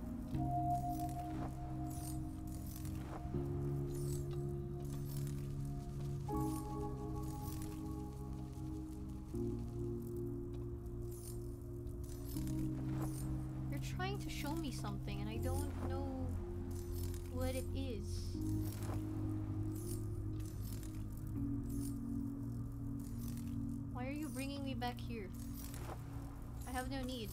You're trying to show me something and I don't know what it is. Why are you bringing me back here? I have no need.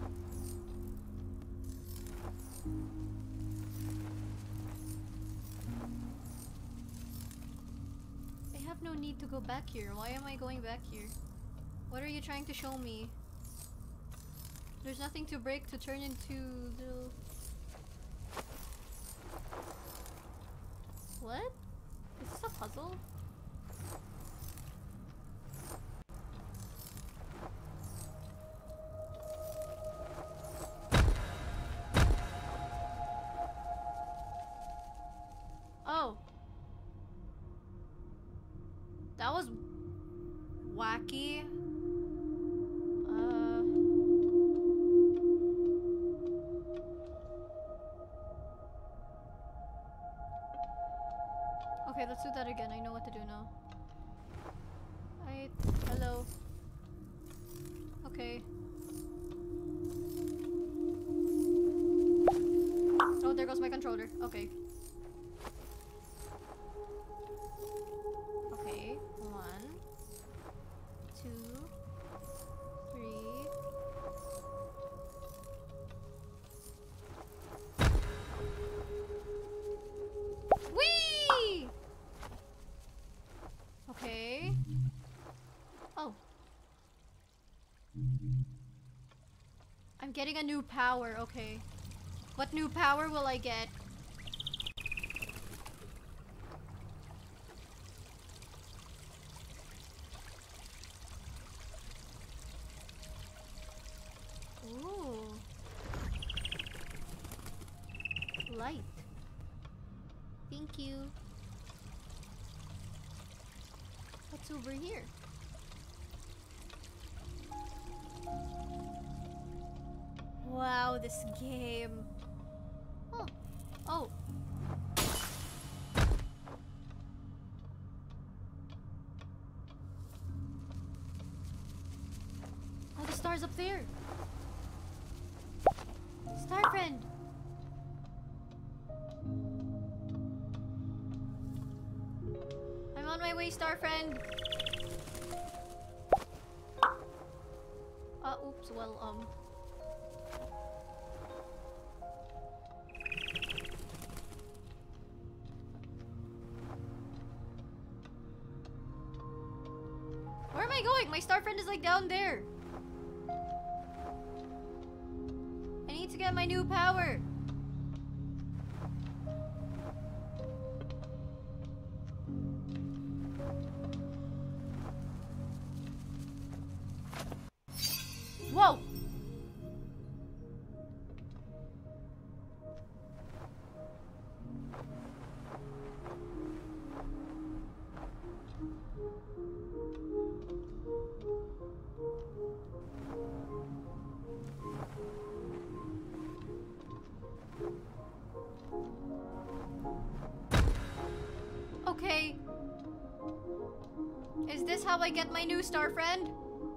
I have no need to go back here. Why am I going back here? What are you trying to show me? There's nothing to break to turn into the... What? Is this a puzzle? Oh. That was wacky. Uh Okay, let's do that again. I know what to do now. I hello. Okay. Oh, there goes my controller. Okay. Okay, one, two, three. Whee! Okay. Oh. I'm getting a new power, okay. What new power will I get? Ooh. Light. Thank you. What's over here? Wow, this game. Oh. Oh. Oh, the star's up there. Star friend. I'm on my way, star friend. Uh, oops, well, um. Where am I going? My star friend is like down there. I need to get my new power. Whoa! Okay. Is this how I get my new star friend?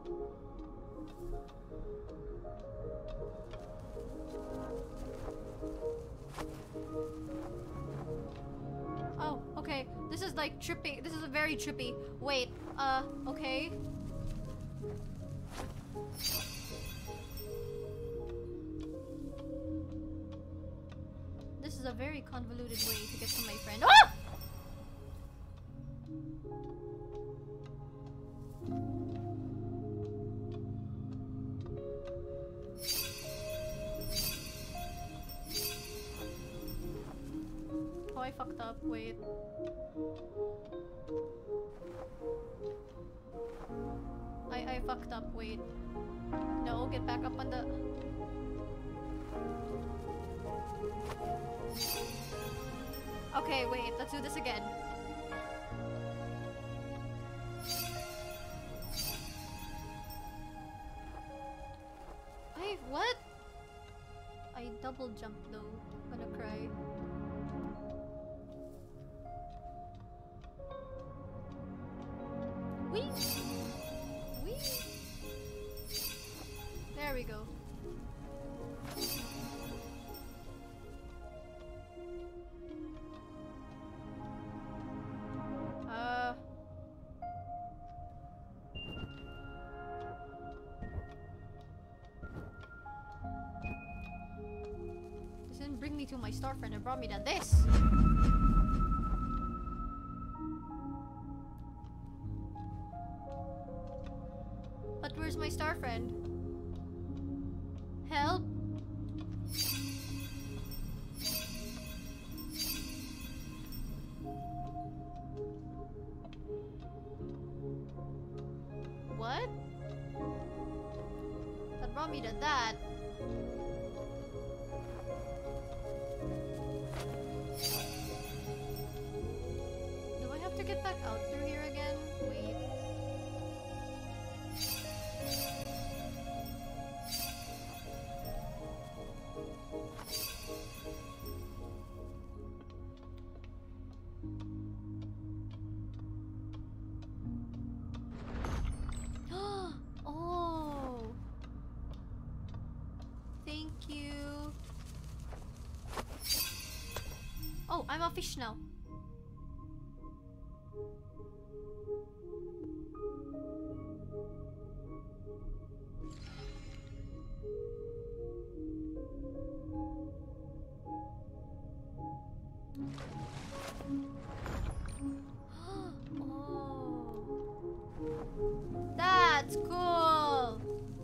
Oh, okay. This is like trippy. This is a very trippy. Wait, uh, okay. This is a very convoluted way to get to my friend. Ah! Oh, I fucked up. Wait. I I fucked up. Wait. No, get back up on the... Okay, wait. Let's do this again. I... What? I double jumped though. I'm gonna cry. Whee! Whee! There we go. Uh... This didn't bring me to my star friend, it brought me to this! But where's my star friend? Help! What? That brought me to that. Do I have to get back out through here again? Wait. Oh. Thank you. Oh, I'm a fish now. Oh. That's cool.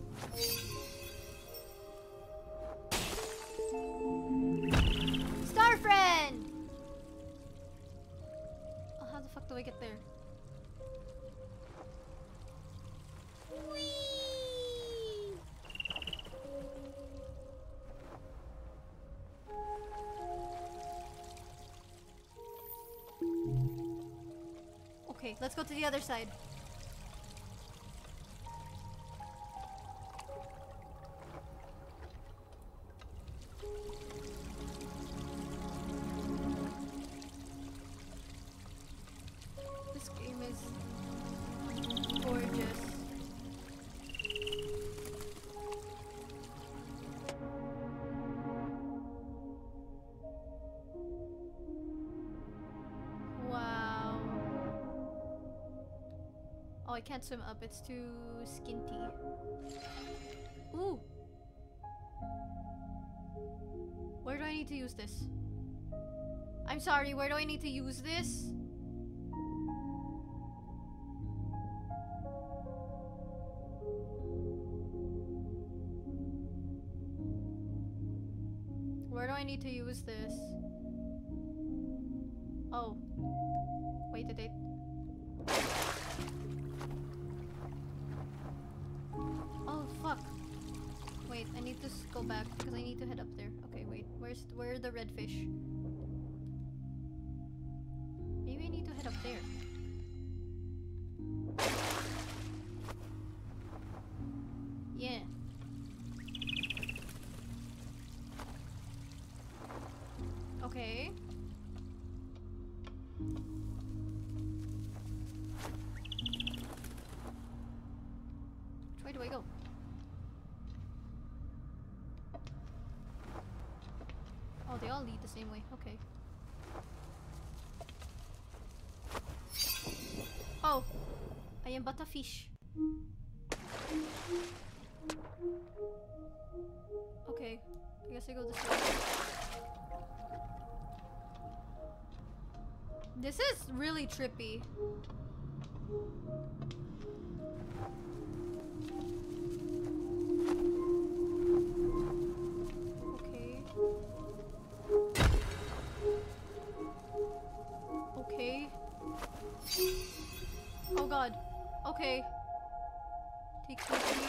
Star friend. Oh, how the fuck do I get there? Whee! Okay, let's go to the other side. This game is gorgeous. Wow. Oh, I can't swim up. It's too skinty. Ooh. Where do I need to use this? I'm sorry, where do I need to use this? Where do I need to use this? Oh. Wait a date. Oh, fuck. Wait, I need to s- go back because I need to head up there. Okay, wait. Where's where are the red fish? Maybe I need to head up there. Yeah. Okay. Which way do I go? Oh, they all lead the same way. Okay. Oh, I am but a fish. Okay, I guess I go this way. This is really trippy. Okay. Okay. Oh god. Okay. Takes me here.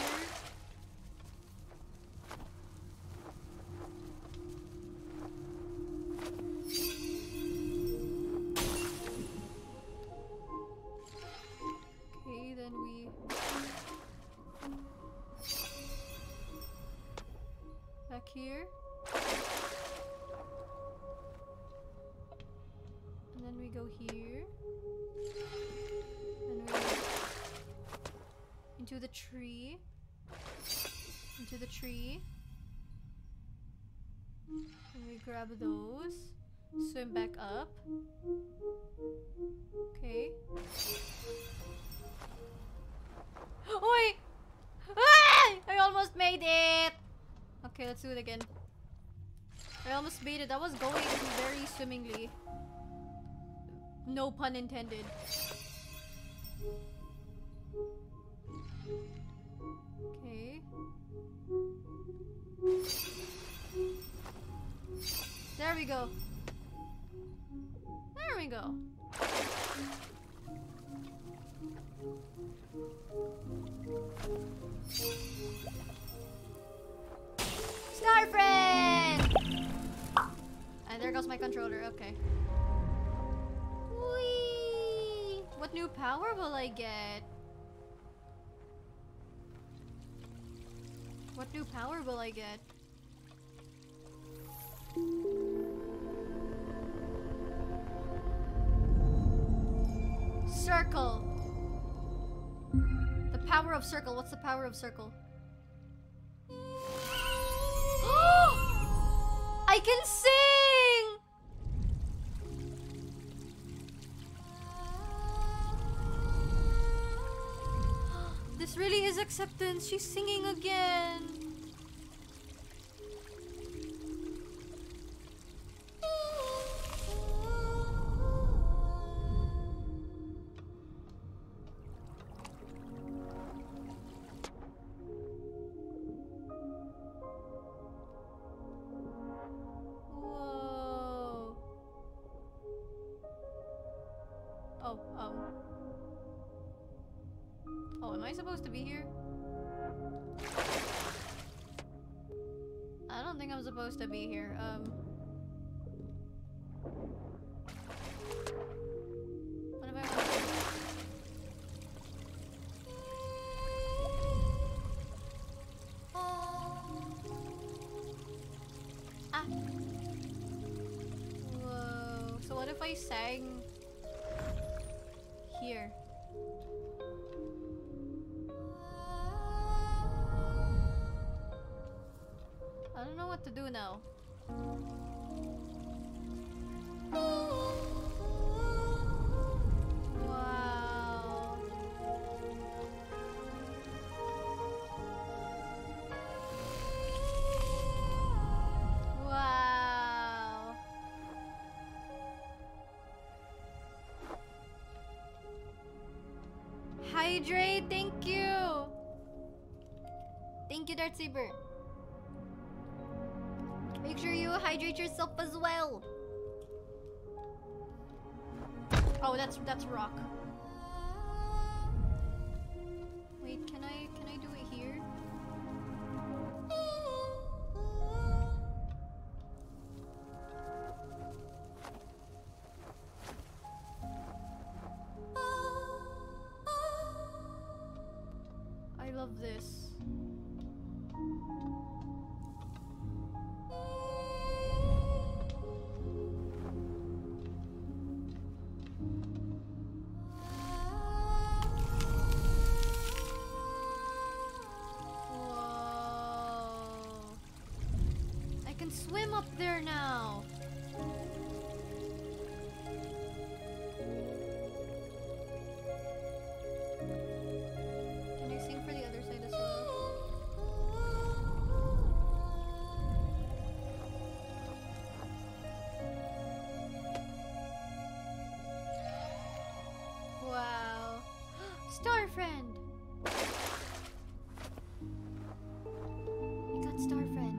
Okay, then we back here. And then we go here. And we into the tree. Into the tree. And we grab those. Swim back up. Okay. Oh wait! Ah! I almost made it! Okay, let's do it again. I almost made it. That was going very swimmingly. No pun intended. Okay. There we go. There we go. Star friend! And there goes my controller. Okay. Whee! What new power will I get? What new power will I get? Circle. The power of circle. What's the power of circle? I can sing! This really is acceptance. She's singing again. Whoa. Oh, um. Oh, am I supposed to be here? I don't think I'm supposed to be here. Um. What if I want to... if I sang here? I don't know what to do now. Wow. Wow. Hydrate, thank you. Thank you, Dart Saber. Make sure you hydrate yourself as well. Oh, that's that's rock. Wait, can I can I do it here? I love this. Swim up there now. Can I sing for the other side as well? Wow. Star friend. I got star friend.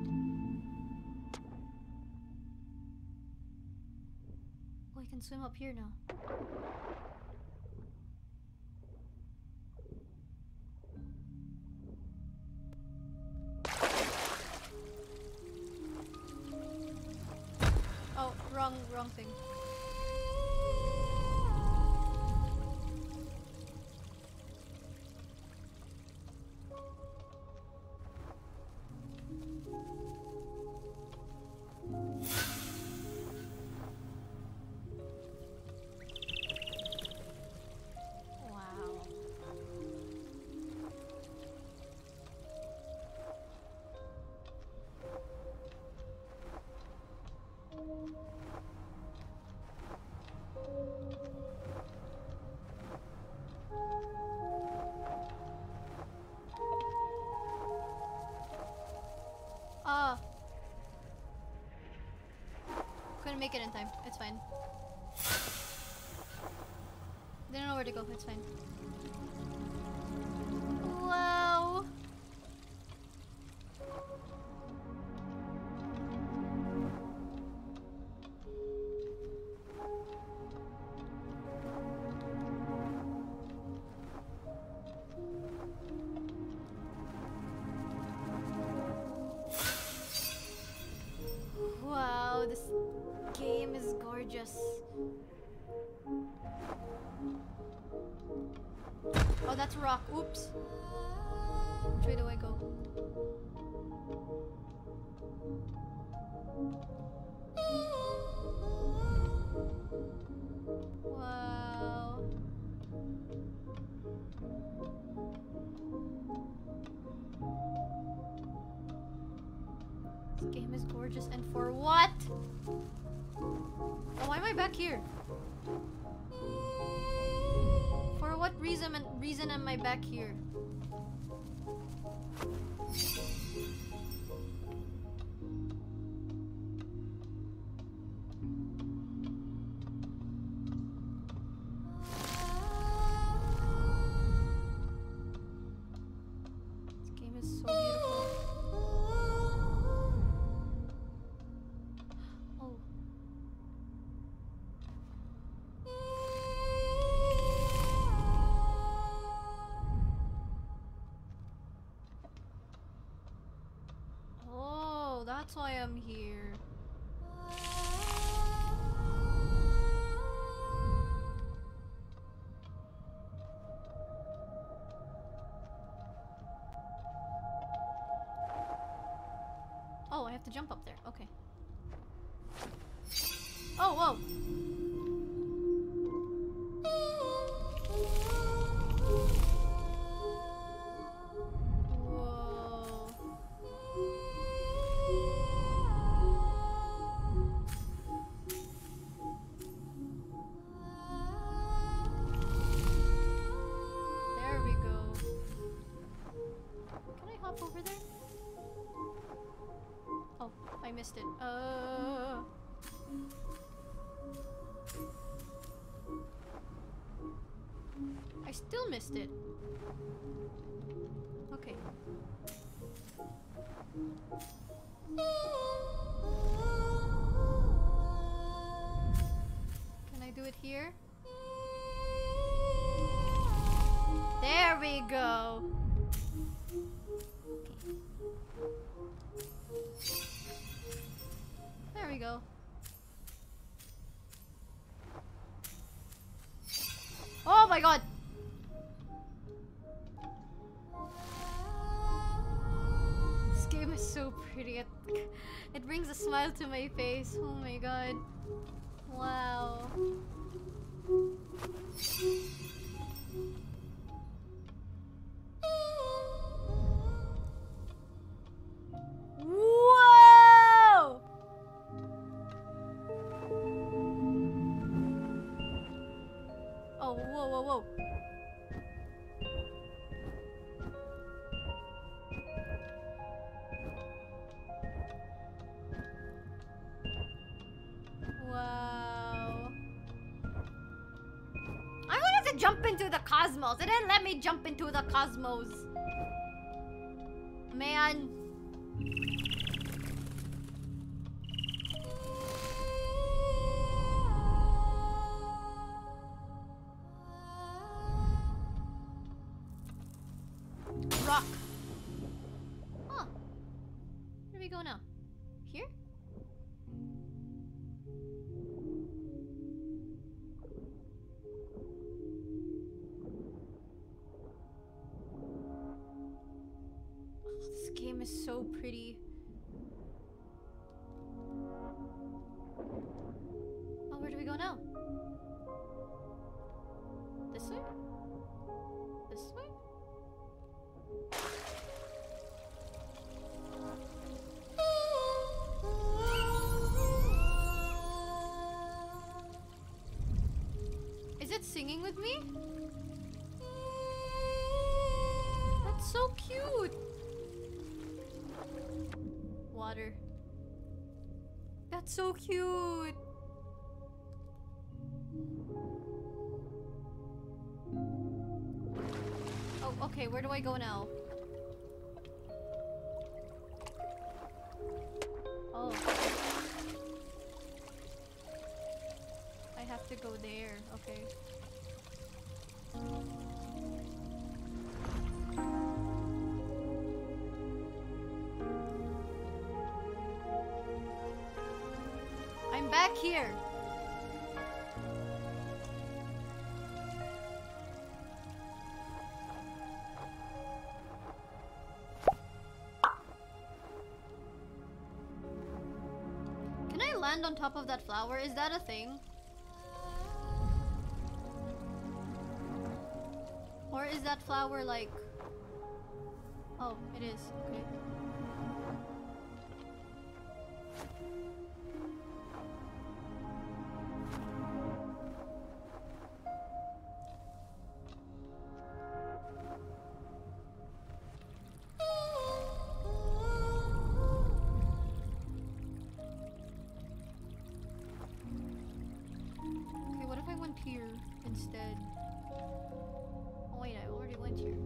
Oh, I can swim up here now. Oh, wrong, wrong thing. Ah. Couldn't make it in time. It's fine. Didn't know where to go. It's fine. Wow. Wow, this game is gorgeous. Oh, that's rock. Oops. Which way do I go? Wow. This game is gorgeous, and for what? Oh, why am I back here? For what reason and reason am I back here? This game is so beautiful. Oh. Oh, that's why I'm here. Oh, I have to jump up there. Okay. Oh, whoa. missed it. Uh. I still missed it. Okay. Can I do it here? There we go. There we go. Oh my god! This game is so pretty. It, it brings a smile to my face. Oh my god. Wow. Whoa! Oh, whoa, whoa, whoa. Wow. I wanted to jump into the cosmos. It didn't let me jump into the cosmos. Man. Rock. Huh. Where do we go now? Here? Oh, this game is so pretty. Oh, where do we go now? This way? This way? Is it singing with me? That's so cute. Water. That's so cute. Oh, okay, where do I go now? Oh. I have to go there, okay. I'm back here. Can I land on top of that flower? Is that a thing? Or is that flower like... Oh, it is. Okay. Okay, what if I went here instead? Oh wait, I already went here.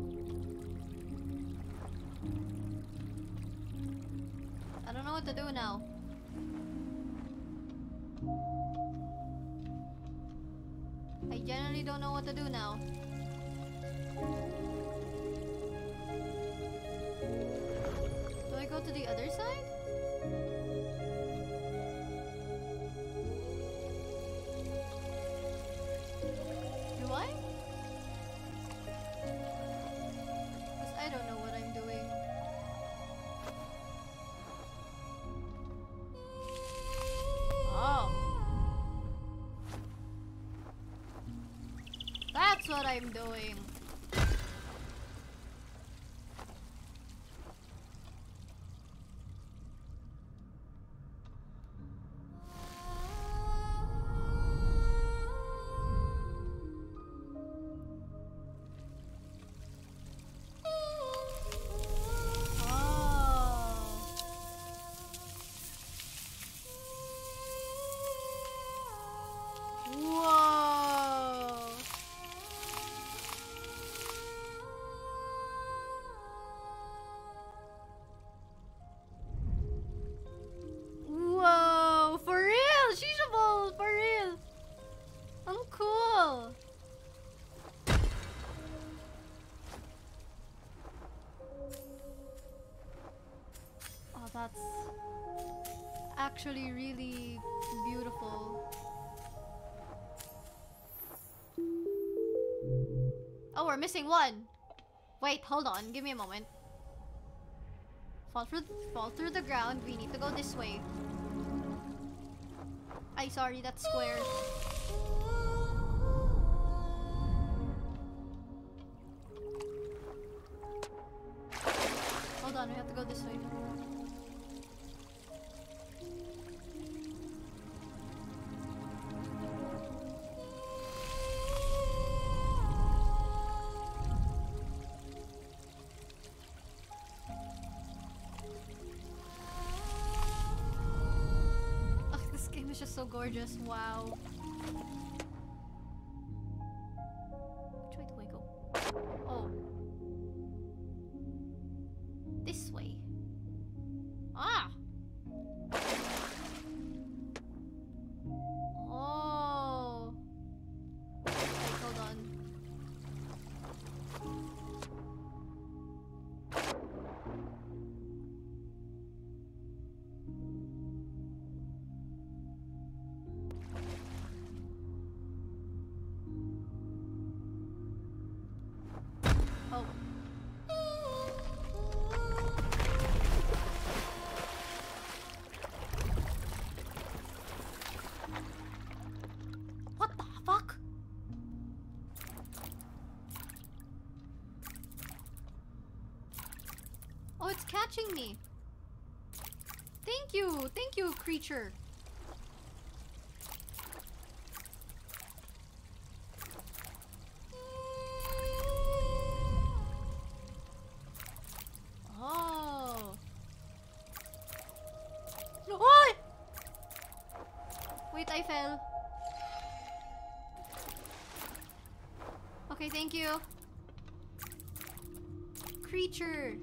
I don't know what to do now. I genuinely don't know what to do now. Do I go to the other side? Do I? Because I don't know what I'm doing. Oh. That's what I'm doing. That's actually really beautiful. Oh, we're missing one. Wait, hold on. Give me a moment. Fall through, fall through the ground. We need to go this way. Ay, sorry, that's square. Hold on, we have to go this way. It's just so gorgeous. Wow. Which way do I go? Oh. This way. Ah! Oh. Wait, hold on. Oh. What the fuck? Oh, it's catching me. Thank you. Thank you, creature. Oh. No. What? Wait, I fell. Okay, thank you. Creature.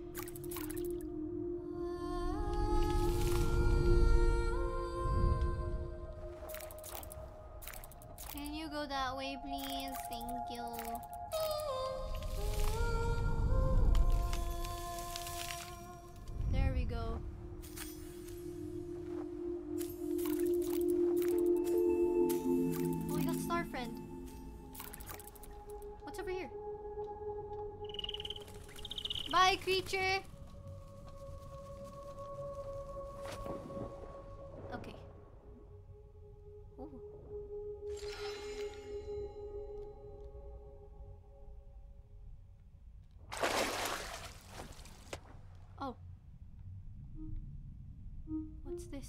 Can you go that way, please? Thank you. There we go. Oh, we got Star Friend. What's over here? Bye, creature. Okay. Ooh. Oh. What's this?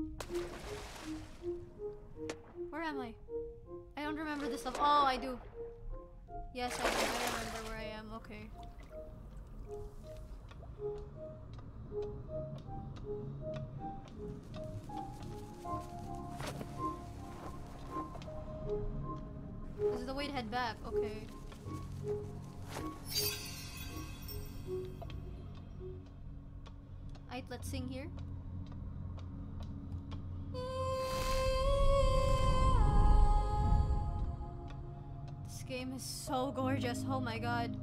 Where am I? I don't remember this stuff. Oh, I do. Yes, I do. I remember where I am. Okay. This is the way to head back. Okay. Alright, let's sing here. This game is so gorgeous. Oh my god.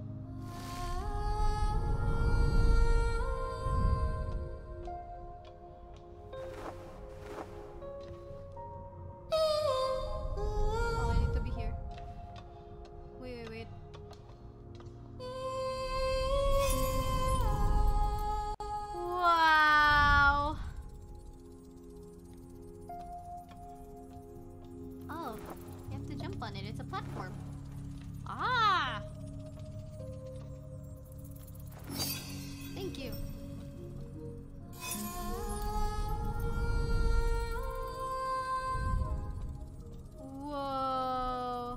Oh, I need to be here. Wait, wait, wait. Wow. Oh, you have to jump on it. It's a platform. Ah! Thank you. Whoa.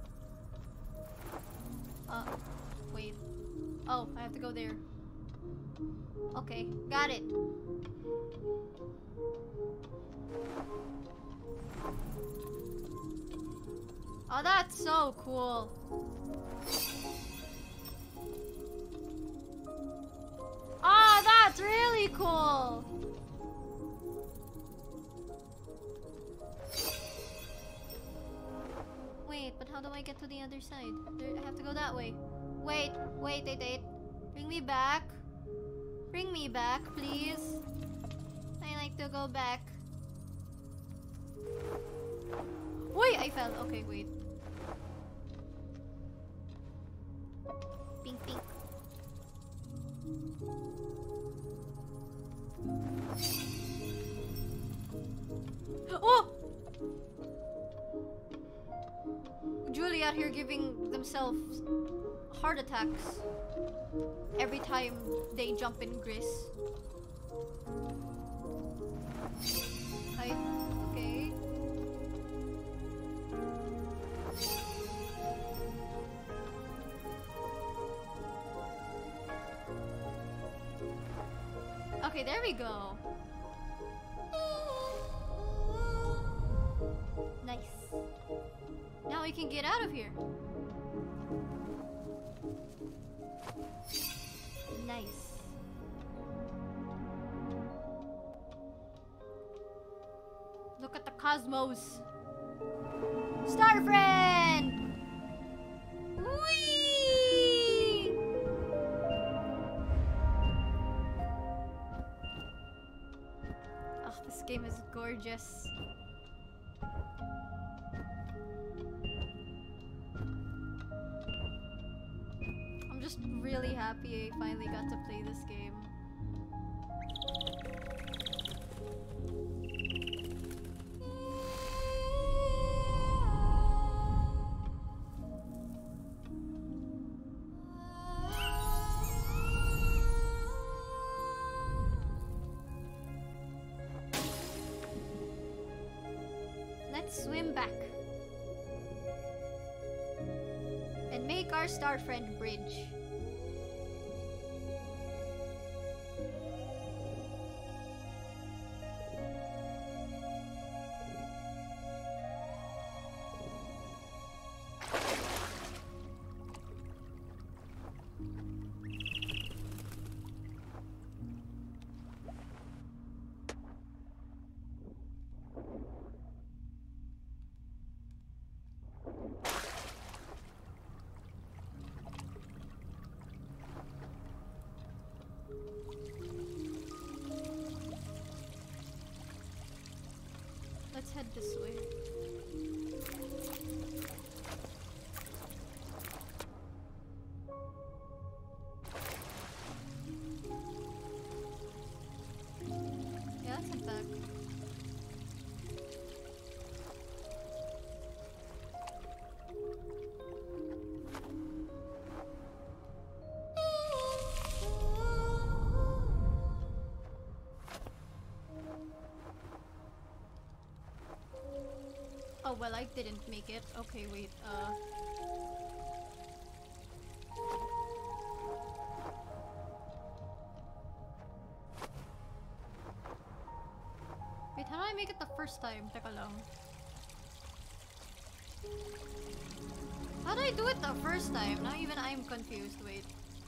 Uh, wait. Oh, I have to go there. Okay, got it. Oh, that's so cool. Oh, that's really cool. Wait, but how do I get to the other side? There, I have to go that way. Wait, wait, wait, wait. Bring me back. Bring me back, please. to go back. Wait, I fell. Okay, wait. Pink, pink. Oh! Julie out here giving themselves heart attacks every time they jump in Gris. I, okay. Okay, there we go. Nice. Now we can get out of here. Nice. Look at the cosmos. Star friend! Whee! Oh, this game is gorgeous. I'm just really happy I finally got to play this game. Let's swim back and make our star friend bridge. Let's head this way. Yeah, let's head back. Oh, well, I didn't make it. Okay, wait, uh... wait, how did I make it the first time? Teka lang. How did I do it the first time? Now even I'm confused. Wait.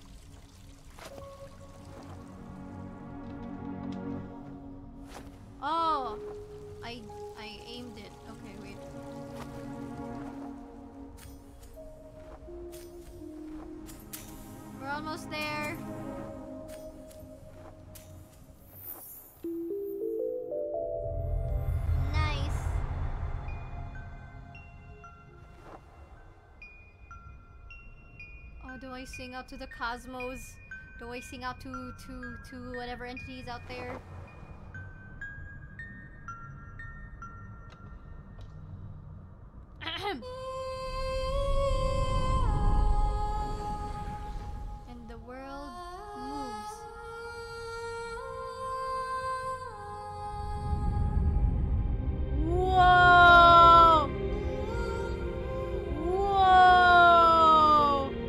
Oh! I... I aimed it. Okay, wait. We're almost there. Nice. Oh, do I sing out to the cosmos? Do I sing out to to to whatever entities out there? And the world moves. Whoa! Whoa!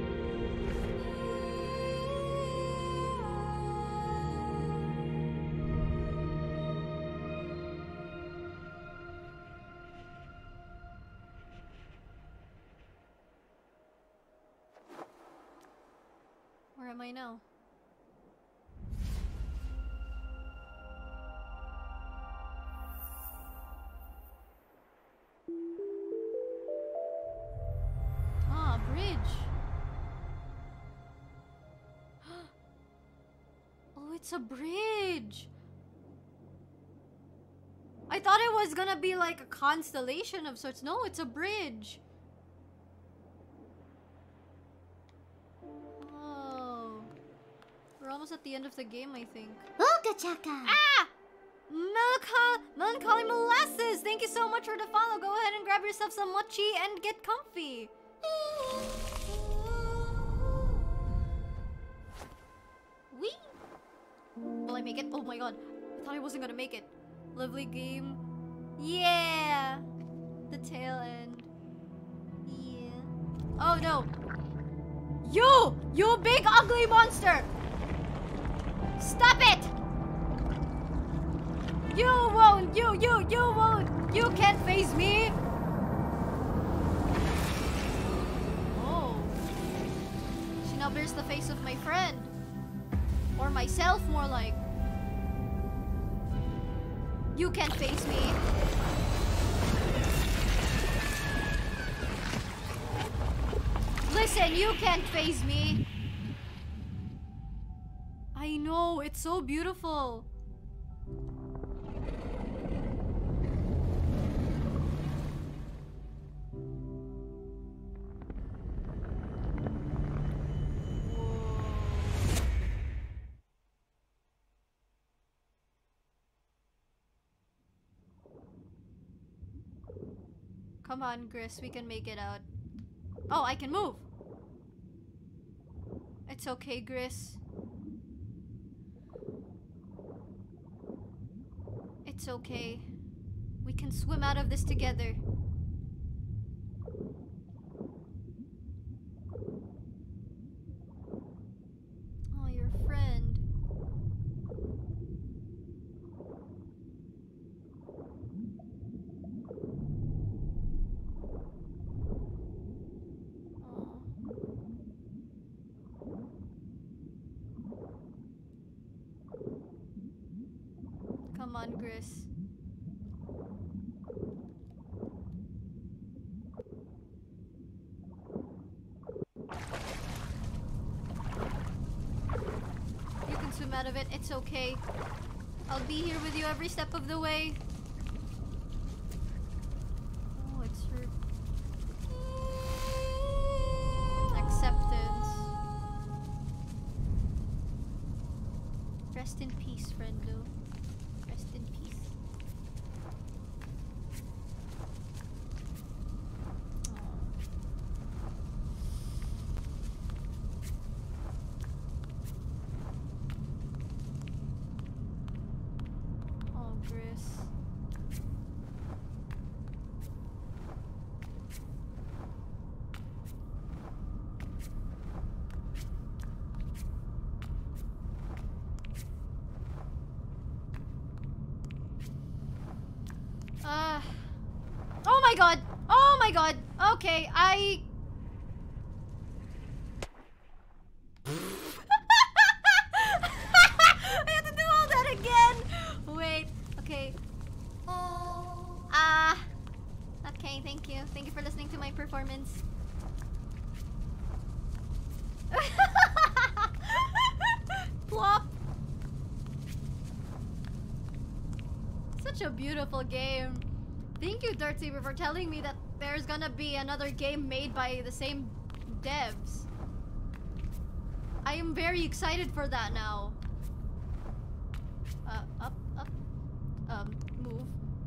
Where am I now? Ah, bridge. Oh, it's a bridge. I thought it was gonna be like a constellation of sorts. No, it's a bridge. Oh. We're almost at the end of the game, I think. Ooga chaka. Ah! Melancholy, Melancholy Molasses! Thank you so much for the follow. Go ahead and grab yourself some mochi and get comfy. Wee! Will I make it? Oh my god. I thought I wasn't gonna make it. Lovely game. Yeah! The tail end. Yeah. Oh no! You! You big ugly monster! Stop it! You won't! You, you, you won't! You can't face me! Oh. She now bears the face of my friend. Or myself, more like. You can't face me. Listen, you can't face me. I know, it's so beautiful. Come on, Gris, we can make it out. Oh, I can move. It's okay, Gris. It's okay. We can swim out of this together. Oh, your friend. Come on, Gris. You can swim out of it. It's okay. I'll be here with you every step of the way. Oh, it's hurt. Acceptance. Rest in peace, friendo. Rest in peace. Oh, oh Gris. Uh, oh my god! Oh my god! Okay, I... I have to do all that again! Wait, okay. Ah. Uh, okay, thank you. Thank you for listening to my performance. Plop! Such a beautiful game. Thank you, Dirt Saber, for telling me that there's gonna be another game made by the same devs. I am very excited for that now. Uh, up, up. Um, move.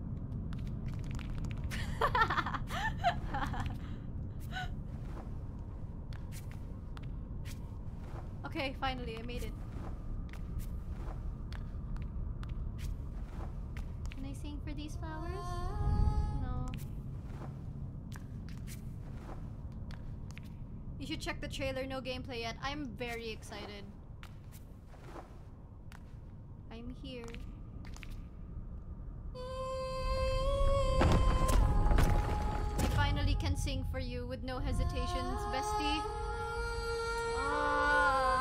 Okay, finally, I made it. Can I sing for these flowers? No. You should check the trailer, no gameplay yet. I'm very excited. I'm here. I finally can sing for you with no hesitations, bestie. Ah.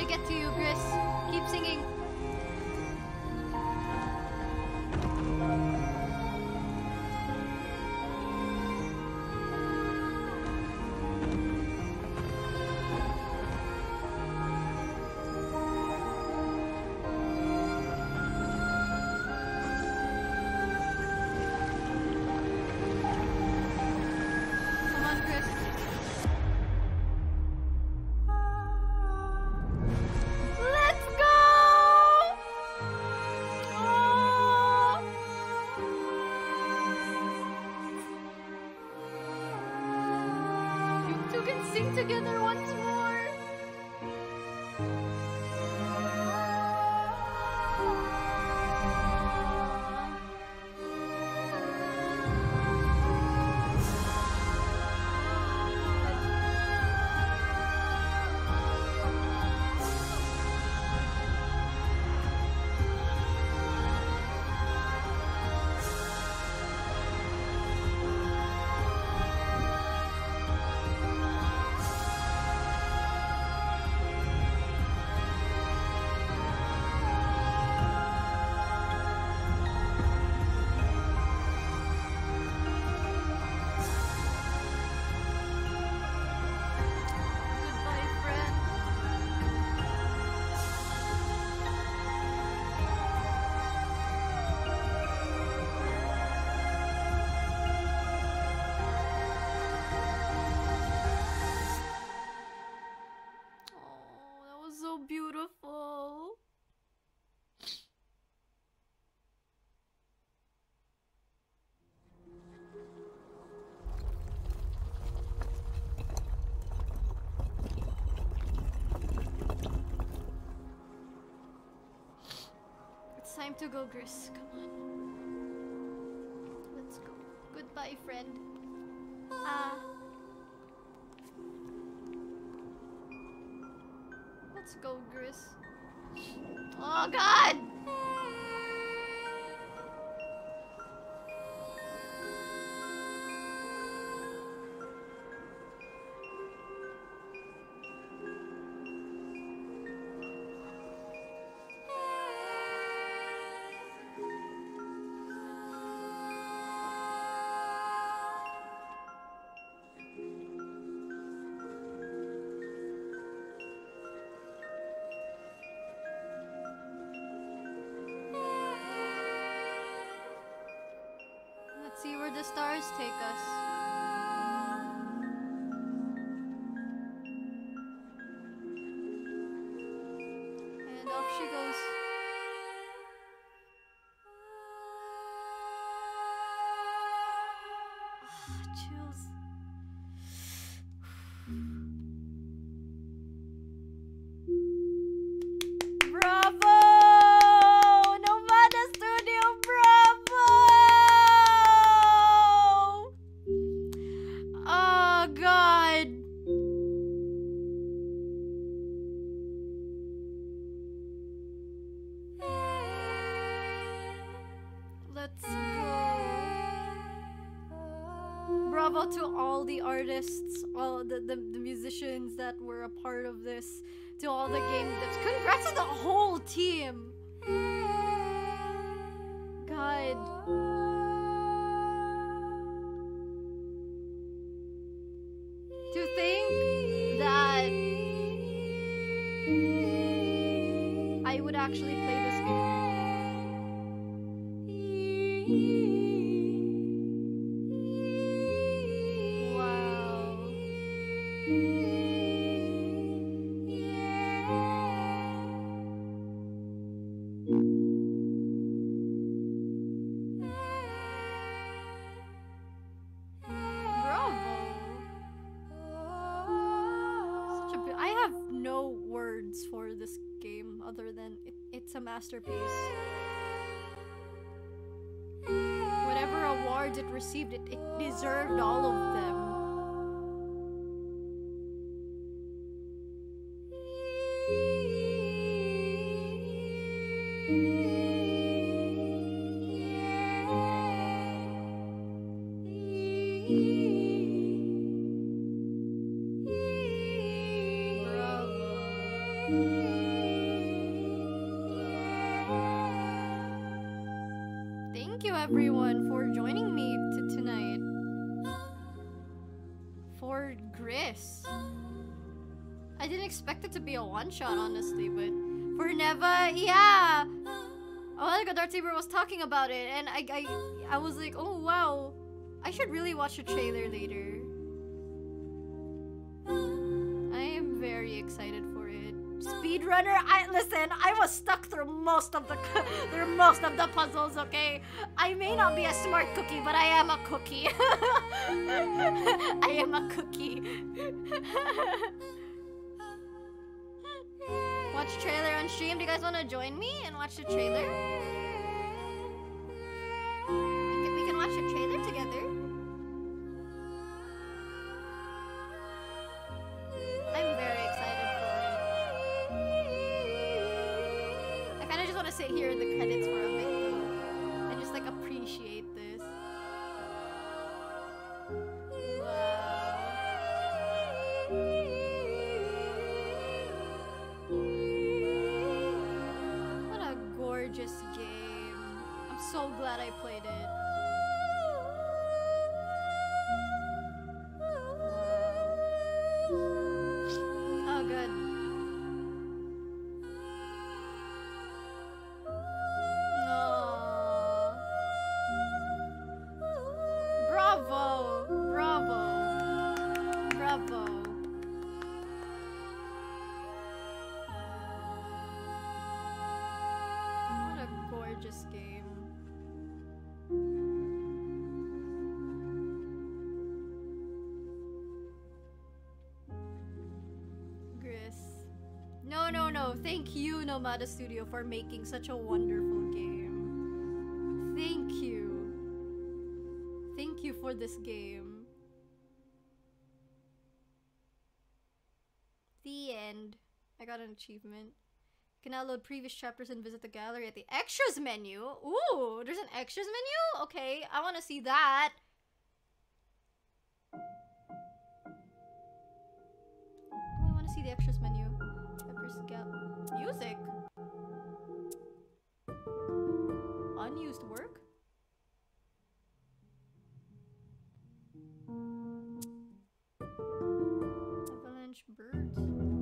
get to you, Gris. Keep singing. Sing together once more. Beautiful. It's time to go, Gris. Come on. Let's go. Goodbye, friend. Ah. Let's go, Gris. Oh, God! See where the stars take us. And off she goes. Ah, chills. Bravo! Nomada Studio, bravo! Oh God. Let's go. Bravo to all the artists, all the, the, the musicians that were a part of this, to all the game devs. Congrats to the whole team. God. To think that I would actually play this game. Wow. Bravo. Such a bi- I have no words for this game other than it, it's a masterpiece. Whatever awards it received, it, it deserved all of them. Bravo. Thank you everyone for joining me to tonight for Gris. I didn't expect it to be a one-shot, honestly, but for Neva, yeah. A while ago, Darth Saber was talking about it, and I, I, I was like, oh wow, I should really watch the trailer later. I am very excited for it. Speedrunner, I listen. I was stuck through most of the through most of the puzzles. Okay, I may not be a smart cookie, but I am a cookie. I am a cookie. Watch trailer on stream. Do you guys want to join me and watch the trailer? We can, we can watch the trailer together. I'm very excited for it. I kind of just want to sit here in the credits for a bit though, and just like appreciate this. Gorgeous game. I'm so glad I played it. Oh, good. Aww. Bravo! Bravo! Bravo! Gorgeous game. Gris. No, no, no. Thank you, Nomada Studio, for making such a wonderful game. Thank you. Thank you for this game. The end. I got an achievement. You can now load previous chapters and visit the gallery at the extras menu. Ooh, there's an extras menu? Okay, I want to see that. Oh, I want to see the extras menu. Chapters gal- Music. Unused work? Avalanche birds.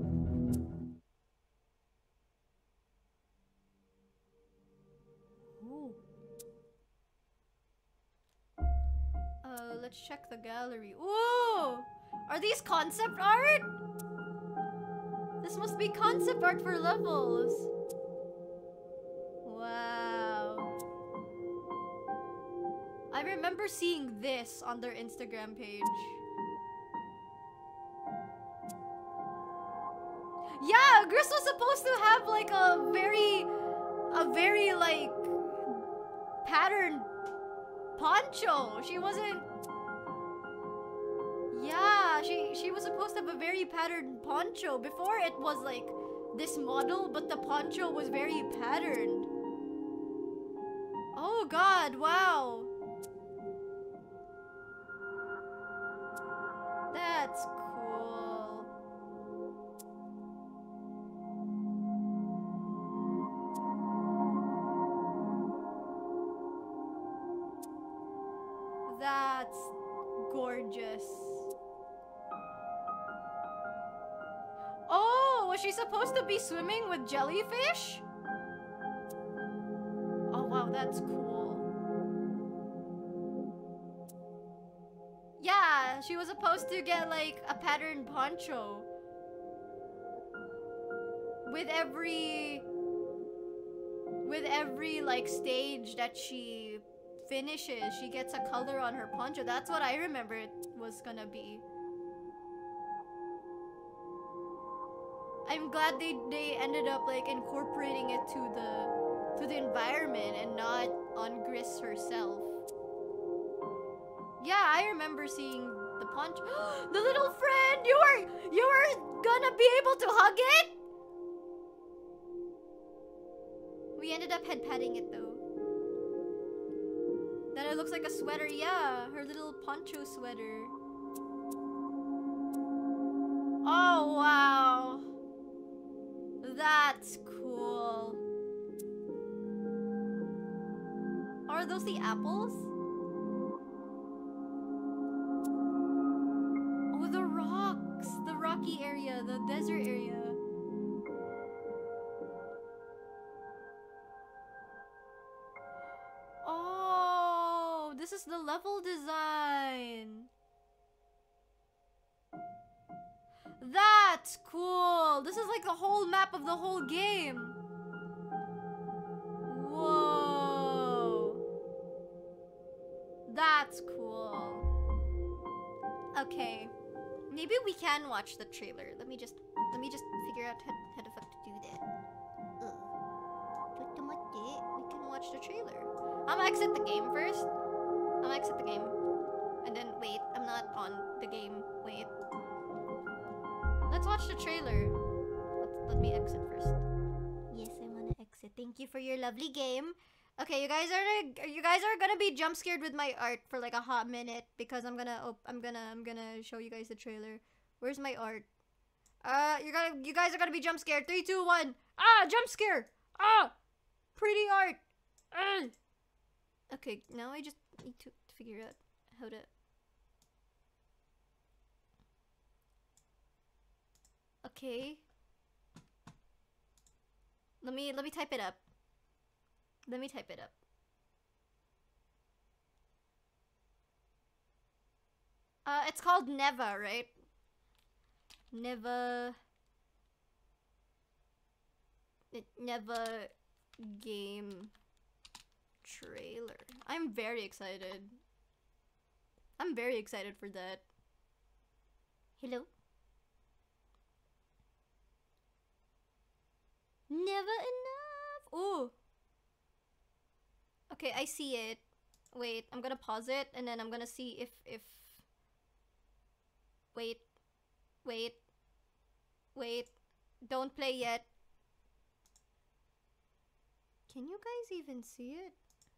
Uh, let's check the gallery. Ooh! Are these concept art? This must be concept art for levels. Wow. I remember seeing this on their Instagram page. Yeah, Gris was supposed to have like a very, a very like patterned poncho. She wasn't. Yeah, she she was supposed to have a very patterned poncho. Before it was like this model, but the poncho was very patterned. Oh God! Wow. That's cool. That's gorgeous. Oh, was she supposed to be swimming with jellyfish? Oh wow, that's cool. Yeah, she was supposed to get like a patterned poncho. With every... With every like stage that she finishes, she gets a color on her poncho. That's what I remember it was gonna be. I'm glad they they ended up like incorporating it to the to the environment and not on Gris herself. Yeah, I remember seeing the poncho. The little friend, you were you were gonna be able to hug it? We ended up head patting it though. Then it looks like a sweater. Yeah, her little poncho sweater. Oh wow. That's cool. Are those the apples? Oh, the rocks. The rocky area, the desert area. Oh, this is the level design. That's cool. This is like the whole map of the whole game. Whoa. That's cool. Okay. Maybe we can watch the trailer. Let me just let me just figure out how, how the fuck to do that. Ugh. We can watch the trailer. I'm gonna exit the game first. I'm gonna exit the game. And then wait, I'm not on the game. Wait. Let's watch the trailer. Let, let me exit first. Yes, I wanna exit. Thank you for your lovely game. Okay, you guys are you guys are gonna be jump scared with my art for like a hot minute because I'm gonna oh, I'm gonna I'm gonna show you guys the trailer. Where's my art? Uh, you're gonna you guys are gonna be jump scared. Three, two, one. Ah, jump scare. Ah, pretty art. Uh. Okay, now I just need to figure out how to. Okay. Let me let me type it up. Let me type it up. Uh, it's called Neva, right? Neva. It Neva game trailer. I'm very excited. I'm very excited for that. Hello? Never enough. Oh. Okay, I see it. Wait, I'm gonna pause it and then I'm gonna see if if Wait. Wait. Wait. Don't play yet. Can you guys even see it?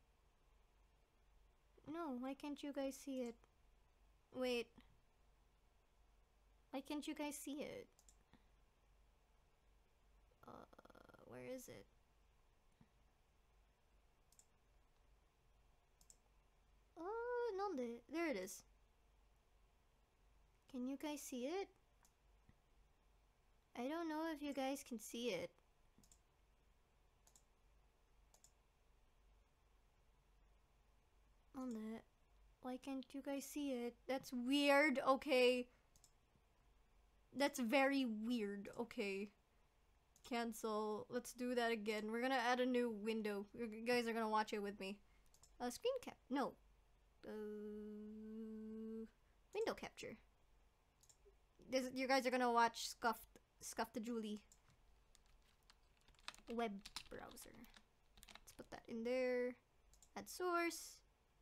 No, why can't you guys see it? Wait. Why can't you guys see it? Uh, where is it? Oh, no, there it is. Can you guys see it? I don't know if you guys can see it. On that. Why can't you guys see it? That's weird, okay. That's very weird, okay. Cancel. Let's do that again. We're gonna add a new window. You guys are gonna watch it with me. Uh, screen cap. No. Uh, window capture. This, you guys are gonna watch Scuffed, Scuffed the Julie. Web browser. Let's put that in there. Add source.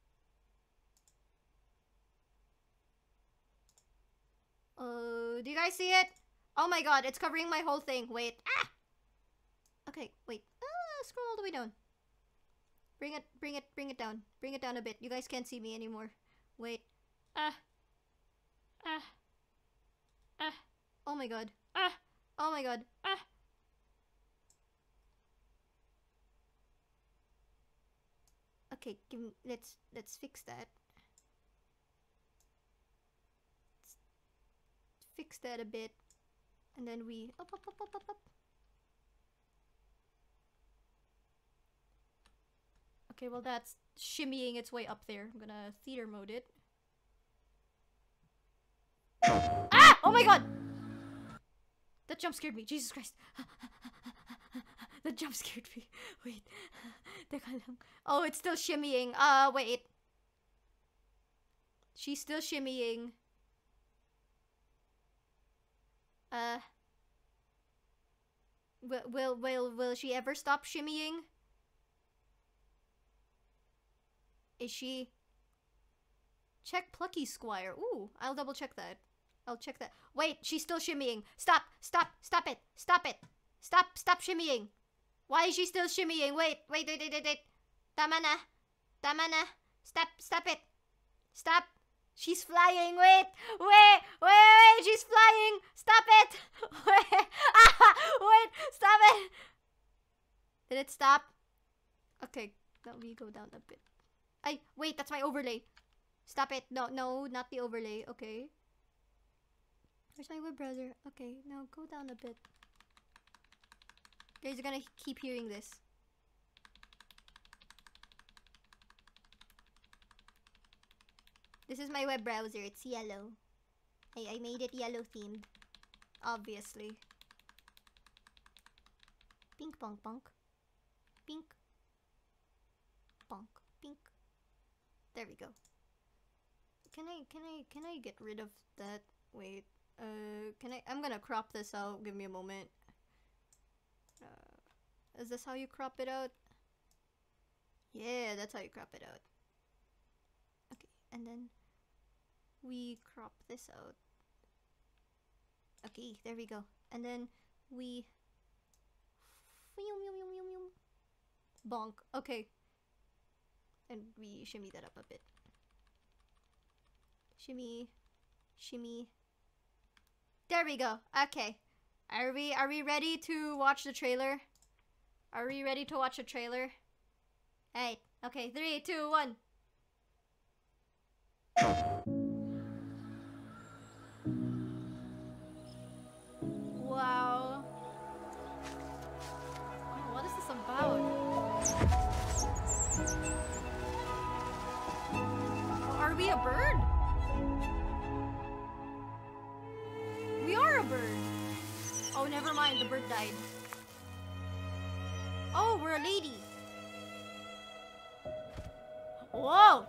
Uh, do you guys see it? Oh my god, it's covering my whole thing. Wait. Ah! Okay, wait. Ah, scroll all the way down. Bring it, bring it, bring it down. Bring it down a bit. You guys can't see me anymore. Wait. Ah. Ah. Ah. Oh my god. Ah. Oh my god. Ah. Okay, give me, let's let's fix that. Let's fix that a bit. And then we up up up up up up. Okay, well that's shimmying its way up there. I'm gonna theater mode it. Ah! Oh my god! That jump scared me. Jesus Christ. That jump scared me. Wait. Oh, it's still shimmying. Uh, wait. She's still shimmying. Uh. Will, will, will, will she ever stop shimmying? Is she? Check Plucky Squire. Ooh, I'll double check that. I'll check that. Wait, she's still shimmying. Stop, stop, stop it, stop it. Stop, stop shimmying. Why is she still shimmying? Wait, wait, wait, wait, wait, wait. Tama na. Tama na. Stop, stop it. Stop. She's flying. Wait, wait, wait, wait. She's flying. Stop it. Wait, ah, wait, stop it. Did it stop? Okay, let me go down a bit. I wait, that's my overlay. Stop it. No, no, not the overlay. Okay. Where's my web browser? Okay, now go down a bit. Guys, you're gonna keep hearing this. This is my web browser. It's yellow. I, I made it yellow themed. Obviously. Pink punk punk. Pink. Punk. Pink. There we go. Can I, can I, can I get rid of that? Wait. Uh, can I, I'm gonna crop this out. Give me a moment. Uh, is this how you crop it out? Yeah, that's how you crop it out. Okay, and then we crop this out. Okay, there we go. And then we bonk. Okay. And we shimmy that up a bit. Shimmy. Shimmy. There we go. Okay. Are we are we ready to watch the trailer? Are we ready to watch the trailer? Alright. Okay, three, two, one. Wow. Oh, what is this about? Oh, are we a bird? We are a bird. Oh, never mind. The bird died. Oh, we're a lady. Whoa.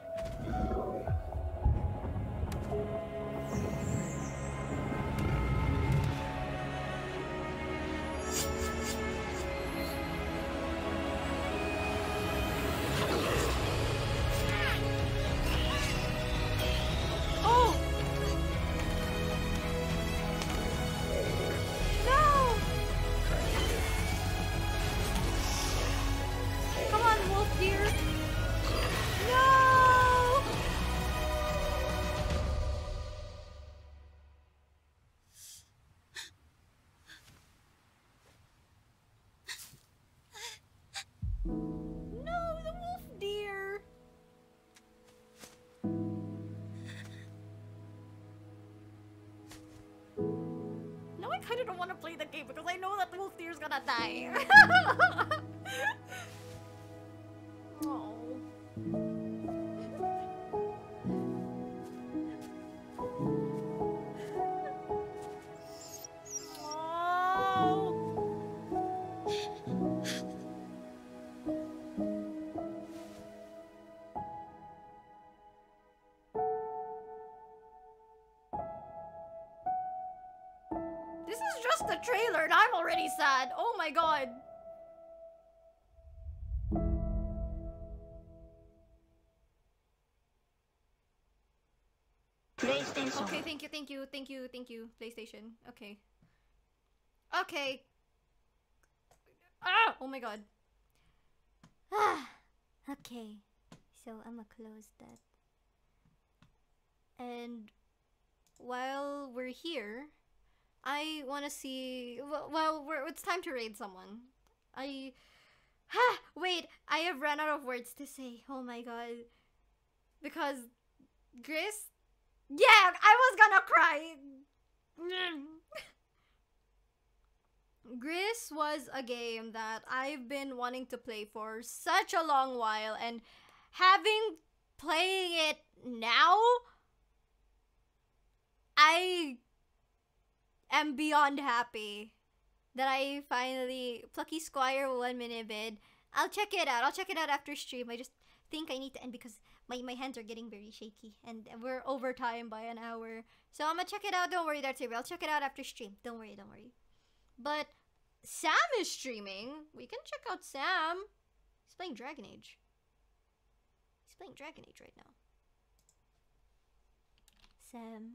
I kind of don't want to play the game because I know that the wolf deer's gonna die. Oh. This is just the trailer and I'm already sad. Oh my god. PlayStation. Okay, thank you, thank you, thank you, thank you, PlayStation. Okay. Okay. Ah! Oh my god. Ah! Okay. So I'ma close that. And while we're here, I want to see. Well, well we're, it's time to raid someone. I. Ha! Wait, I have run out of words to say. Oh my god. Because Gris. Yeah, I was gonna cry. Gris was a game that I've been wanting to play for such a long while, and having playing it now, I am beyond happy that I finally... Plucky Squire one minute vid. I'll check it out. I'll check it out after stream. I just think I need to end because my, my hands are getting very shaky and we're over time by an hour. So I'm gonna check it out. Don't worry, Darth Saber. I'll check it out after stream. Don't worry, don't worry. But Sam is streaming. We can check out Sam. He's playing Dragon Age. He's playing Dragon Age right now. Sam.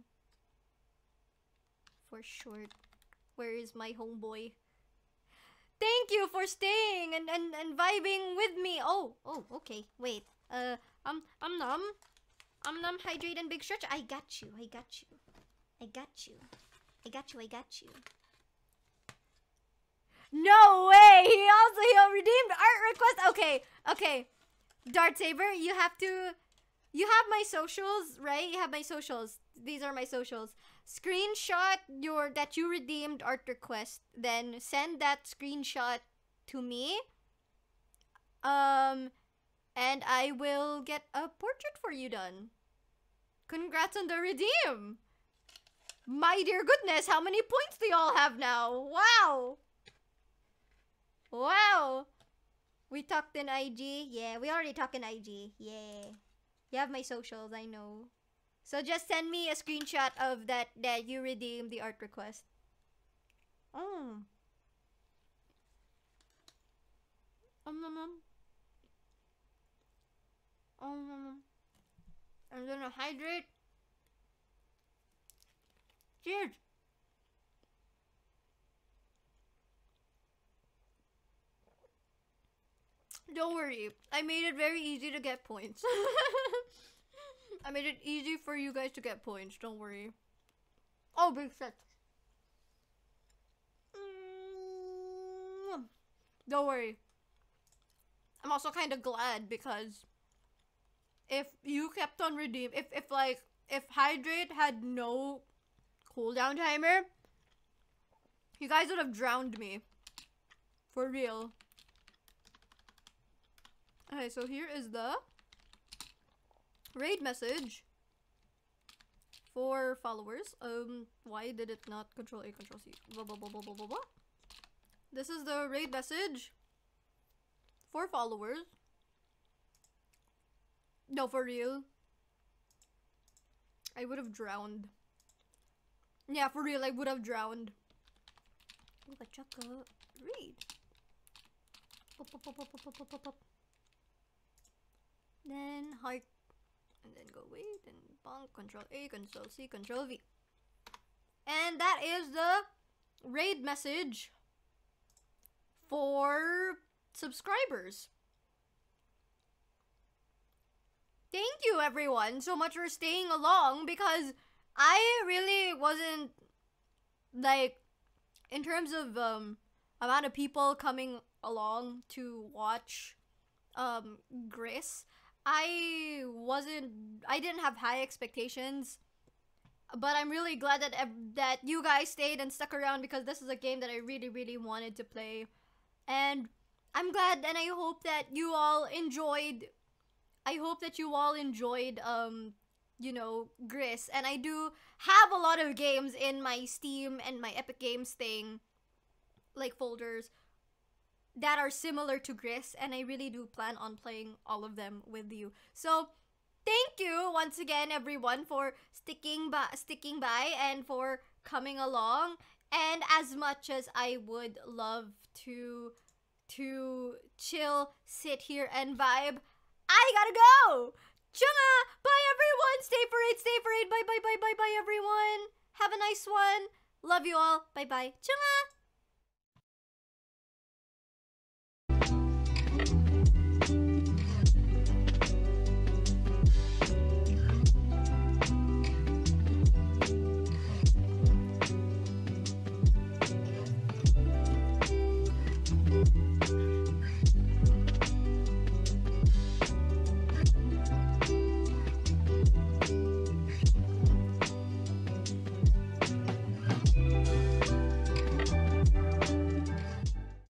For short. Where is my homeboy? Thank you for staying and, and, and vibing with me. Oh, oh, okay. Wait. Uh, um, um, num. Um, num, hydrate and big stretch. I got you. I got you. I got you. I got you. I got you. No way! He also he redeemed request. Okay, okay. Dart Saber, you have to. You have my socials, right? You have my socials. These are my socials. Screenshot your that you redeemed art request. Then send that screenshot to me. Um, and I will get a portrait for you done. Congrats on the redeem. My dear goodness, how many points do y'all have now? Wow. Wow. We talked in I G. Yeah, we already talked in I G. Yeah. You have my socials, I know. So just send me a screenshot of that that you redeemed the art request. Oh. Um, um, um. Um, um. I'm gonna hydrate. Cheers. Don't worry, I made it very easy to get points. I made it easy for you guys to get points, don't worry. Oh, big set. Mm. Don't worry. I'm also kind of glad because if you kept on redeem, if, if like, if Hydrate had no cooldown timer, you guys would have drowned me. For real. Okay, so here is the raid message for followers. Um, why did it not control A, control C? Blah, blah, blah, blah, blah, blah, blah. This is the raid message for followers. No, for real. I would have drowned. Yeah, for real, I would have drowned. Oh, Chaka, read. Pop, pop, pop, pop, pop, pop, pop, pop. Then heart, and then go wait, and bonk, control A, control C, control V. And that is the raid message for subscribers. Thank you everyone so much for staying along, because I really wasn't, like, in terms of um amount of people coming along to watch um Gris, I wasn't I didn't have high expectations, but I'm really glad that that you guys stayed and stuck around, because this is a game that I really really wanted to play, and I'm glad, and I hope that you all enjoyed I hope that you all enjoyed um you know, Gris. And I do have a lot of games in my Steam and my Epic Games thing, like folders, that are similar to Gris, and I really do plan on playing all of them with you. So thank you once again everyone for sticking by sticking by and for coming along. And as much as I would love to to chill, sit here and vibe, I gotta go. Chunga! Bye everyone! Stay for eight, stay for eight. Bye bye bye bye bye everyone. Have a nice one. Love you all. Bye bye. Chunga!